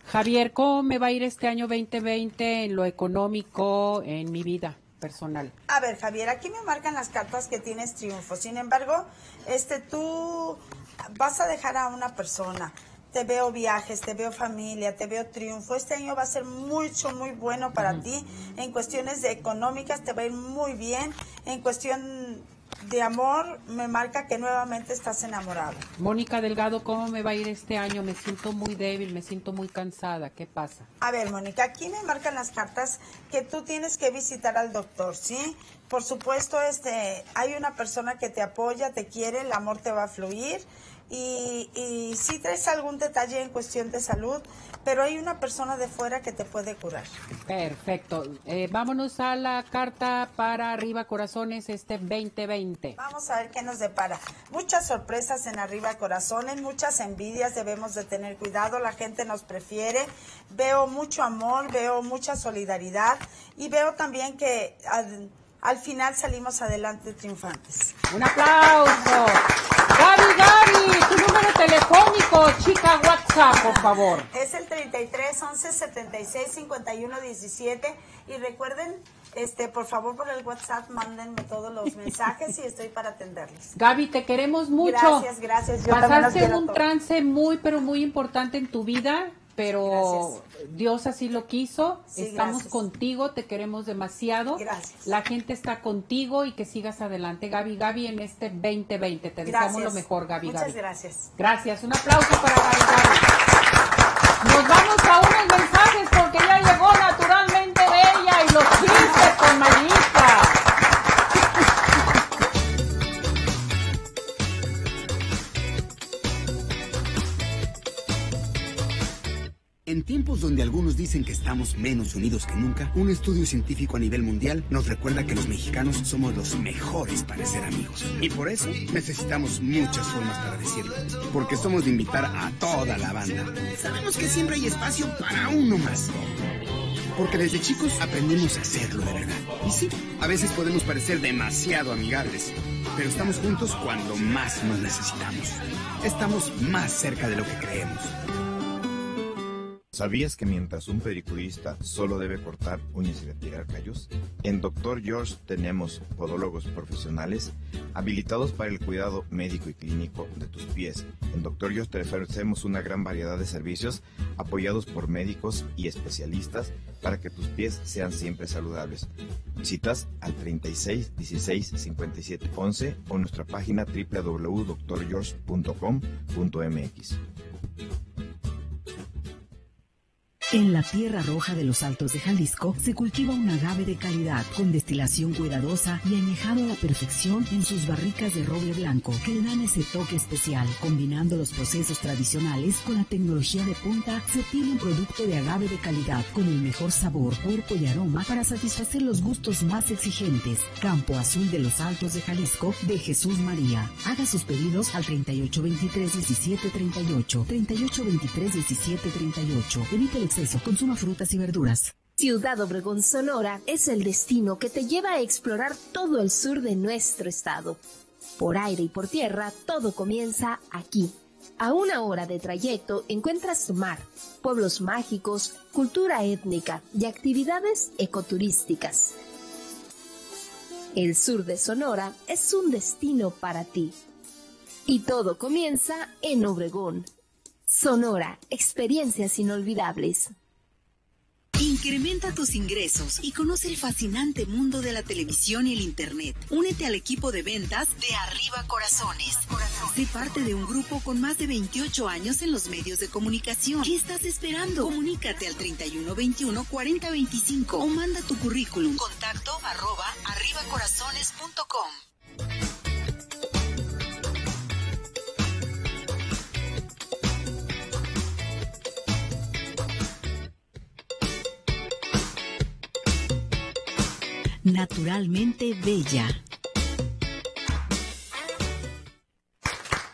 Javier, ¿cómo me va a ir este año veinte veinte en lo económico, en mi vida personal? A ver, Javier, aquí me marcan las cartas que tienes triunfo. Sin embargo, este, tú vas a dejar a una persona. Te veo viajes, te veo familia, te veo triunfo. Este año va a ser mucho, muy bueno para uh-huh. ti. En cuestiones de económicas te va a ir muy bien. En cuestión de amor, me marca que nuevamente estás enamorado. Mónica Delgado, ¿cómo me va a ir este año? Me siento muy débil, me siento muy cansada. ¿Qué pasa? A ver, Mónica, aquí me marcan las cartas que tú tienes que visitar al doctor, ¿sí? Por supuesto, este, hay una persona que te apoya, te quiere, el amor te va a fluir. Y, y sí traes algún detalle en cuestión de salud, pero hay una persona de fuera que te puede curar. Perfecto. Eh, vámonos a la carta para Arriba Corazones este veinte veinte. Vamos a ver qué nos depara. Muchas sorpresas en Arriba Corazones, muchas envidias, debemos de tener cuidado, la gente nos prefiere. Veo mucho amor, veo mucha solidaridad y veo también que al, al final salimos adelante triunfantes. ¡Un aplauso! Gaby, Gaby, tu número telefónico, chica, WhatsApp, por favor. Es el treinta y tres, once, setenta y seis, cincuenta y uno, diecisiete. Y recuerden, este, por favor, por el WhatsApp, mándenme todos los mensajes y estoy para atenderles. Gaby, te queremos mucho. Gracias, gracias. Yo Pasaste un trance muy, pero muy importante en tu vida, pero gracias. Dios así lo quiso. Sí, estamos gracias. Contigo, te queremos demasiado. Gracias. La gente está contigo y que sigas adelante, Gaby. Gaby, en este veinte veinte. Te gracias. Deseamos lo mejor, Gaby. Muchas Gaby. gracias. Gracias. Un aplauso para Gaby, Gaby. Nos vamos a unos mensajes porque ya llegó naturalmente Bella y los chistes con Mayita. En tiempos donde algunos dicen que estamos menos unidos que nunca, un estudio científico a nivel mundial nos recuerda que los mexicanos somos los mejores para ser amigos. Y por eso necesitamos muchas formas para decirlo. Porque somos de invitar a toda la banda. Sabemos que siempre hay espacio para uno más. Porque desde chicos aprendimos a hacerlo de verdad. Y sí, a veces podemos parecer demasiado amigables, pero estamos juntos cuando más nos necesitamos. Estamos más cerca de lo que creemos. ¿Sabías que mientras un pedicurista solo debe cortar uñas y retirar callos? En doctor George tenemos podólogos profesionales habilitados para el cuidado médico y clínico de tus pies. En doctor George te ofrecemos una gran variedad de servicios apoyados por médicos y especialistas para que tus pies sean siempre saludables. Visitas al treinta y seis, dieciséis, cincuenta y siete, once o nuestra página doble u doble u doble u punto doctor george punto com punto m x. En la Tierra Roja de los Altos de Jalisco se cultiva un agave de calidad con destilación cuidadosa y añejado a la perfección en sus barricas de roble blanco que le dan ese toque especial. Combinando los procesos tradicionales con la tecnología de punta, se obtiene un producto de agave de calidad con el mejor sabor, cuerpo y aroma para satisfacer los gustos más exigentes. Campo Azul de los Altos de Jalisco de Jesús María. Haga sus pedidos al treinta y ocho veintitrés, diecisiete treinta y ocho, treinta y ocho veintitrés, diecisiete treinta y ocho. Evite el exceso. Consuma frutas y verduras. Ciudad Obregón, Sonora, es el destino que te lleva a explorar todo el sur de nuestro estado. Por aire y por tierra, todo comienza aquí. A una hora de trayecto encuentras mar, pueblos mágicos, cultura étnica y actividades ecoturísticas. El sur de Sonora es un destino para ti. Y todo comienza en Obregón. Sonora, experiencias inolvidables. Incrementa tus ingresos y conoce el fascinante mundo de la televisión y el internet. Únete al equipo de ventas de Arriba Corazones. Sé parte de un grupo con más de veintiocho años en los medios de comunicación. ¿Qué estás esperando? Comunícate al treinta y uno, veintiuno, cuarenta, veinticinco o manda tu currículum. Contacto arroba arribacorazones punto com. Naturalmente Bella.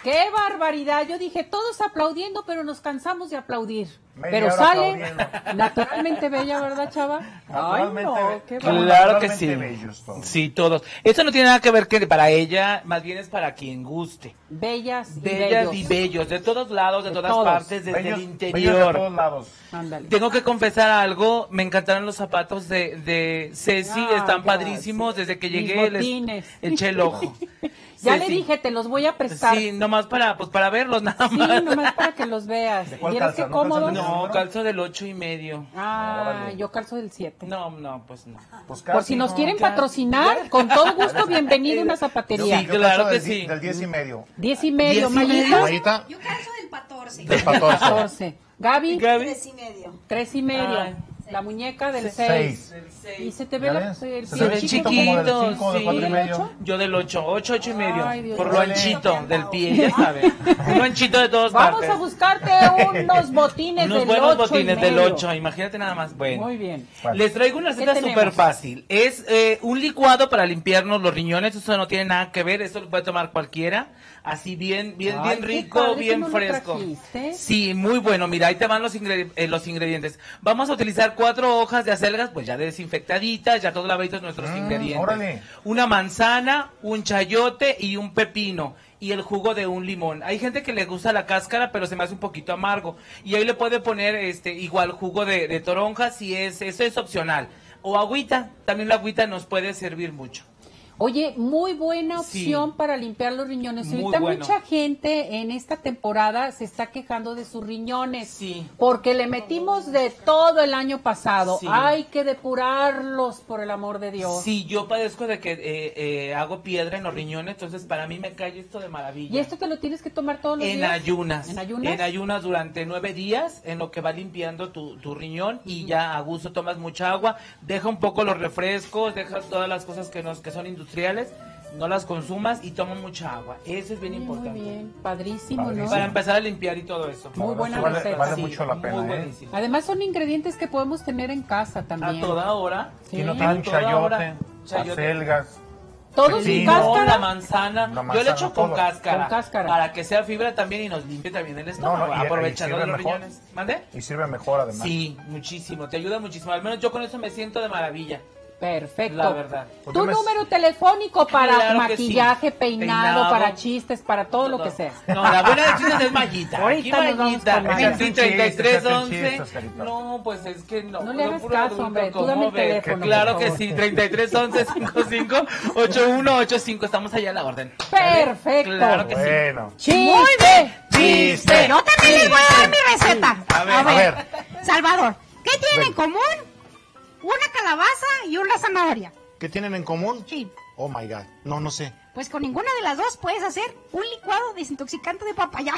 ¡Qué barbaridad! Yo dije, todos aplaudiendo, pero nos cansamos de aplaudir. Media pero hora sale aplaudiendo. naturalmente bella, ¿verdad, Chava? Naturalmente Ay, no, be- qué Claro barbaridad. que sí. bellos todos. Sí, todos. Esto no tiene nada que ver que para ella, más bien es para quien guste. Bellas y Bellas bellos. y bellos, de todos lados, de, De todas todos. partes, desde Bellos- el bellos de interior. todos lados. Ándale. Tengo que confesar algo, me encantaron los zapatos de, de Ceci, Ah, están gracias. padrísimos. Desde que Mis llegué les botines. eché el ojo. Ya Ceci. le dije, te los voy a prestar. Sí, nomás para, pues para verlos nada Sí, más. nomás para que los veas. cuál ¿Vieras calza? qué ¿No cómodo? calzas de- No, calzo del ocho y medio. Ah, yo calzo del siete. No, no, pues no. Pues Por si nos no. quieren patrocinar, con todo gusto, bienvenido a una zapatería. Sí, claro calzo que del di- sí. Del diez y medio. Diez y medio, Diez y Mayita. medio. Mayita, Yo calzo del catorce. del catorce. catorce. Gaby, Gaby. Tres y medio. tres y medio. Ay. La muñeca del Seis. seis. Y se te ve ¿Ya la, ves? el Se pie ve chiquito. chiquito, como del chiquito, cinco, del sí. cuatro y medio. Yo del ocho, ocho, ocho y medio. Ay, Dios por lo mío. anchito del pie, ya sabes. Un anchito de todas Vamos partes. a buscarte unos botines Unos del buenos ocho y botines del medio. ocho, imagínate nada más. Bueno, Muy bien. les traigo una receta ¿Qué tenemos? súper fácil. Es eh, un licuado para limpiarnos los riñones, eso no tiene nada que ver, eso lo puede tomar cualquiera. Así bien, bien, Ay, bien qué rico, padre que bien no lo fresco. trajiste. Sí, muy bueno. Mira, ahí te van los, ingre- eh, los ingredientes. Vamos a utilizar cuatro hojas de acelgas, pues ya desinfectaditas, ya todos lavaditos nuestros Mm, ingredientes. órale. Una manzana, un chayote y un pepino. Y el jugo de un limón. Hay gente que le gusta la cáscara, pero se me hace un poquito amargo. Y ahí le puede poner este igual jugo de, de toronja, si es, eso es opcional. O agüita, también la agüita nos puede servir mucho. Oye, muy buena Sí. opción para limpiar los riñones. Muy Ahorita bueno. mucha gente en esta temporada se está quejando de sus riñones. Sí. Porque le metimos de todo el año pasado. Sí. Hay que depurarlos, por el amor de Dios. Sí, yo padezco de que eh, eh, hago piedra en los riñones, entonces para mí me cae esto de maravilla. ¿Y esto te lo tienes que tomar todos los En días? ayunas. ¿En ayunas? En ayunas durante nueve días, en lo que va limpiando tu, tu riñón y ya a gusto tomas mucha agua. Deja un poco los refrescos, deja todas las cosas que, nos, que son industriales, no las consumas y toma mucha agua. Eso es bien Muy importante. bien, padrísimo, Padrísimo. ¿no? Para empezar a limpiar y todo eso. Muy buena Vale- receta. vale Sí, mucho la pena, muy ¿eh? buenísimo. Además son ingredientes que podemos tener en casa A también. toda hora. Sí. Y no A tienen toda chayote, hora. Chayote. acelgas. Todos sin Pepino. No, la cáscara. manzana. La Yo manzana, le echo con todo. cáscara, Con cáscara. para que sea fibra también y nos limpie también el estómago, No, no, y- aprovechando y de sirve los mejor. riñones. ¿Mande? Y sirve mejor además. Sí, muchísimo, te ayuda muchísimo. Al menos yo con eso me siento de maravilla. Perfecto. La verdad. Pues Tu yo me- número telefónico para Claro que maquillaje, sí. peinado, Peinado. para chistes, para todo lo que sea. No, la buena de chistes es Mayita. Ahorita Aquí nos vamos Mayita. con Mayita. Sí, treinta y tres Chistes, once. chistes, carita. No, pues es que no. No le hagas puro caso, adulto, hombre, tú ¿cómo dame el ves? teléfono, Claro por que favor. sí, treinta y tres once cincuenta y cinco ochenta y uno ochenta y cinco. Estamos allá a la orden. Perfecto. Claro que sí. Bueno. ¡Chiste! ¡Chiste! Yo también les voy a dar mi receta. A ver, A ver. Salvador, ¿qué tienen en Ven. común? Una calabaza y una zanahoria. ¿Qué tienen en común? Sí. Oh my God. No, no sé. Pues con ninguna de las dos puedes hacer un licuado desintoxicante de papaya.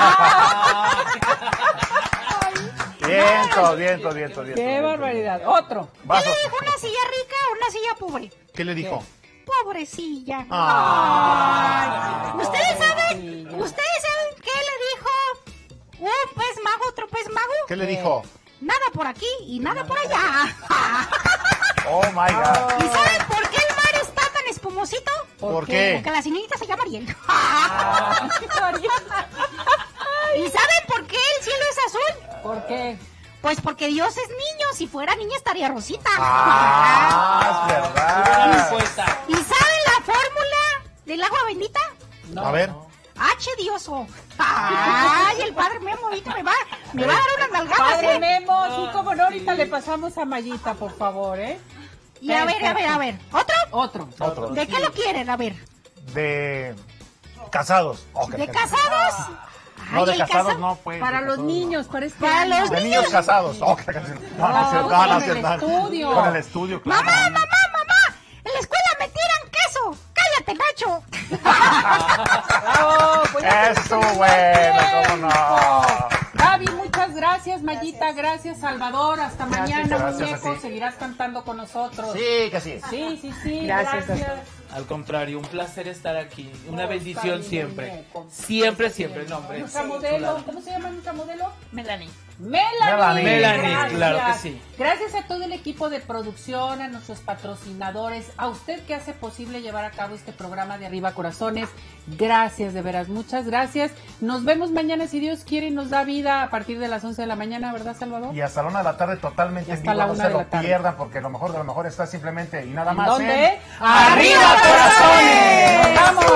Viento, viento, viento, viento. ¡Qué viento. barbaridad! Otro. ¿Qué Vasos. le dijo una silla rica a una silla pobre? ¿Qué le dijo? Pobrecilla. Ah. Ay. ¿Ustedes saben? ¿Ustedes saben qué le dijo un pez mago a otro pez mago? ¿Qué le dijo? Nada por aquí y nada por allá. Oh my God. ¿Y saben por qué el mar está tan espumosito? ¿Por qué? Porque la señorita se llama Ariel. ¿Y saben por qué el cielo es azul? ¿Por qué? Pues porque Dios es niño. Si fuera niña estaría rosita. Ah, es verdad. Respuesta. ¿Y saben la fórmula del agua bendita? A ver. H dioso. Ay, el padre Memo ahorita me va, me va a dar unas nalgadas, Padre ¿eh? Memo, sí, como no, ahorita le pasamos a Mayita, por favor, ¿eh? Y a ver, a ver, a ver. ¿Otro? Otro. Otro. ¿De qué lo quieren? A ver. De casados. Ok. ¿De casados? No, Ay, de el casados casa- no, pues. Para de los casados niños, para este Para año. los no. De niños casados. Ok. No, no, es cierto, no, no, con es el cierto, no. estudio. Con el estudio, claro. Mamá, mamá, mamá. En la escuela me tiran queso. Cállate, Nacho. Bravo, pues ya se Eso, nos terminó bueno, el cómo no. tiempo. Gaby, muchas gracias, Mayita, gracias, Salvador, hasta mañana, gracias a muñeco, ti. seguirás cantando con nosotros. Sí, que sí. Sí, sí, sí, Gracias, gracias. Al contrario, un placer estar aquí. Una Oh, bendición está bien, siempre. muñeco. Siempre, siempre. No, hombre. Nuestra modelo, ¿cómo se llama nuestra modelo? Melanie. Melanie. Melanie, Gracias. claro que sí. Gracias a todo el equipo de producción, a nuestros patrocinadores, a usted que hace posible llevar a cabo este programa de Arriba Corazones. Gracias, de veras, muchas gracias. Nos vemos mañana, si Dios quiere, y nos da vida a partir de las once de la mañana, ¿verdad, Salvador? Y hasta la una de la tarde totalmente en vivo, la no una se de lo la tarde. pierdan, porque lo mejor de lo mejor está simplemente y nada más ¿Dónde? en... ¡Arriba Corazones! ¡Nos vamos!